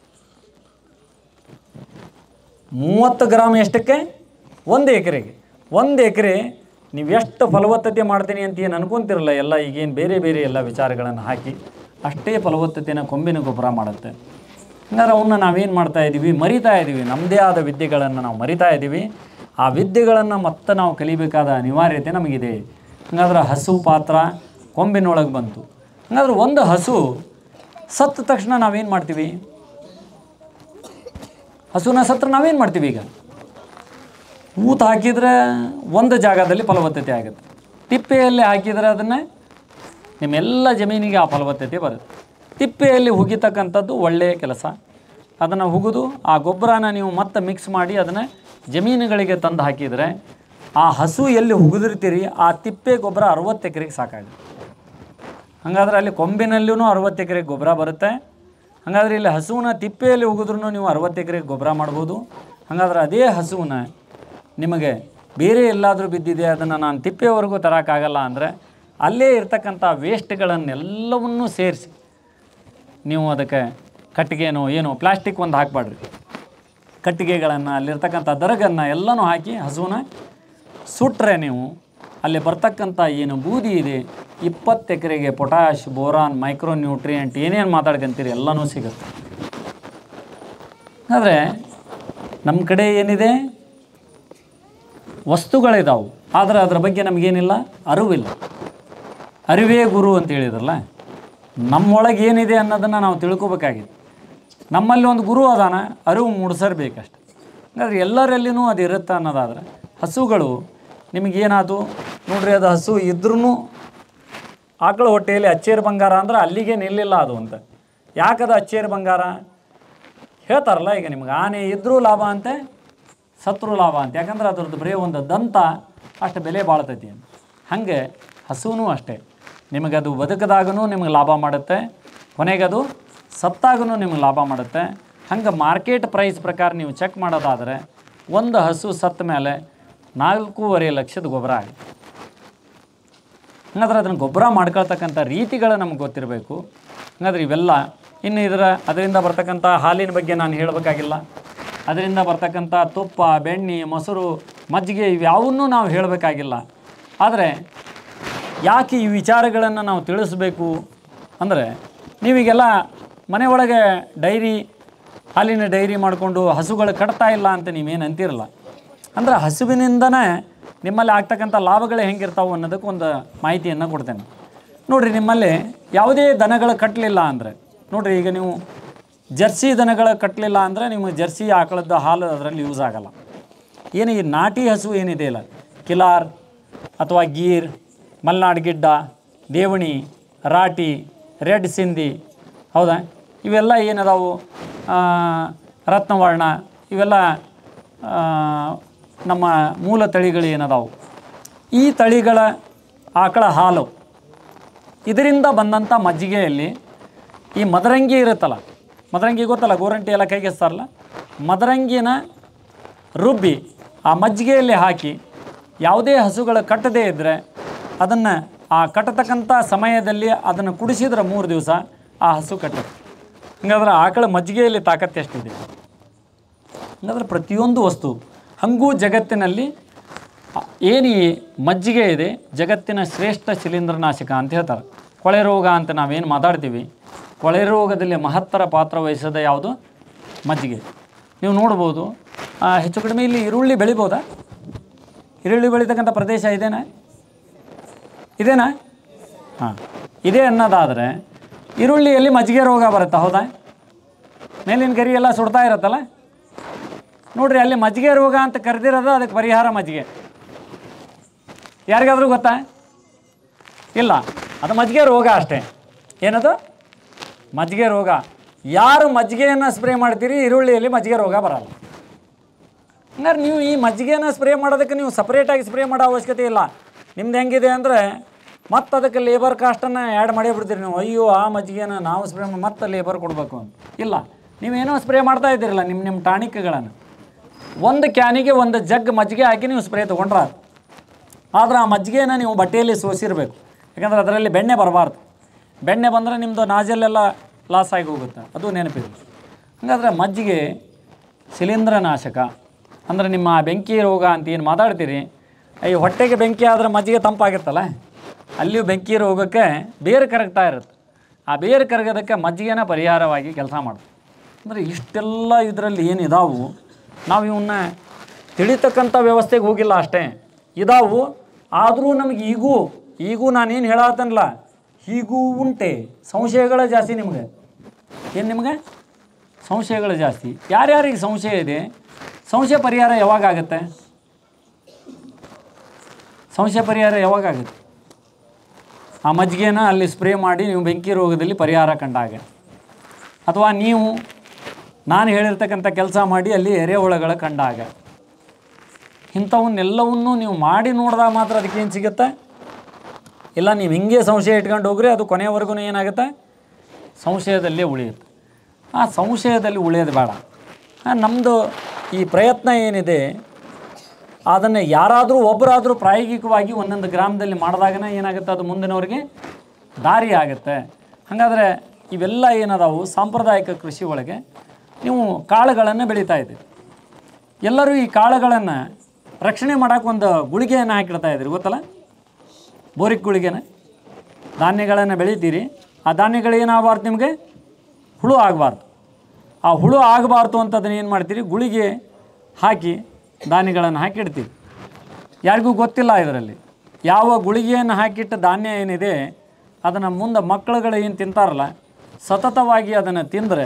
ಮೂವತ್ತು ಗ್ರಾಮ್ ಎಷ್ಟಕ್ಕೆ? ಒಂದು ಎಕರೆಗೆ. ಒಂದು ಎಕರೆ ನೀವು ಎಷ್ಟು ಫಲವತ್ತತೆ ಮಾಡ್ತೀನಿ ಅಂತ ಏನು ಅನ್ಕೊತಿರಲ್ಲ, ಎಲ್ಲ ಈಗೇನು ಬೇರೆ ಬೇರೆ ಎಲ್ಲ ವಿಚಾರಗಳನ್ನು ಹಾಕಿ ಅಷ್ಟೇ ಫಲವತ್ತತೆನ ಕೊಂಬಿನ ಗೊಬ್ಬರ ಮಾಡುತ್ತೆ. ಹಂಗಾರೆ ಅವನ್ನ ನಾವೇನು ಮಾಡ್ತಾಯಿದ್ದೀವಿ? ಮರಿತಾ ಇದ್ದೀವಿ. ನಮ್ಮದೇ ಆದ ವಿದ್ಯೆಗಳನ್ನು ನಾವು ಮರಿತಾ ಇದ್ದೀವಿ. ಆ ವಿದ್ಯೆಗಳನ್ನು ಮತ್ತೆ ನಾವು ಕಲಿಬೇಕಾದ ಅನಿವಾರ್ಯತೆ ನಮಗಿದೆ. ಹಾಗಾದ್ರೆ ಹಸು ಪಾತ್ರ ಕೊಂಬಿನೊಳಗೆ ಬಂತು. ಹಾಗಾದ್ರೆ ಒಂದು ಹಸು ಸತ್ತ ತಕ್ಷಣ ನಾವೇನು ಮಾಡ್ತೀವಿ? ಹಸುನ ಸತ್ರ ನಾವೇನು ಮಾಡ್ತೀವಿ? ಈಗ ಊತ ಹಾಕಿದರೆ ಒಂದು ಜಾಗದಲ್ಲಿ ಫಲವತ್ತತೆ ಆಗುತ್ತೆ, ತಿಪ್ಪೆಯಲ್ಲಿ ಹಾಕಿದರೆ ಅದನ್ನು ನಿಮ್ಮೆಲ್ಲ ಜಮೀನಿಗೆ ಆ ಫಲವತ್ತತೆ ಬರುತ್ತೆ. ತಿಪ್ಪೆಯಲ್ಲಿ ಹುಗಿತಕ್ಕಂಥದ್ದು ಒಳ್ಳೆಯ ಕೆಲಸ. ಅದನ್ನು ಹುಗಿದು ಆ ಗೊಬ್ಬರನ ನೀವು ಮತ್ತೆ ಮಿಕ್ಸ್ ಮಾಡಿ ಅದನ್ನು ಜಮೀನುಗಳಿಗೆ ತಂದು ಹಾಕಿದರೆ ಆ ಹಸು ಎಲ್ಲಿ ಹುಗಿದಿರ್ತೀರಿ ಆ ತಿಪ್ಪೆ ಗೊಬ್ಬರ ಅರವತ್ತು ಎಕರೆಗೆ ಸಾಕಾಗುತ್ತೆ. ಹಾಗಾದರೆ ಅಲ್ಲಿ ಕೊಂಬಿನಲ್ಲೂ ಅರವತ್ತು ಎಕರೆಗೆ ಗೊಬ್ಬರ ಬರುತ್ತೆ. ಹಾಗಾದರೆ ಇಲ್ಲಿ ಹಸುವನ್ನ ತಿಪ್ಪೆಯಲ್ಲಿ ಹುಗಿದ್ರೂ ನೀವು ಅರವತ್ತು ಎಕರೆಗೆ ಗೊಬ್ಬರ ಮಾಡ್ಬೋದು. ಹಾಗಾದ್ರೆ ಅದೇ ಹಸುವನ್ನ ನಿಮಗೆ ಬೇರೆ ಎಲ್ಲಾದರೂ ಬಿದ್ದಿದೆ ಅದನ್ನು ನಾನು ತಿಪ್ಪೆವರೆಗೂ ತರೋಕ್ಕಾಗಲ್ಲ ಅಂದರೆ ಅಲ್ಲೇ ಇರ್ತಕ್ಕಂಥ ವೇಸ್ಟ್ಗಳನ್ನೆಲ್ಲವನ್ನೂ ಸೇರಿಸಿ ನೀವು ಅದಕ್ಕೆ ಕಟ್ಟಿಗೆನೋ ಏನೋ ಪ್ಲಾಸ್ಟಿಕ್ ಒಂದು ಹಾಕಬೇಡ್ರಿ, ಕಟ್ಟಿಗೆಗಳನ್ನು ಅಲ್ಲಿರ್ತಕ್ಕಂಥ ದರಗನ್ನು ಎಲ್ಲನೂ ಹಾಕಿ ಹಸುವನ್ನ ಸುಟ್ಟರೆ ನೀವು ಅಲ್ಲಿ ಬರ್ತಕ್ಕಂಥ ಏನು ಬೂದಿ ಇದೆ ಇಪ್ಪತ್ತು ಎಕರೆಗೆ ಪೊಟ್ಯಾಶ್, ಬೋರಾನ್, ಮೈಕ್ರೋ ನ್ಯೂಟ್ರಿಯೆಂಟ್ ಏನೇನು ಮಾತಾಡ್ಕೊಂತೀರಿ ಎಲ್ಲನೂ ಸಿಗುತ್ತೆ. ಆದರೆ ನಮ್ಮ ಕಡೆ ಏನಿದೆ ವಸ್ತುಗಳಿದಾವೆ, ಆದರೆ ಅದರ ಬಗ್ಗೆ ನಮಗೇನಿಲ್ಲ, ಅರಿವಿಲ್ಲ. ಅರಿವೇ ಗುರು ಅಂತ ಹೇಳಿದ್ರಲ್ಲ, ನಮ್ಮೊಳಗೆ ಏನಿದೆ ಅನ್ನೋದನ್ನು ನಾವು ತಿಳ್ಕೊಬೇಕಾಗಿದೆ. ನಮ್ಮಲ್ಲಿ ಒಂದು ಗುರು ಅದಾನ, ಅರಿವು ಮೂಡಿಸರ್ಬೇಕಷ್ಟೆ. ಹಾಗಾದ್ರೆ ಎಲ್ಲರಲ್ಲಿನೂ ಅದು ಇರುತ್ತೆ ಅನ್ನೋದಾದ್ರೆ ಹಸುಗಳು ನಿಮಗೇನಾದು ನೋಡ್ರಿ, ಅದು ಹಸು ಇದ್ರೂ ಆಕಳ ಹೊಟ್ಟೆಯಲ್ಲಿ ಅಚ್ಚೇರು ಬಂಗಾರ ಅಂದ್ರೆ ಅಲ್ಲಿಗೆ ನಿಲ್ಲಿಲ್ಲ ಅದು ಅಂತ. ಯಾಕದು ಅಚ್ಚೇರು ಬಂಗಾರ ಹೇಳ್ತಾರಲ್ಲ, ಈಗ ನಿಮ್ಗೆ ಆನೆ ಇದ್ರೂ ಲಾಭ ಅಂತೆ, ಸತ್ರು ಲಾಭ ಅಂತ. ಯಾಕಂದ್ರೆ ಅದ್ರದ್ದು ಬರೀ ಒಂದು ದಂತ ಅಷ್ಟು ಬೆಲೆ ಬಾಳ್ತೈತಿ ಅಂತ. ಹಾಗೆ ಹಸುವೂ ಅಷ್ಟೇ, ನಿಮಗದು ಬದುಕದಾಗೂ ನಿಮಗೆ ಲಾಭ ಮಾಡುತ್ತೆ, ಕೊನೆಗದು ಸತ್ತಾಗೂ ನಿಮಗೆ ಲಾಭ ಮಾಡುತ್ತೆ. ಹಂಗೆ ಮಾರ್ಕೆಟ್ ಪ್ರೈಸ್ ಪ್ರಕಾರ ನೀವು ಚೆಕ್ ಮಾಡೋದಾದರೆ ಒಂದು ಹಸು ಸತ್ತ ಮೇಲೆ ನಾಲ್ಕೂವರೆ ಲಕ್ಷದ ಗೊಬ್ಬರ ಆಗುತ್ತೆ. ಹಾಗಾದ್ರೆ ಅದನ್ನು ಗೊಬ್ಬರ ಮಾಡ್ಕೊಳ್ತಕ್ಕಂಥ ರೀತಿಗಳು ನಮ್ಗೆ ಗೊತ್ತಿರಬೇಕು. ಹಾಗಾದ್ರೆ ಇವೆಲ್ಲ ಇನ್ನು ಇದರ ಅದರಿಂದ ಬರ್ತಕ್ಕಂಥ ಹಾಲಿನ ಬಗ್ಗೆ ನಾನು ಹೇಳಬೇಕಾಗಿಲ್ಲ. ಅದರಿಂದ ಬರ್ತಕ್ಕಂಥ ತುಪ್ಪ, ಬೆಣ್ಣೆ, ಮೊಸರು, ಮಜ್ಜಿಗೆ ಇವ್ಯಾವನ್ನೂ ನಾವು ಹೇಳಬೇಕಾಗಿಲ್ಲ. ಆದರೆ ಯಾಕೆ ಈ ವಿಚಾರಗಳನ್ನು ನಾವು ತಿಳಿಸ್ಬೇಕು ಅಂದರೆ, ನೀವೀಗೆಲ್ಲ ಮನೆ ಒಳಗೆ ಡೈರಿ ಹಾಲಿನ ಡೈರಿ ಮಾಡಿಕೊಂಡು ಹಸುಗಳು ಕಟ್ತಾ ಇಲ್ಲ ಅಂತ ನೀವೇನು ಅಂತಿರಲ್ಲ. ಅಂದರೆ ಹಸುವಿನಿಂದನೇ ನಿಮ್ಮಲ್ಲಿ ಆಗ್ತಕ್ಕಂಥ ಲಾಭಗಳು ಹೆಂಗಿರ್ತಾವೆ ಅನ್ನೋದಕ್ಕೆ ಒಂದು ಮಾಹಿತಿಯನ್ನು ಕೊಡ್ತೇನೆ. ನೋಡಿರಿ, ನಿಮ್ಮಲ್ಲಿ ಯಾವುದೇ ದನಗಳು ಕಟ್ಟಲಿಲ್ಲ ಅಂದರೆ, ನೋಡಿರಿ ಈಗ ನೀವು ಜರ್ಸಿ ದನಗಳು ಕಟ್ಟಲಿಲ್ಲ ಅಂದರೆ ನಿಮಗೆ ಜರ್ಸಿ ಆಕಳದ್ದು ಹಾಲು ಅದರಲ್ಲಿ ಯೂಸ್ ಆಗೋಲ್ಲ. ಏನು ಈ ನಾಟಿ ಹಸು ಏನಿದೆ ಇಲ್ಲ, ಕಿಲಾರ್ ಅಥವಾ ಗೀರ್, ಮಲ್ನಾಡ್ ಗಿಡ್ಡ, ದೇವಣಿ, ರಾಟಿ, ರೆಡ್ ಸಿಂಧಿ, ಹೌದಾ, ಇವೆಲ್ಲ ಏನದಾವು, ರತ್ನವರ್ಣ, ಇವೆಲ್ಲ ನಮ್ಮ ಮೂಲ ತಳಿಗಳು ಏನದಾವು. ಈ ತಳಿಗಳ ಆಕಳ ಹಾಲು ಇದರಿಂದ ಬಂದಂಥ ಮಜ್ಜಿಗೆಯಲ್ಲಿ ಈ ಮದರಂಗಿ ಇರುತ್ತಲ್ಲ, ಮದರಂಗಿ ಗೊತ್ತಲ್ಲ, ಗೋರಂಟಿ ಎಲ್ಲ ಕೈಗೆಸ್ತಾರಲ್ಲ, ಮದರಂಗಿನ ರುಬ್ಬಿ ಆ ಮಜ್ಜಿಗೆಯಲ್ಲಿ ಹಾಕಿ ಯಾವುದೇ ಹಸುಗಳು ಕಟ್ಟದೇ ಇದ್ದರೆ ಅದನ್ನು ಆ ಕಟ್ಟತಕ್ಕಂಥ ಸಮಯದಲ್ಲಿ ಅದನ್ನು ಕುಡಿಸಿದ್ರೆ ಮೂರು ದಿವಸ ಆ ಹಸು ಕಟ್ಟುತ್ತೆ. ಹಂಗಾದ್ರೆ ಆಕಳ ಮಜ್ಜಿಗೆಯಲ್ಲಿ ತಾಕತ್ತು ಎಷ್ಟಿದೆ. ಹಂಗಾದ್ರೆ ಪ್ರತಿಯೊಂದು ವಸ್ತು ಹಾಗೂ ಜಗತ್ತಿನಲ್ಲಿ ಏನು ಈ ಮಜ್ಜಿಗೆ ಇದೆ ಜಗತ್ತಿನ ಶ್ರೇಷ್ಠ ಶಿಲೀಂಧ್ರನಾಶಕ ಅಂತ ಹೇಳ್ತಾರೆ. ಕೊಳೆ ರೋಗ ಅಂತ ನಾವೇನು ಮಾತಾಡ್ತೀವಿ, ಕೊಳೆ ರೋಗದಲ್ಲಿ ಮಹತ್ತರ ಪಾತ್ರ ವಹಿಸೋದ ಯಾವುದು, ಮಜ್ಜಿಗೆ. ನೀವು ನೋಡ್ಬೋದು, ಹೆಚ್ಚು ಕಡಿಮೆ ಇಲ್ಲಿ ಈರುಳ್ಳಿ ಬೆಳಿಬೋದಾ? ಈರುಳ್ಳಿ ಬೆಳೀತಕ್ಕಂಥ ಪ್ರದೇಶ ಇದೇನಾ ಇದೇನಾ ಹಾಂ ಇದೇ ಅನ್ನೋದಾದರೆ ಈರುಳ್ಳಿಯಲ್ಲಿ ಮಜ್ಜಿಗೆ ರೋಗ ಬರುತ್ತೆ, ಹೌದಾ? ಮೇಲಿನ ಗರಿ ಎಲ್ಲ ಸುಡ್ತಾ ಇರುತ್ತಲ್ಲ, ನೋಡ್ರಿ ಅಲ್ಲಿ ಮಜ್ಜಿಗೆ ರೋಗ ಅಂತ ಕರೆದಿರೋದು, ಅದಕ್ಕೆ ಪರಿಹಾರ ಮಜ್ಜಿಗೆ. ಯಾರಿಗಾದರೂ ಗೊತ್ತಾ? ಇಲ್ಲ, ಅದು ಮಜ್ಜಿಗೆ ರೋಗ ಅಷ್ಟೇ. ಏನದು? ಮಜ್ಜಿಗೆ ರೋಗ. ಯಾರು ಮಜ್ಜಿಗೆಯನ್ನು ಸ್ಪ್ರೇ ಮಾಡ್ತೀರಿ ಈರುಳ್ಳಿಯಲ್ಲಿ ಮಜ್ಜಿಗೆ ರೋಗ ಬರಲ್ಲ. ಹಂಗಾರೆ ನೀವು ಈ ಮಜ್ಜಿಗೆನ ಸ್ಪ್ರೇ ಮಾಡೋದಕ್ಕೆ ನೀವು ಸಪ್ರೇಟಾಗಿ ಸ್ಪ್ರೇ ಮಾಡೋ ಅವಶ್ಯಕತೆ ಇಲ್ಲ. ನಿಮ್ದು ಹೆಂಗಿದೆ ಅಂದರೆ ಮತ್ತು ಅದಕ್ಕೆ ಲೇಬರ್ ಕಾಸ್ಟನ್ನು ಆ್ಯಡ್ ಮಾಡೇ ಬಿಡ್ತೀರಿ ನೀವು. ಅಯ್ಯೋ ಆ ಮಜ್ಜಿಗೆನ ನಾವು ಸ್ಪ್ರೇ ಮಾಡಿ ಮತ್ತೆ ಲೇಬರ್ ಕೊಡಬೇಕು ಅಂತ. ಇಲ್ಲ, ನೀವೇನೋ ಸ್ಪ್ರೇ ಮಾಡ್ತಾ ಇದ್ದೀರಲ್ಲ ನಿಮ್ಮ ನಿಮ್ಮ ಟಾನಿಕ್ಗಳನ್ನು, ಒಂದು ಕ್ಯಾನಿಗೆ ಒಂದು ಜಗ್ ಮಜ್ಜಿಗೆ ಹಾಕಿ ನೀವು ಸ್ಪ್ರೇ ತೊಗೊಂಡ್ರೆ, ಆದರೆ ಆ ಮಜ್ಜಿಗೆನ ನೀವು ಬಟ್ಟೆಯಲ್ಲಿ ಸೋಸಿರಬೇಕು. ಯಾಕಂದರೆ ಅದರಲ್ಲಿ ಬೆಣ್ಣೆ ಬರಬಾರ್ದು. ಬೆಣ್ಣೆ ಬಂದರೆ ನಿಮ್ಮದು ನಾಜಲ್ಲೆಲ್ಲ ಲಾಸ್ ಆಗಿ ಹೋಗುತ್ತೆ, ಅದು ನೆನಪಿದೆ. ಹಾಗಾದರೆ ಮಜ್ಜಿಗೆ ಶಿಲೀಂಧ್ರನಾಶಕ. ಅಂದರೆ ನಿಮ್ಮ ಬೆಂಕಿ ರೋಗ ಅಂತ ಏನು ಮಾತಾಡ್ತೀರಿ, ಈ ಹೊಟ್ಟೆಗೆ ಬೆಂಕಿ ಆದರೆ ಮಜ್ಜಿಗೆ ತಂಪಾಗಿರ್ತಲ್ಲ, ಅಲ್ಲಿಯೂ ಬೆಂಕಿ ರೋಗಕ್ಕೆ ಬೇರು ಕರಗ್ತಾ ಇರುತ್ತೆ. ಆ ಬೇರು ಕರಗೋದಕ್ಕೆ ಮಜ್ಜಿಗೆನ ಪರಿಹಾರವಾಗಿ ಕೆಲಸ ಮಾಡುತ್ತೆ. ಅಂದರೆ ಇಷ್ಟೆಲ್ಲ ಇದರಲ್ಲಿ ಏನಿದಾವು, ನಾವು ಇವನ್ನ ತಿಳಿತಕ್ಕಂಥ ವ್ಯವಸ್ಥೆಗೆ ಹೋಗಿಲ್ಲ ಅಷ್ಟೇ. ಇದಾವು, ಆದರೂ ನಮಗೆ ಈಗೂ ಈಗೂ ನಾನೇನು ಹೇಳತ್ತನಲ್ಲ, ಹೀಗೂ ಉಂಟೆ ಸಂಶಯಗಳ ಜಾಸ್ತಿ ನಿಮಗೆ. ಏನು ನಿಮಗೆ ಸಂಶಯಗಳು ಜಾಸ್ತಿ. ಯಾರ್ಯಾರಿಗೆ ಸಂಶಯ ಇದೆ, ಸಂಶಯ ಪರಿಹಾರ ಯಾವಾಗ ಆಗುತ್ತೆ? ಸಂಶಯ ಪರಿಹಾರ ಯಾವಾಗ ಆಗುತ್ತೆ? ಆ ಮಜ್ಜಿಗೆನ ಅಲ್ಲಿ ಸ್ಪ್ರೇ ಮಾಡಿ ನೀವು ಬೆಂಕಿ ರೋಗದಲ್ಲಿ ಪರಿಹಾರ ಕಂಡಾಗ, ಅಥವಾ ನೀವು ನಾನು ಹೇಳಿರ್ತಕ್ಕಂಥ ಕೆಲಸ ಮಾಡಿ ಅಲ್ಲಿ ಎರೆಹುಳಗಳ ಕಂಡಾಗ, ಇಂಥವನ್ನೆಲ್ಲವನ್ನೂ ನೀವು ಮಾಡಿ ನೋಡಿದಾಗ ಮಾತ್ರ ಅದಕ್ಕೇನು ಸಿಗುತ್ತೆ. ಇಲ್ಲ ನೀವು ಹಿಂಗೆ ಸಂಶಯ ಇಟ್ಕೊಂಡು ಹೋಗ್ರಿ, ಅದು ಕೊನೆಯವರೆಗೂ ಏನಾಗುತ್ತೆ, ಸಂಶಯದಲ್ಲೇ ಉಳಿಯುತ್ತೆ. ಆ ಸಂಶಯದಲ್ಲಿ ಉಳಿಯೋದು ಬೇಡ. ನಮ್ಮದು ಈ ಪ್ರಯತ್ನ ಏನಿದೆ ಅದನ್ನು ಯಾರಾದರೂ ಒಬ್ಬರಾದರೂ ಪ್ರಾಯೋಗಿಕವಾಗಿ ಒಂದೊಂದು ಗ್ರಾಮದಲ್ಲಿ ಮಾಡಿದಾಗನೇ ಏನಾಗುತ್ತೆ, ಅದು ಮುಂದಿನವ್ರಿಗೆ ದಾರಿ ಆಗುತ್ತೆ. ಹಾಗಾದರೆ ಇವೆಲ್ಲ ಏನದಾವು ಸಾಂಪ್ರದಾಯಿಕ ಕೃಷಿ ಒಳಗೆ ನೀವು ಕಾಳುಗಳನ್ನು ಬೆಳೀತಾ ಇದ್ದೀರಿ. ಎಲ್ಲರೂ ಈ ಕಾಳುಗಳನ್ನು ರಕ್ಷಣೆ ಮಾಡೋಕೆ ಒಂದು ಗುಳಿಗೆಯನ್ನು ಹಾಕಿಡ್ತಾ ಇದ್ದೀರಿ, ಗೊತ್ತಲ್ಲ, ಬೋರಿಕ್ ಗುಳಿಗೆನ. ಧಾನ್ಯಗಳನ್ನು ಬೆಳಿತೀರಿ, ಆ ಧಾನ್ಯಗಳು ಏನಾಗಬಾರ್ದು, ನಿಮಗೆ ಹುಳು ಆಗಬಾರ್ದು. ಆ ಹುಳು ಆಗಬಾರ್ದು ಅಂತ ಅದನ್ನು ಏನು ಮಾಡ್ತೀರಿ, ಗುಳಿಗೆ ಹಾಕಿ ಧಾನ್ಯಗಳನ್ನು ಹಾಕಿಡ್ತೀವಿ. ಯಾರಿಗೂ ಗೊತ್ತಿಲ್ಲ ಇದರಲ್ಲಿ ಯಾವ ಗುಳಿಗೆಯನ್ನು ಹಾಕಿಟ್ಟ ಧಾನ್ಯ ಏನಿದೆ ಅದನ್ನು ಮುಂದೆ ಮಕ್ಕಳುಗಳು ಏನು ತಿಂತಾರಲ್ಲ, ಸತತವಾಗಿ ಅದನ್ನು ತಿಂದರೆ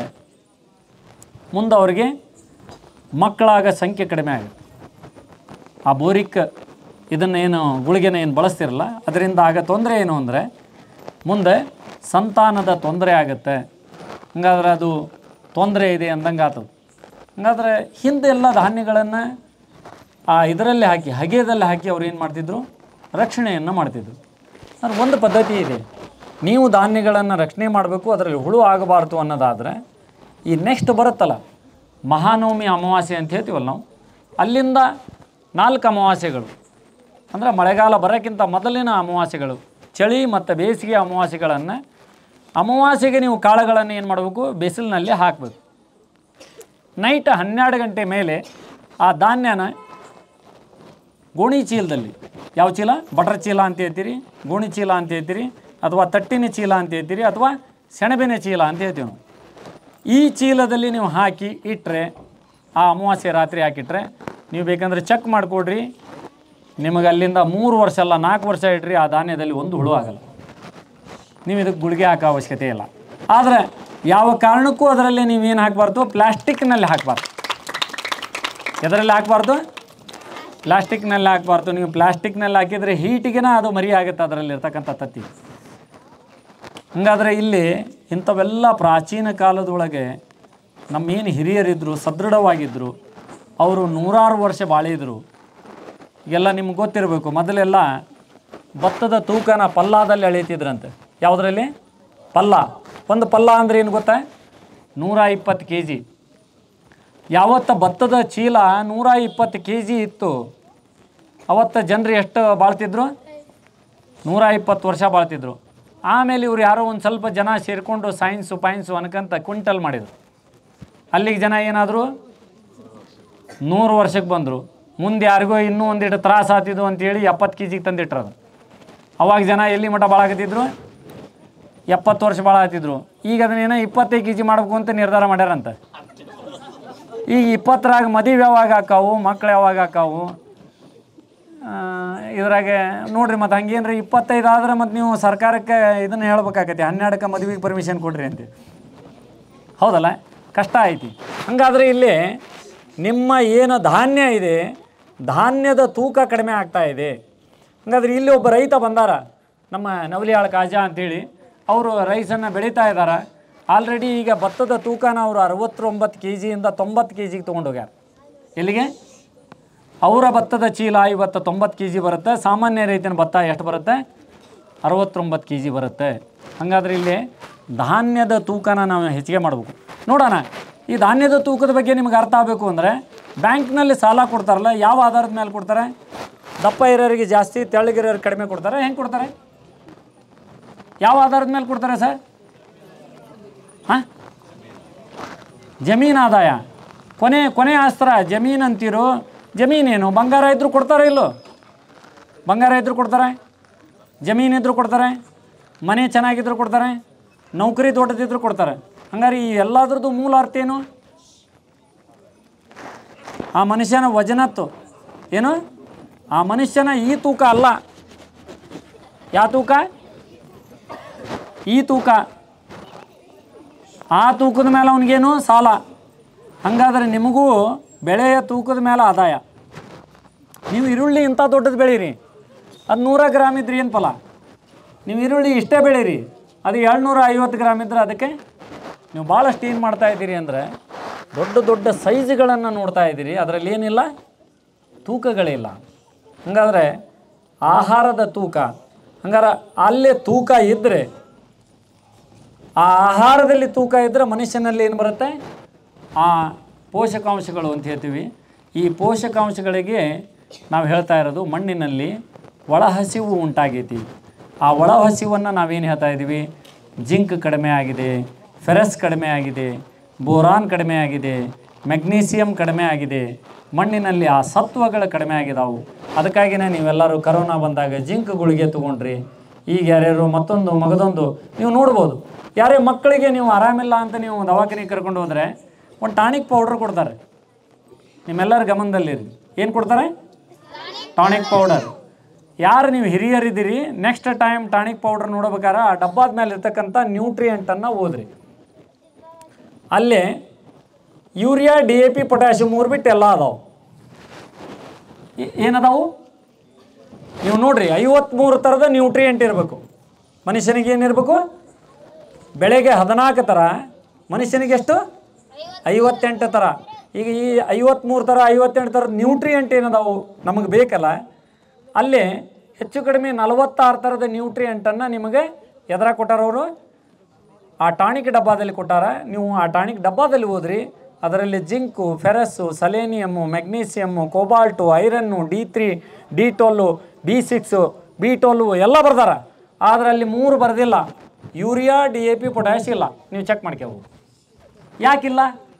ಮುಂದೆ ಅವ್ರಿಗೆ ಮಕ್ಕಳಾಗ ಸಂಖ್ಯೆ ಕಡಿಮೆ ಆಗುತ್ತೆ. ಆ ಬೋರಿಕ್ ಇದನ್ನು ಏನು ಗುಳಿಗೆನ ಏನು ಬಳಸ್ತಿರಲ್ಲ ಅದರಿಂದ ಆಗ ತೊಂದರೆ ಏನು ಅಂದರೆ ಮುಂದೆ ಸಂತಾನದ ತೊಂದರೆ ಆಗುತ್ತೆ. ಹಂಗಾದ್ರೆ ಅದು ತೊಂದರೆ ಇದೆ ಅಂದಂಗೆ ಆಗ್ತದೆ. ಹಂಗಾದ್ರೆ ಹಿಂದೆ ಎಲ್ಲ ಧಾನ್ಯಗಳನ್ನು ಆ ಇದರಲ್ಲಿ ಹಾಕಿ ಹಗೆದಲ್ಲಿ ಹಾಕಿ ಅವ್ರು ಏನು ಮಾಡ್ತಿದ್ರು, ರಕ್ಷಣೆಯನ್ನು ಮಾಡ್ತಿದ್ರು. ಅಂದ್ರೆ ಒಂದು ಪದ್ಧತಿ ಇದೆ, ನೀವು ಧಾನ್ಯಗಳನ್ನು ರಕ್ಷಣೆ ಮಾಡಬೇಕು, ಅದರಲ್ಲಿ ಹುಳು ಆಗಬಾರ್ದು ಅನ್ನೋದಾದರೆ ಈ ನೆಕ್ಸ್ಟ್ ಬರುತ್ತಲ್ಲ ಮಹಾನವಮಿ ಅಮಾವಾಸ್ಯೆ ಅಂತ ಹೇಳ್ತೀವಲ್ಲ ನಾವು, ಅಲ್ಲಿಂದ ನಾಲ್ಕು ಅಮಾವಾಸ್ಯೆಗಳು ಅಂದರೆ ಮಳೆಗಾಲ ಬರೋಕ್ಕಿಂತ ಮೊದಲಿನ ಅಮಾವಾಸ್ಯೆಗಳು, ಚಳಿ ಮತ್ತು ಬೇಸಿಗೆ ಅಮಾವಾಸ್ಯೆಗಳನ್ನು, ಅಮಾವಾಸ್ಯೆಗೆ ನೀವು ಕಾಳುಗಳನ್ನು ಏನು ಮಾಡಬೇಕು, ಬಿಸಿಲಿನಲ್ಲಿ ಹಾಕಬೇಕು. ನೈಟ್ ಹನ್ನೆರಡು ಗಂಟೆ ಮೇಲೆ ಆ ಧಾನ್ಯನ ಗೋಣಿ ಚೀಲದಲ್ಲಿ, ಯಾವ ಚೀಲ, ಬಟರ್ ಚೀಲ ಅಂತ ಹೇಳ್ತೀರಿ, ಗೋಣಿ ಚೀಲ ಅಂತ ಹೇಳ್ತೀರಿ, ಅಥವಾ ತಟ್ಟಿನ ಚೀಲ ಅಂತ ಹೇಳ್ತೀರಿ, ಅಥವಾ ಸೆಣಬಿನ ಚೀಲ ಅಂತ ಹೇಳ್ತೀವಿ ನಾವು. ಈ ಚೀಲದಲ್ಲಿ ನೀವು ಹಾಕಿ ಇಟ್ಟರೆ, ಆ ಅಮಾವಾಸ್ಯೆ ರಾತ್ರಿ ಹಾಕಿಟ್ರೆ ನೀವು ಬೇಕಂದರೆ ಚೆಕ್ ಮಾಡಿಕೊಡ್ರಿ, ನಿಮಗೆ ಅಲ್ಲಿಂದ ಮೂರು ವರ್ಷ ಅಲ್ಲ ನಾಲ್ಕು ವರ್ಷ ಇಟ್ರಿ ಆ ಧಾನ್ಯದಲ್ಲಿ ಒಂದು ಹುಳು ಆಗಲ್ಲ. ನೀವು ಇದಕ್ಕೆ ಗುಳಿಗೆ ಹಾಕೋ ಅವಶ್ಯಕತೆ ಇಲ್ಲ. ಆದರೆ ಯಾವ ಕಾರಣಕ್ಕೂ ಅದರಲ್ಲಿ ನೀವೇನು ಹಾಕಬಾರ್ದು, ಪ್ಲಾಸ್ಟಿಕ್ನಲ್ಲಿ ಹಾಕಬಾರ್ದು. ಎದರಲ್ಲಿ ಹಾಕಬಾರ್ದು, ಪ್ಲಾಸ್ಟಿಕ್ನಲ್ಲಿ ಹಾಕಬಾರ್ದು. ನೀವು ಪ್ಲಾಸ್ಟಿಕ್ನಲ್ಲಿ ಹಾಕಿದರೆ ಹೀಟಿಗೆನ ಅದು ಮರಿ ಆಗುತ್ತೆ ಅದರಲ್ಲಿರ್ತಕ್ಕಂಥ ತತ್ತಿ. ಹಾಗಾದರೆ ಇಲ್ಲಿ ಇಂಥವೆಲ್ಲ ಪ್ರಾಚೀನ ಕಾಲದೊಳಗೆ ನಮ್ಮೇನು ಹಿರಿಯರಿದ್ದರು, ಸದೃಢವಾಗಿದ್ದರು, ಅವರು ನೂರಾರು ವರ್ಷ ಬಾಳಿದ್ರು. ಈಗೆಲ್ಲ ನಿಮ್ಗೆ ಗೊತ್ತಿರಬೇಕು, ಮೊದಲೆಲ್ಲ ಭತ್ತದ ತೂಕನ ಪಲ್ಲಾದಲ್ಲಿ ಅಳೀತಿದ್ರಂತೆ. ಯಾವುದರಲ್ಲಿ? ಪಲ್ಲ. ಒಂದು ಪಲ್ಲ ಅಂದರೆ ಏನು ಗೊತ್ತಾ, ನೂರ ಇಪ್ಪತ್ತು ಕೆ ಜಿ. ಯಾವತ್ತ ಭತ್ತದ ಚೀಲ ನೂರ ಇಪ್ಪತ್ತು ಕೆ ಜಿ ಇತ್ತು, ಅವತ್ತು ಜನರು ಎಷ್ಟು ಬಾಳ್ತಿದ್ರು, ನೂರ ಇಪ್ಪತ್ತು ವರ್ಷ ಬಾಳ್ತಿದ್ರು. ಆಮೇಲೆ ಇವ್ರು ಯಾರೋ ಒಂದು ಸ್ವಲ್ಪ ಜನ ಸೇರಿಕೊಂಡು ಸೈನ್ಸು ಪೈನ್ಸು ಅನ್ಕಂತ ಕ್ವಿಂಟಲ್ ಮಾಡಿದರು. ಅಲ್ಲಿಗೆ ಜನ ಏನಾದರೂ ನೂರು ವರ್ಷಕ್ಕೆ ಬಂದರು. ಮುಂದೆ ಯಾರಿಗೋ ಇನ್ನೂ ಒಂದಿಟ್ಟು ತ್ರಾಸ ಆತಿದ್ದು ಅಂತೇಳಿ ಎಪ್ಪತ್ತು ಕೆ ಜಿಗೆ ತಂದಿಟ್ರದು. ಅವಾಗ ಜನ ಎಲ್ಲಿ ಮಟ್ಟ ಭಾಳಾಗತ್ತಿದ್ರು, ಎಪ್ಪತ್ತು ವರ್ಷ ಭಾಳ ಆಗ್ತಿದ್ರು. ಈಗ ಅದನ್ನೇನೋ ಇಪ್ಪತ್ತೈದು ಕೆ ಜಿ ಮಾಡಬೇಕು ಅಂತ ನಿರ್ಧಾರ ಮಾಡ್ಯಾರಂತ. ಈಗ ಇಪ್ಪತ್ತರಾಗ ಮದುವೆ ಯಾವಾಗ ಹಾಕಾವು, ಮಕ್ಳು ಯಾವಾಗ ಹಾಕಾವು, ಇದ್ರಾಗೆ ನೋಡಿರಿ. ಮತ್ತು ಹಂಗೇನ್ರಿ ಇಪ್ಪತ್ತೈದು ಆದ್ರೆ ಮತ್ತು ನೀವು ಸರ್ಕಾರಕ್ಕೆ ಇದನ್ನು ಹೇಳ್ಬೇಕಾಗತ್ತೆ, ಹನ್ನೆರಡಕ್ಕೆ ಮದುವೆಗೆ ಪರ್ಮಿಷನ್ ಕೊಡ್ರಿ ಅಂತ. ಹೌದಲ್ಲ, ಕಷ್ಟ ಐತಿ. ಹಾಗಾದರೆ ಇಲ್ಲಿ ನಿಮ್ಮ ಏನು ಧಾನ್ಯ ಇದೆ, ಧಾನ್ಯದ ತೂಕ ಕಡಿಮೆ ಆಗ್ತಾ ಇದೆ. ಹಾಗಾದ್ರೆ ಇಲ್ಲಿ ಒಬ್ಬ ರೈತ ಬಂದಾರ, ನಮ್ಮ ನವಲಿಯಾಳ ಕಾಜಾ ಅಂತೇಳಿ, ಅವರು ರೈಸನ್ನು ಬೆಳೀತಾ ಇದ್ದಾರೆ. ಆಲ್ರೆಡಿ ಈಗ ಭತ್ತದ ತೂಕನ ಅವರು ಅರವತ್ತೊಂಬತ್ತು ಕೆ ಜಿಯಿಂದ ತೊಂಬತ್ತು ಕೆ ಜಿಗೆ ತೊಗೊಂಡೋಗ್ಯಾರ. ಎಲ್ಲಿಗೆ? ಅವರ ಭತ್ತದ ಚೀಲ ಇವತ್ತು ತೊಂಬತ್ತು ಕೆ ಜಿ ಬರುತ್ತೆ, ಸಾಮಾನ್ಯ ರೈತನ ಭತ್ತ ಎಷ್ಟು ಬರುತ್ತೆ, ಅರವತ್ತೊಂಬತ್ತು ಕೆ ಜಿ ಬರುತ್ತೆ. ಹಾಗಾದ್ರೆ ಇಲ್ಲಿ ಧಾನ್ಯದ ತೂಕನ ನಾವು ಹೆಚ್ಚಿಗೆ ಮಾಡಬೇಕು. ನೋಡೋಣ, ಈ ಧಾನ್ಯದ ತೂಕದ ಬಗ್ಗೆ ನಿಮ್ಗೆ ಅರ್ಥ ಆಗಬೇಕು ಅಂದರೆ, ಬ್ಯಾಂಕ್ನಲ್ಲಿ ಸಾಲ ಕೊಡ್ತಾರಲ್ಲ, ಯಾವ ಆಧಾರದ ಮೇಲೆ ಕೊಡ್ತಾರೆ? ದಪ್ಪ ಇರೋರಿಗೆ ಜಾಸ್ತಿ, ತೆಳ್ಳಗಿರೋರಿಗೆ ಕಡಿಮೆ ಕೊಡ್ತಾರೆ. ಹೆಂಗೆ ಕೊಡ್ತಾರೆ? ಯಾವ ಆಧಾರದ ಮೇಲೆ ಕೊಡ್ತಾರೆ ಸರ್? ಹಾಂ, ಜಮೀನು ಆದಾಯ. ಕೊನೆ ಕೊನೆ ಅಸ್ತ್ರ ಜಮೀನು ಅಂತೀರೋ. ಜಮೀನೇನು, ಬಂಗಾರ ಇದ್ದರೂ ಕೊಡ್ತಾರೆ, ಇಲ್ಲೋ? ಬಂಗಾರ ಇದ್ದರೂ ಕೊಡ್ತಾರೆ, ಜಮೀನಿದ್ದರೂ ಕೊಡ್ತಾರೆ, ಮನೆ ಚೆನ್ನಾಗಿದ್ದರೂ ಕೊಡ್ತಾರೆ, ನೌಕರಿ ದೊಡ್ಡದಿದ್ದರೂ ಕೊಡ್ತಾರೆ. ಹಂಗಾರೆ ಈ ಎಲ್ಲದ್ರದ್ದು ಮೂಲ ಅರ್ಥ ಏನು? ಆ ಮನುಷ್ಯನ ವಜನತ್ತು ಏನು? ಆ ಮನುಷ್ಯನ ಈ ತೂಕ ಅಲ್ಲ. ಯಾವ ತೂಕ? ಈ ತೂಕ. ಆ ತೂಕದ ಮೇಲೆ ಅವನಿಗೇನು ಸಾಲ. ಹಾಗಾದ್ರೆ ನಿಮಗೂ ಬೆಳೆಯ ತೂಕದ ಮೇಲೆ ಆದಾಯ. ನೀವು ಈರುಳ್ಳಿ ಇಂಥ ದೊಡ್ಡದು ಬೆಳೀರಿ, ಅದು ನೂರ ಗ್ರಾಮ್ ಇದ್ರಿ ಏನು ಫಲ. ನೀವು ಈರುಳ್ಳಿ ಇಷ್ಟೇ ಬೆಳೀರಿ, ಅದು ಏಳ್ನೂರ ಐವತ್ತು ಗ್ರಾಮ್ ಇದ್ರೆ ಅದಕ್ಕೆ ನೀವು ಭಾಳಷ್ಟು ಏನು ಮಾಡ್ತಾಯಿದ್ದೀರಿ ಅಂದರೆ ದೊಡ್ಡ ದೊಡ್ಡ ಸೈಜ್ಗಳನ್ನು ನೋಡ್ತಾ ಇದ್ದೀರಿ, ಅದರಲ್ಲಿ ಏನಿಲ್ಲ, ತೂಕಗಳಿಲ್ಲ. ಹಾಗಾದರೆ ಆಹಾರದ ತೂಕ, ಹಂಗಾರೆ ಅಲ್ಲೇ ತೂಕ ಇದ್ದರೆ, ಆ ಆಹಾರದಲ್ಲಿ ತೂಕ ಇದ್ದರೆ ಮನುಷ್ಯನಲ್ಲಿ ಏನು ಬರುತ್ತೆ, ಆ ಪೋಷಕಾಂಶಗಳು ಅಂತ ಹೇಳ್ತೀವಿ. ಈ ಪೋಷಕಾಂಶಗಳಿಗೆ ನಾವು ಹೇಳ್ತಾ ಇರೋದು ಮಣ್ಣಿನಲ್ಲಿ ಒಳಹಸಿವು ಉಂಟಾಗೈತಿ. ಆ ಒಳಹಸಿವನ್ನು ನಾವೇನು ಹೇಳ್ತಾ ಇದ್ದೀವಿ, ಜಿಂಕ್ ಕಡಿಮೆ ಆಗಿದೆ, ಫೆರಸ್ ಕಡಿಮೆ ಆಗಿದೆ, ಬೋರಾನ್ ಕಡಿಮೆ ಆಗಿದೆ, ಮೆಗ್ನೀಸಿಯಮ್ ಕಡಿಮೆ ಆಗಿದೆ, ಮಣ್ಣಿನಲ್ಲಿ ಆ ಸತ್ವಗಳು ಕಡಿಮೆ ಆಗಿದಾವು. ಅದಕ್ಕಾಗಿಯೇ ನೀವೆಲ್ಲರೂ ಕರೋನಾ ಬಂದಾಗ ಜಿಂಕ್ ಗುಳಿಗೆ ತೊಗೊಂಡ್ರಿ. ಈಗ ಯಾರ್ಯಾರು ಮತ್ತೊಂದು ಮಗದೊಂದು ನೀವು ನೋಡ್ಬೋದು, ಯಾರೇ ಮಕ್ಕಳಿಗೆ ನೀವು ಆರಾಮಿಲ್ಲ ಅಂತ ನೀವು ದವಾಖಾನೆಗೆ ಕರ್ಕೊಂಡು ಹೋದರೆ ಒಂದು ಟಾನಿಕ್ ಪೌಡ್ರ್ ಕೊಡ್ತಾರೆ. ನಿಮ್ಮೆಲ್ಲರ ಗಮನದಲ್ಲಿರಿ, ಏನು ಕೊಡ್ತಾರೆ, ಟಾನಿಕ್ ಪೌಡರ್. ಯಾರು ನೀವು ಹಿರಿಯರಿದ್ದೀರಿ, ನೆಕ್ಸ್ಟ್ ಟೈಮ್ ಟಾನಿಕ್ ಪೌಡ್ರ್ ನೋಡ್ಬೇಕಾದ್ರೆ ಆ ಡಬ್ಬಾದ ಮೇಲೆ ಇರ್ತಕ್ಕಂಥ ನ್ಯೂಟ್ರಿಯೆಂಟನ್ನು ಓದ್ರಿ. ಅಲ್ಲೇ urea, D A P, potassium ಮೂರು ಬಿಟ್ಟು ಎಲ್ಲ ಅದಾವೆ. ಏನದಾವು ನೀವು ನೋಡ್ರಿ, ಐವತ್ತ್ಮೂರು ಥರದ ನ್ಯೂಟ್ರಿಯೆಂಟ್ ಇರಬೇಕು. ಮನುಷ್ಯನಿಗೆ ಏನಿರಬೇಕು, ಬೆಳೆಗೆ ಹದಿನಾಲ್ಕು ಥರ, ಮನುಷ್ಯನಿಗೆ ಎಷ್ಟು, ಐವತ್ತೆಂಟು ಥರ. ಈಗ ಈ ಐವತ್ತ್ಮೂರು ಥರ ಐವತ್ತೆಂಟು ಥರದ ನ್ಯೂಟ್ರಿಯೆಂಟ್ ಏನದಾವು ನಮಗೆ ಬೇಕಲ್ಲ, ಅಲ್ಲಿ ಹೆಚ್ಚು ಕಡಿಮೆ ನಲವತ್ತಾರು ಥರದ ನ್ಯೂಟ್ರಿಯೆಂಟನ್ನು ನಿಮಗೆ ಎದರ ಕೊಟ್ಟಾರವರು, ಆ ಟಾನಿಕ್ ಡಬ್ಬಾದಲ್ಲಿ ಕೊಟ್ಟಾರ. ನೀವು ಆ ಟಾನಿಕ್ ಡಬ್ಬಾದಲ್ಲಿ ಹೋದ್ರಿ, ಅದರಲ್ಲಿ zinc, ferrous, selenium, magnesium, cobalt, iron, D three, D twelve, B six, B twelve ಎಲ್ಲ ಬರ್ದಾರ. ಆದರೆ ಅಲ್ಲಿ ಮೂರು ಬರೆದಿಲ್ಲ, urea, D A P, potash ಇಲ್ಲ. ನೀವು ಚೆಕ್ ಮಾಡ್ಕೇವು, ಯಾಕಿಲ್ಲ?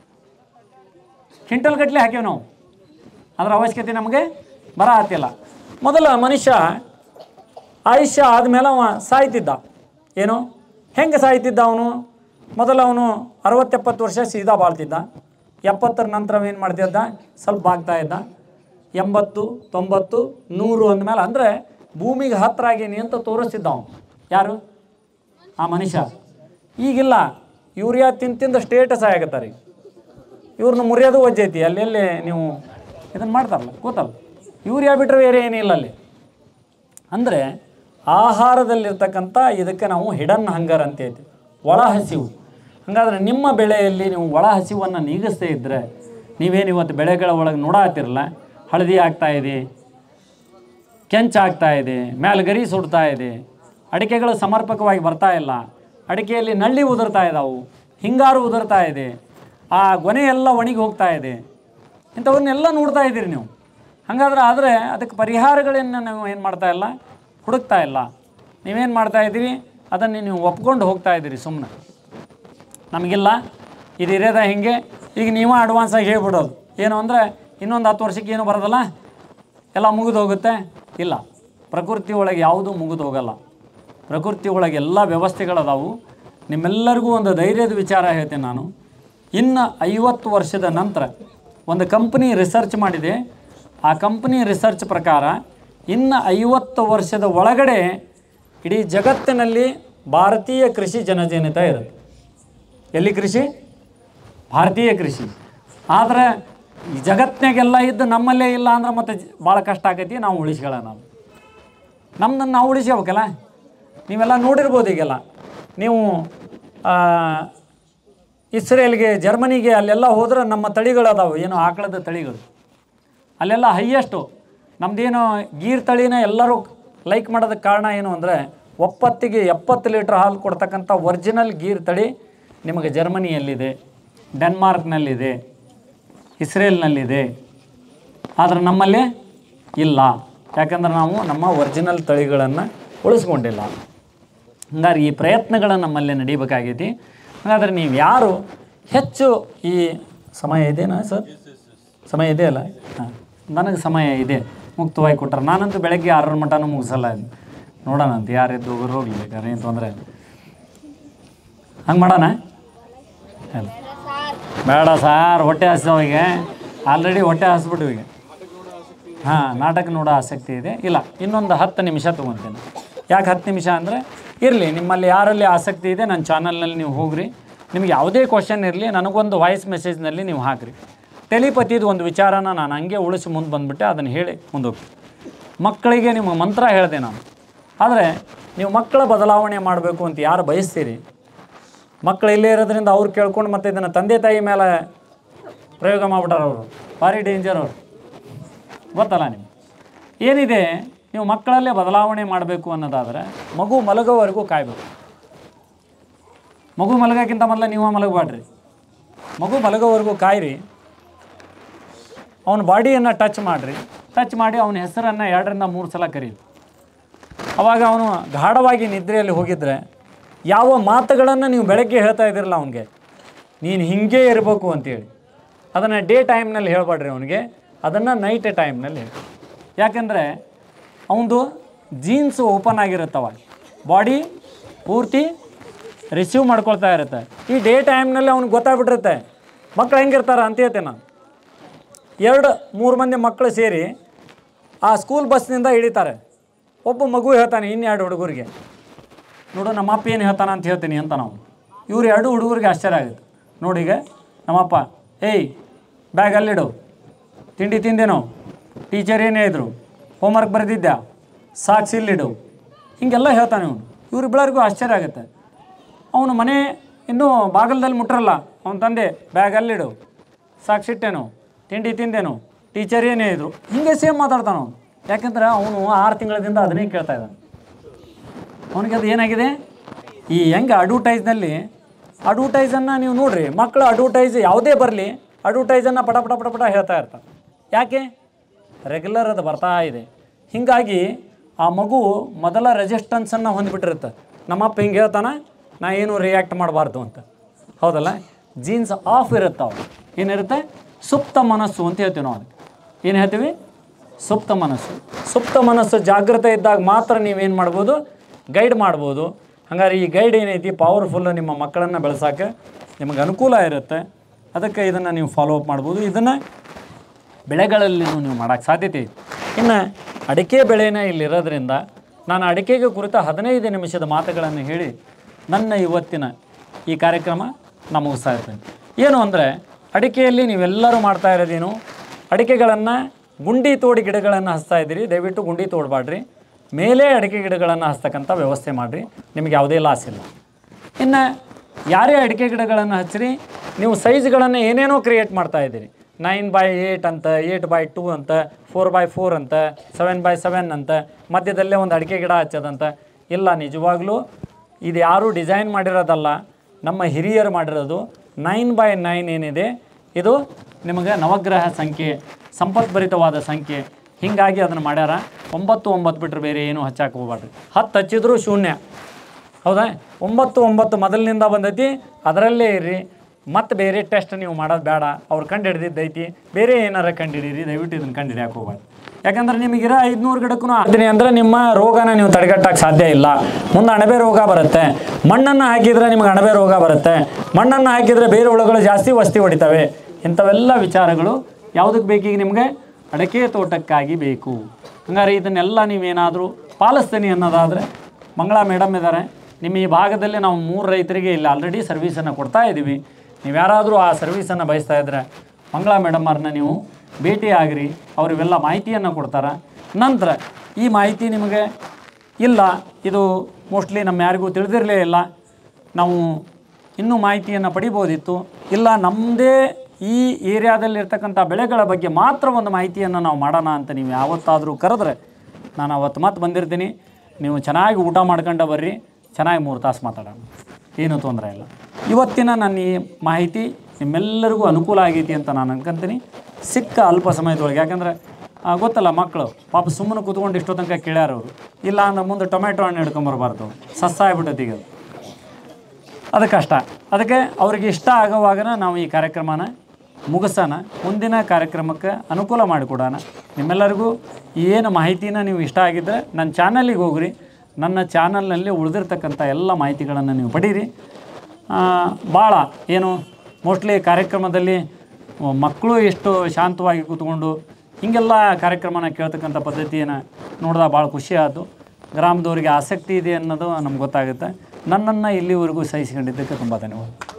ಕ್ವಿಂಟಲ್ ಗಟ್ಟಲೆ ಹಾಕೇವು ನಾವು, ಅದರ ಅವಶ್ಯಕತೆ ನಮಗೆ ಬರ ಹತ್ತಿಲ್ಲ. ಮೊದಲ ಮನುಷ್ಯ ಆಯುಷ್ಯ ಆದಮೇಲೆ ಅವ ಸಾಯ್ತಿದ್ದ. ಏನು, ಹೆಂಗೆ ಸಾಯ್ತಿದ್ದ ಅವನು? ಮೊದಲು ಅವನು ಅರವತ್ತೆಪ್ಪತ್ತು ವರ್ಷ ಸೀದಾ ಬಾಳ್ತಿದ್ದ. ಎಪ್ಪತ್ತರ ನಂತರ ಏನು ಮಾಡ್ತಿದ್ದ, ಸ್ವಲ್ಪ ಬಾಗ್ತಾ ಇದ್ದ. ಎಂಬತ್ತು, ತೊಂಬತ್ತು, ನೂರು ಅಂದಮೇಲೆ ಅಂದರೆ ಭೂಮಿಗೆ ಹತ್ತಿರ ಆಗೇನಿ ಅಂತ ತೋರಿಸ್ತಿದ್ದ ಅವನು. ಯಾರು? ಆ ಮನುಷ್ಯ. ಈಗಿಲ್ಲ, ಯೂರಿಯಾ ತಿಂದು ತಿಂದು ಸ್ಟೇಟಸ್ ಆಗತ್ತಾರೆ. ಇವ್ರನ್ನ ಮುರಿಯೋದು ವಜ್ಜೈತಿ. ಅಲ್ಲೆಲ್ಲಿ ನೀವು ಇದನ್ನು ಮಾಡ್ತಾರಲ್ಲ, ಕೂತಲ್ಲ, ಯೂರಿಯಾ ಬಿಟ್ಟರೆ ಬೇರೆ ಏನಿಲ್ಲ ಅಲ್ಲಿ. ಅಂದರೆ ಆಹಾರದಲ್ಲಿರ್ತಕ್ಕಂಥ ಇದಕ್ಕೆ ನಾವು ಹಿಡನ್ ಹಂಗರ್ ಅಂತ ಹೇಳ್ತೀವಿ, ಒಳ ಹಸಿವು. ಹಾಗಾದರೆ ನಿಮ್ಮ ಬೆಳೆಯಲ್ಲಿ ನೀವು ಒಳ ಹಸಿವನ್ನು ನೀಗಿಸ್ತೇ ಇದ್ದರೆ, ನೀವೇನು ಇವತ್ತು ಬೆಳೆಗಳ ಒಳಗೆ ನೋಡಾತಿರಲ್ಲ, ಹಳದಿ ಆಗ್ತಾಯಿದೆ, ಕೆಂಚಾಗ್ತಾಯಿದೆ, ಮೇಲ್ಗರಿ ಸುಡ್ತಾ ಇದೆ, ಅಡಿಕೆಗಳು ಸಮರ್ಪಕವಾಗಿ ಬರ್ತಾ ಇಲ್ಲ, ಅಡಿಕೆಯಲ್ಲಿ ನಳ್ಳಿ ಉದುರ್ತಾ ಇದ್ದಾವೆ, ಹಿಂಗಾರು ಉದುರ್ತಾ ಇದೆ, ಆ ಗೊನೆ ಎಲ್ಲ ಒಣಗಿ ಹೋಗ್ತಾ ಇದೆ. ಇಂಥವನ್ನೆಲ್ಲ ನೋಡ್ತಾ ಇದ್ದೀರಿ ನೀವು. ಹಾಗಾದ್ರೆ ಆದರೆ ಅದಕ್ಕೆ ಪರಿಹಾರಗಳನ್ನು ನಾವು ಏನು ಮಾಡ್ತಾ ಇಲ್ಲ, ಹುಡುಕ್ತಾ ಇಲ್ಲ. ನೀವೇನು ಮಾಡ್ತಾಯಿದ್ದೀರಿ, ಅದನ್ನು ನೀವು ಒಪ್ಕೊಂಡು ಹೋಗ್ತಾ ಇದ್ದೀರಿ ಸುಮ್ಮನೆ. ನಮಗಿಲ್ಲ, ಇದು ಇರೋದ ಹಿಂಗೆ. ಈಗ ನೀವು ಅಡ್ವಾನ್ಸಾಗಿ ಹೇಳ್ಬಿಡೋದು ಏನು ಅಂದರೆ, ಇನ್ನೊಂದು ಹತ್ತು ವರ್ಷಕ್ಕೆ ಏನು ಬರೋದಲ್ಲ, ಎಲ್ಲ ಮುಗಿದು ಹೋಗುತ್ತೆ. ಇಲ್ಲ, ಪ್ರಕೃತಿ ಒಳಗೆ ಯಾವುದೂ ಮುಗಿದು ಹೋಗಲ್ಲ. ಪ್ರಕೃತಿ ಒಳಗೆ ಎಲ್ಲ ವ್ಯವಸ್ಥೆಗಳದಾವು. ನಿಮ್ಮೆಲ್ಲರಿಗೂ ಒಂದು ಧೈರ್ಯದ ವಿಚಾರ ಹೇಳ್ತೇನೆ ನಾನು. ಇನ್ನು ಐವತ್ತು ವರ್ಷದ ನಂತರ ಒಂದು ಕಂಪ್ನಿ ರಿಸರ್ಚ್ ಮಾಡಿದೆ. ಆ ಕಂಪ್ನಿ ರಿಸರ್ಚ್ ಪ್ರಕಾರ ಇನ್ನು ಐವತ್ತು ವರ್ಷದ ಒಳಗಡೆ ಇಡೀ ಜಗತ್ತಿನಲ್ಲಿ ಭಾರತೀಯ ಕೃಷಿ ಜನಜನಿತ ಇರುತ್ತೆ. ಎಲ್ಲಿ ಕೃಷಿ? ಭಾರತೀಯ ಕೃಷಿ. ಆದರೆ ಈ ಜಗತ್ತಿನಾಗೆಲ್ಲ ಇದ್ದು ನಮ್ಮಲ್ಲೇ ಇಲ್ಲ ಅಂದ್ರೆ ಮತ್ತೆ ಭಾಳ ಕಷ್ಟ ಆಗೈತಿ. ನಾವು ಉಳಿಸ್ಕೊಳ್ಳೋಣ, ನಾವು ನಮ್ಮನ್ನು ನಾವು ಉಳಿಸ್ಕೋಬೇಕಲ್ಲ. ನೀವೆಲ್ಲ ನೋಡಿರ್ಬೋದು. ಈಗೆಲ್ಲ ನೀವು ಇಸ್ರೇಲ್ಗೆ, ಜರ್ಮನಿಗೆ ಅಲ್ಲೆಲ್ಲ ಹೋದ್ರೆ ನಮ್ಮ ತಳಿಗಳು ಅದಾವೆ, ಏನು ಆಕಳದ ತಳಿಗಳು ಅಲ್ಲೆಲ್ಲ ಹೈಯೆಸ್ಟು. ನಮ್ಮದೇನು ಗೀರ್ ತಳಿನ ಎಲ್ಲರೂ ಲೈಕ್ ಮಾಡೋದಕ್ಕೆ ಕಾರಣ ಏನು ಅಂದರೆ, ಒಪ್ಪತ್ತಿಗೆ ಎಪ್ಪತ್ತು ಲೀಟ್ರ್ ಹಾಲು ಕೊಡ್ತಕ್ಕಂಥ ಒರಿಜಿನಲ್ ಗೀರ್ ತಳಿ ನಿಮಗೆ ಜರ್ಮನಿಯಲ್ಲಿದೆ, ಡೆನ್ಮಾರ್ಕ್ನಲ್ಲಿದೆ, ಇಸ್ರೇಲ್ನಲ್ಲಿದೆ. ಆದರೆ ನಮ್ಮಲ್ಲಿ ಇಲ್ಲ. ಯಾಕಂದ್ರೆ ನಾವು ನಮ್ಮ ಒರಿಜಿನಲ್ ತಳಿಗಳನ್ನು ಉಳಿಸ್ಕೊಂಡಿಲ್ಲ. ಹಂಗಾರೆ ಈ ಪ್ರಯತ್ನಗಳು ನಮ್ಮಲ್ಲಿ ನಡೀಬೇಕಾಗೈತಿ. ಹಾಗಾದರೆ ನೀವು ಯಾರು ಹೆಚ್ಚು ಈ ಸಮಯ ಇದೆನಾ ಸರ್? ಸಮಯ ಇದೆ ಅಲ್ಲ? ಹಾಂ, ನನಗೆ ಸಮಯ ಇದೆ, ಮುಕ್ತವಾಗಿ ಕೊಟ್ಟರೆ ನಾನಂತೂ ಬೆಳಗ್ಗೆ ಆರರ ಮಟನೂ ಮುಗಿಸಲ್ಲ. ನೋಡೋಣ ಅಂತ, ಯಾರಿದ್ದು ಹೋಗೋರು ಹೋಗಲಿ, ಬೇಕಾದ್ರೆ ಏನು ತೊಂದರೆ. ಹಂಗೆ ಮಾಡೋಣ? ಅಲ್ಲ, ಬೇಡ ಸಾರ್, ಹೊಟ್ಟೆ ಹಸಿದವೀಗ ಆಲ್ರೆಡಿ ಹೊಟ್ಟೆ ಹಸ್ಬಿಟ್ಟು ಈಗ. ಹಾಂ, ನಾಟಕ ನೋಡೋ ಆಸಕ್ತಿ ಇದೆ. ಇಲ್ಲ, ಇನ್ನೊಂದು ಹತ್ತು ನಿಮಿಷ ತೊಗೊತೇನೆ. ಯಾಕೆ ಹತ್ತು ನಿಮಿಷ ಅಂದರೆ, ಇರಲಿ, ನಿಮ್ಮಲ್ಲಿ ಯಾರಲ್ಲಿ ಆಸಕ್ತಿ ಇದೆ ನನ್ನ ಚಾನಲ್ನಲ್ಲಿ ನೀವು ಹೋಗ್ರಿ, ನಿಮ್ಗೆ ಯಾವುದೇ ಕ್ವಶನ್ ಇರಲಿ ನನಗೊಂದು ವಾಯ್ಸ್ ಮೆಸೇಜ್ನಲ್ಲಿ ನೀವು ಹಾಕಿರಿ. ಟೆಲಿಪತಿದು ಒಂದು ವಿಚಾರನ ನಾನು ಹಂಗೆ ಉಳಿಸಿ ಮುಂದೆ ಬಂದುಬಿಟ್ಟೆ, ಅದನ್ನು ಹೇಳಿ ಮುಂದೋಗ್ತೀನಿ. ಮಕ್ಕಳಿಗೆ ನಿಮ್ಮ ಮಂತ್ರ ಹೇಳಿದೆ ನಾನು. ಆದರೆ ನೀವು ಮಕ್ಕಳ ಬದಲಾವಣೆ ಮಾಡಬೇಕು ಅಂತ ಯಾರು ಬಯಸ್ತೀರಿ, ಮಕ್ಕಳು ಇಲ್ಲೇ ಇರೋದ್ರಿಂದ ಅವ್ರು ಕೇಳ್ಕೊಂಡು ಮತ್ತು ಇದನ್ನು ತಂದೆ ತಾಯಿ ಮೇಲೆ ಪ್ರಯೋಗ ಮಾಡಿಬಿಟ್ಟಾರ ಅವರು. ಭಾರಿ ಡೇಂಜರ್ ಅವರು, ಗೊತ್ತಲ್ಲ ನಿಮ್ಗೆ. ಏನಿದೆ, ನೀವು ಮಕ್ಕಳಲ್ಲೇ ಬದಲಾವಣೆ ಮಾಡಬೇಕು ಅನ್ನೋದಾದರೆ ಮಗು ಮಲಗೋವರೆಗೂ ಕಾಯಬೇಕು. ಮಗು ಮಲಗೋಕ್ಕಿಂತ ಮೊದಲು ನೀವು ಮಲಗಬೇಡ್ರಿ. ಮಗು ಮಲಗೋವರೆಗೂ ಕಾಯಿರಿ. ಅವನ ಬಾಡಿಯನ್ನು ಟಚ್ ಮಾಡಿರಿ. ಟಚ್ ಮಾಡಿ ಅವನ ಹೆಸರನ್ನು ಎರಡರಿಂದ ಮೂರು ಸಲ ಕರೀರಿ. ಆವಾಗ ಅವನು ಗಾಢವಾಗಿ ನಿದ್ರೆಯಲ್ಲಿ ಹೋಗಿದ್ರೆ ಯಾವ ಮಾತುಗಳನ್ನು ನೀವು ಬೆಳಗ್ಗೆ ಹೇಳ್ತಾ ಇದ್ದೀರಲ್ಲ ಅವನಿಗೆ, ನೀನು ಹೀಗೆ ಇರಬೇಕು ಅಂತೇಳಿ, ಅದನ್ನು ಡೇ ಟೈಮ್ನಲ್ಲಿ ಹೇಳಬೇಡ್ರಿ ಅವನಿಗೆ, ಅದನ್ನು ನೈಟ್ ಟೈಮ್ನಲ್ಲಿ ಹೇಳಿ. ಯಾಕೆಂದರೆ ಅವನದು ಜೀನ್ಸ್ ಓಪನ್ ಆಗಿರುತ್ತವ, ಬಾಡಿ ಪೂರ್ತಿ ರಿಸೀವ್ ಮಾಡ್ಕೊಳ್ತಾ ಇರುತ್ತೆ. ಈ ಡೇ ಟೈಮ್ನಲ್ಲಿ ಅವ್ನಿಗೆ ಗೊತ್ತಾಗ್ಬಿಟ್ಟಿರುತ್ತೆ ಮಕ್ಕಳು ಹೆಂಗಿರ್ತಾರೆ ಅಂತ ಹೇಳ್ತೇನೆ ನಾನು. ಎರಡು ಮೂರು ಮಂದಿ ಮಕ್ಕಳು ಸೇರಿ ಆ ಸ್ಕೂಲ್ ಬಸ್ನಿಂದ ಇಳಿತಾರೆ. ಒಬ್ಬ ಮಗು ಹೇಳ್ತಾನೆ ಇನ್ನೆರಡು ಹುಡುಗರಿಗೆ, ನೋಡು ನಮ್ಮಪ್ಪ ಏನು ಹೇಳ್ತಾನೆ ಅಂತ ಹೇಳ್ತೀನಿ ಅಂತ. ನಾವು ಇವ್ರು ಎರಡು ಹುಡುಗರಿಗೆ ಆಶ್ಚರ್ಯ ಆಗುತ್ತೆ. ನೋಡೀಗ ನಮ್ಮಪ್ಪ, ಏಯ್ ಬ್ಯಾಗ್ ಅಲ್ಲಿಡು, ತಿಂಡಿ ತಿಂದೇನೋ, ಟೀಚರ್ ಏನೇ ಇದ್ರು, ಹೋಮ್ವರ್ಕ್ ಬರೆದಿದ್ದೆ, ಸಾಕ್ಸ್ ಇಲ್ಲಿಡು, ಹೀಗೆಲ್ಲ ಹೇಳ್ತಾನೆ ಇವನು. ಇವ್ರು ಇಬ್ಬರಿಗೂ ಆಶ್ಚರ್ಯ ಆಗುತ್ತೆ. ಅವನು ಮನೆ ಇನ್ನೂ ಬಾಗಿಲದಲ್ಲಿ ಮುಟ್ರಲ್ಲ, ಅವನ ತಂದೆ ಬ್ಯಾಗ್ ಅಲ್ಲಿಡು, ಸಾಕ್ಷಿಟ್ಟೇನು, ತಿಂಡಿ ತಿಂದೇನು, ಟೀಚರ್ ಏನೇ ಇದ್ರು, ಹೀಗೆ ಸೇಮ್ ಮಾತಾಡ್ತಾನೆ ಅವನು. ಯಾಕೆಂದ್ರೆ ಅವನು ಆರು ತಿಂಗಳಿಂದ ಅದನ್ನೇ ಕೇಳ್ತಾ ಇದ್ದಾನೆ. ಅವನಿಗೆ ಅದು ಏನಾಗಿದೆ, ಈ ಹೆಂಗೆ ಅಡ್ವರ್ಟೈಸ್ನಲ್ಲಿ ಅಡ್ವರ್ಟೈಸನ್ನು ನೀವು ನೋಡಿರಿ, ಮಕ್ಕಳು ಅಡ್ವರ್ಟೈಸ್ ಯಾವುದೇ ಬರಲಿ ಅಡ್ವರ್ಟೈಸನ್ನು ಪಟ ಪಟ ಪಟ ಪಟ ಹೇಳ್ತಾ ಇರ್ತಾರೆ. ಯಾಕೆ? ರೆಗ್ಯುಲರ್ ಅದು ಬರ್ತಾ ಇದೆ. ಹೀಗಾಗಿ ಆ ಮಗು ಮೊದಲ ರೆಸಿಸ್ಟೆನ್ಸನ್ನು ಹೊಂದ್ಬಿಟ್ಟಿರುತ್ತೆ. ನಮ್ಮಪ್ಪ ಹಿಂಗೆ ಹೇಳ್ತಾನೆ, ನಾ ಏನು ರಿಯಾಕ್ಟ್ ಮಾಡಬಾರ್ದು ಅಂತ. ಹೌದಲ್ಲ? ಜೀನ್ಸ್ ಆಫ್ ಇರುತ್ತೆ. ಅವು ಏನಿರುತ್ತೆ, ಸುಪ್ತ ಮನಸ್ಸು ಅಂತ ಹೇಳ್ತೀವಿ ನಾವು. ಅದಕ್ಕೆ ಏನು ಹೇಳ್ತೀವಿ? ಸುಪ್ತ ಮನಸ್ಸು. ಸುಪ್ತ ಮನಸ್ಸು ಜಾಗೃತ ಇದ್ದಾಗ ಮಾತ್ರ ನೀವೇನು ಮಾಡ್ಬೋದು, ಗೈಡ್ ಮಾಡ್ಬೋದು. ಹಾಗಾದ್ರೆ ಈ ಗೈಡ್ ಏನೈತಿ ಪವರ್ಫುಲ್ಲು, ನಿಮ್ಮ ಮಕ್ಕಳನ್ನು ಬೆಳೆಸೋಕೆ ನಿಮಗೆ ಅನುಕೂಲ ಇರುತ್ತೆ. ಅದಕ್ಕೆ ಇದನ್ನು ನೀವು ಫಾಲೋ ಅಪ್ ಮಾಡ್ಬೋದು. ಇದನ್ನು ಬೆಳೆಗಳಲ್ಲಿ ನೀವು ಮಾಡೋಕ್ಕೆ ಸಾಧ್ಯತೆ ಇದೆ. ಇನ್ನು ಅಡಿಕೆ ಬೆಳೆನೇ ಇಲ್ಲಿರೋದ್ರಿಂದ ನಾನು ಅಡಿಕೆಗೆ ಕುರಿತ ಹದಿನೈದು ನಿಮಿಷದ ಮಾತುಗಳನ್ನು ಹೇಳಿ ನನ್ನ ಇವತ್ತಿನ ಈ ಕಾರ್ಯಕ್ರಮ ನಾನು ಮುಗಿಸ್ತಾ ಇರ್ತೇನೆ. ಏನು ಅಂದರೆ, ಅಡಿಕೆಯಲ್ಲಿ ನೀವೆಲ್ಲರೂ ಮಾಡ್ತಾ ಇರೋದೇನು, ಅಡಿಕೆಗಳನ್ನು ಗುಂಡಿ ತೋಡಿ ಗಿಡಗಳನ್ನು ಹಚ್ತಾ ಇದ್ದೀರಿ. ದಯವಿಟ್ಟು ಗುಂಡಿ ತೋಡಬೇಡ್ರಿ, ಮೇಲೆ ಅಡಿಕೆ ಗಿಡಗಳನ್ನು ಹಚ್ತಕ್ಕಂಥ ವ್ಯವಸ್ಥೆ ಮಾಡಿರಿ, ನಿಮಗೆ ಯಾವುದೇ ಲಾಸ್ ಇಲ್ಲ. ಇನ್ನು ಯಾರೇ ಅಡಿಕೆ ಗಿಡಗಳನ್ನು ಹಚ್ಚಿರಿ, ನೀವು ಸೈಜ್ಗಳನ್ನು ಏನೇನೋ ಕ್ರಿಯೇಟ್ ಮಾಡ್ತಾ ಇದ್ದೀರಿ. ನೈನ್ ಬೈ ಏಯ್ಟ್ ಅಂತ, ಏಯ್ಟ್ ಬೈ ಟೂ ಅಂತ, ಫೋರ್ ಬೈ ಫೋರ್ ಅಂತ, ಸೆವೆನ್ ಬೈ ಸೆವೆನ್ ಅಂತ, ಮಧ್ಯದಲ್ಲೇ ಒಂದು ಅಡಿಕೆ ಗಿಡ ಹಚ್ಚೋದಂತ. ಇಲ್ಲ, ನಿಜವಾಗ್ಲೂ ಇದು ಯಾರೂ ಡಿಸೈನ್ ಮಾಡಿರೋದಲ್ಲ, ನಮ್ಮ ಹಿರಿಯರು ಮಾಡಿರೋದು. ನೈನ್ ಬೈ ನೈನ್ ಏನಿದೆ ಇದು ನಿಮಗೆ ನವಗ್ರಹ ಸಂಖ್ಯೆ, ಸಂಪತ್ಭರಿತವಾದ ಸಂಖ್ಯೆ. ಹೀಗಾಗಿ ಅದನ್ನು ಮಾಡ್ಯಾರ. ಒಂಬತ್ತು ಒಂಬತ್ತು ಬಿಟ್ಟರೆ ಬೇರೆ ಏನೂ ಹಚ್ಚಾಕೆ ಹೋಗ್ಬೇಡ್ರಿ. ಹತ್ತು ಹಚ್ಚಿದ್ರೂ ಶೂನ್ಯ. ಹೌದಾ? ಒಂಬತ್ತು ಒಂಬತ್ತು ಮೊದಲಿನಿಂದ ಬಂದೈತಿ, ಅದರಲ್ಲೇ ಇರ್ರಿ. ಮತ್ತು ಬೇರೆ ಟೆಸ್ಟ್ ನೀವು ಮಾಡೋದು ಬೇಡ. ಅವ್ರು ಕಂಡು ಹಿಡಿದಿದ್ದೈತಿ, ಬೇರೆ ಏನಾರ ಕಂಡು ಹಿಡೀರಿ. ದಯವಿಟ್ಟು ಇದನ್ನು ಕಂಡು ಹಿಡಿಯಕ್ಕೆ ಹೋಗ್ಬಾರ್ದು. ಯಾಕಂದ್ರೆ ನಿಮಗಿರೋ ಐದುನೂರು ಗಿಡಕ್ಕೂ ಅದನ್ನೇ ಅಂದರೆ ನಿಮ್ಮ ರೋಗನ ನೀವು ತಡೆಗಟ್ಟಕ್ಕೆ ಸಾಧ್ಯ ಇಲ್ಲ. ಮುಂದೆ ಅಣಬೆ ರೋಗ ಬರುತ್ತೆ. ಮಣ್ಣನ್ನು ಹಾಕಿದರೆ ನಿಮಗೆ ಅಣಬೆ ರೋಗ ಬರುತ್ತೆ. ಮಣ್ಣನ್ನು ಹಾಕಿದರೆ ಬೇರೆ ಹುಳುಗಳು ಜಾಸ್ತಿ ವಸ್ತಿ ಹೊಡಿತವೆ. ಇಂಥವೆಲ್ಲ ವಿಚಾರಗಳು ಯಾವುದಕ್ಕೆ ಬೇಕೀಗ ನಿಮಗೆ? ಅಡಿಕೆ ತೋಟಕ್ಕಾಗಿ ಬೇಕು. ಹಂಗಾರೆ ಇದನ್ನೆಲ್ಲ ನೀವೇನಾದರೂ ಪಾಲಿಸ್ತೀನಿ ಅನ್ನೋದಾದರೆ, ಮಂಗಳಾ ಮೇಡಮ್ ಇದ್ದಾರೆ ನಿಮ್ಮ ಈ ಭಾಗದಲ್ಲಿ. ನಾವು ಮೂರು ರೈತರಿಗೆ ಇಲ್ಲಿ ಆಲ್ರೆಡಿ ಸರ್ವೀಸನ್ನು ಕೊಡ್ತಾ ಇದ್ದೀವಿ. ನೀವು ಯಾರಾದರೂ ಆ ಸರ್ವೀಸನ್ನು ಬಯಸ್ತಾ ಇದ್ದರೆ ಮಂಗಳಾ ಮೇಡಮ್ಮರನ್ನ ನೀವು ಭೇಟಿ ಆಗಿರಿ. ಅವರಿವೆಲ್ಲ ಮಾಹಿತಿಯನ್ನು ಕೊಡ್ತಾರೆ. ನಂತರ ಈ ಮಾಹಿತಿ ನಿಮಗೆ ಇಲ್ಲ, ಇದು ಮೋಸ್ಟ್ಲಿ ನಮ್ಮ ಯಾರಿಗೂ ತಿಳಿದಿರಲೇ ಇಲ್ಲ, ನಾವು ಇನ್ನೂ ಮಾಹಿತಿಯನ್ನು ಪಡಿಬೋದಿತ್ತು, ಇಲ್ಲ ನಮ್ಮದೇ ಈ ಏರಿಯಾದಲ್ಲಿರ್ತಕ್ಕಂಥ ಬೆಳೆಗಳ ಬಗ್ಗೆ ಮಾತ್ರ ಒಂದು ಮಾಹಿತಿಯನ್ನು ನಾವು ಮಾಡೋಣ ಅಂತ ನೀವು ಯಾವತ್ತಾದರೂ ಕರೆದ್ರೆ ನಾನು ಅವತ್ತು ಮತ್ತೆ ಬಂದಿರ್ತೀನಿ. ನೀವು ಚೆನ್ನಾಗಿ ಊಟ ಮಾಡ್ಕೊಂಡು ಬರ್ರಿ, ಚೆನ್ನಾಗಿ ಮೂರು ತಾಸು ಮಾತಾಡೋಣ, ಏನೂ ತೊಂದರೆ ಇಲ್ಲ. ಇವತ್ತಿನ ನನ್ನ ಈ ಮಾಹಿತಿ ನಿಮ್ಮೆಲ್ಲರಿಗೂ ಅನುಕೂಲ ಆಗೈತಿ ಅಂತ ನಾನು ಅನ್ಕೊಂತೀನಿ. ಸಿಕ್ಕ ಅಲ್ಪ ಸಮಯದೊಳಗೆ, ಯಾಕಂದರೆ ಗೊತ್ತಲ್ಲ ಮಕ್ಕಳು ಪಾಪ ಸುಮ್ಮನೆ ಕೂತ್ಕೊಂಡು ಇಷ್ಟೋ ತನಕ ಕೇಳ್ಯಾರವರು. ಇಲ್ಲ ಅಂದ್ರೆ ಮುಂದೆ ಟೊಮೆಟೊ ಹಣ್ಣು ಹಿಡ್ಕೊಂಬರ್ಬಾರ್ದು, ಸಸ್ಸ ಆಗ್ಬಿಟ್ಟೈತಿ ಈಗ, ಅದು ಕಷ್ಟ. ಅದಕ್ಕೆ ಅವ್ರಿಗೆ ಇಷ್ಟ ಆಗೋವಾಗ ನಾವು ಈ ಕಾರ್ಯಕ್ರಮನ ಮುಗಿಸೋಣ. ಮುಂದಿನ ಕಾರ್ಯಕ್ರಮಕ್ಕೆ ಅನುಕೂಲ ಮಾಡಿಕೊಡೋಣ. ನಿಮ್ಮೆಲ್ಲರಿಗೂ ಏನು ಮಾಹಿತಿನ ನೀವು ಇಷ್ಟ ಆಗಿದ್ದರೆ ನನ್ನ ಚಾನಲಿಗೆ ಹೋಗ್ರಿ. ನನ್ನ ಚಾನಲ್ನಲ್ಲಿ ಉಳಿದಿರ್ತಕ್ಕಂಥ ಎಲ್ಲ ಮಾಹಿತಿಗಳನ್ನು ನೀವು ಪಡೀರಿ. ಭಾಳ ಏನು ಮೋಸ್ಟ್ಲಿ ಕಾರ್ಯಕ್ರಮದಲ್ಲಿ ಮಕ್ಕಳು ಎಷ್ಟು ಶಾಂತವಾಗಿ ಕೂತ್ಕೊಂಡು ಹೀಗೆಲ್ಲ ಕಾರ್ಯಕ್ರಮನ ಕೇಳ್ತಕ್ಕಂಥ ಪದ್ಧತಿಯನ್ನು ನೋಡಿದಾಗ ಭಾಳ ಖುಷಿ ಆಯಿತು. ಗ್ರಾಮದವರಿಗೆ ಆಸಕ್ತಿ ಇದೆ ಅನ್ನೋದು ನಮ್ಗೆ ಗೊತ್ತಾಗುತ್ತೆ. ನನ್ನನ್ನು ಇಲ್ಲಿವರೆಗೂ ಸಹಿಸಿಕೊಂಡಿದ್ದಕ್ಕೆ ತುಂಬ ಧನ್ಯವಾದ.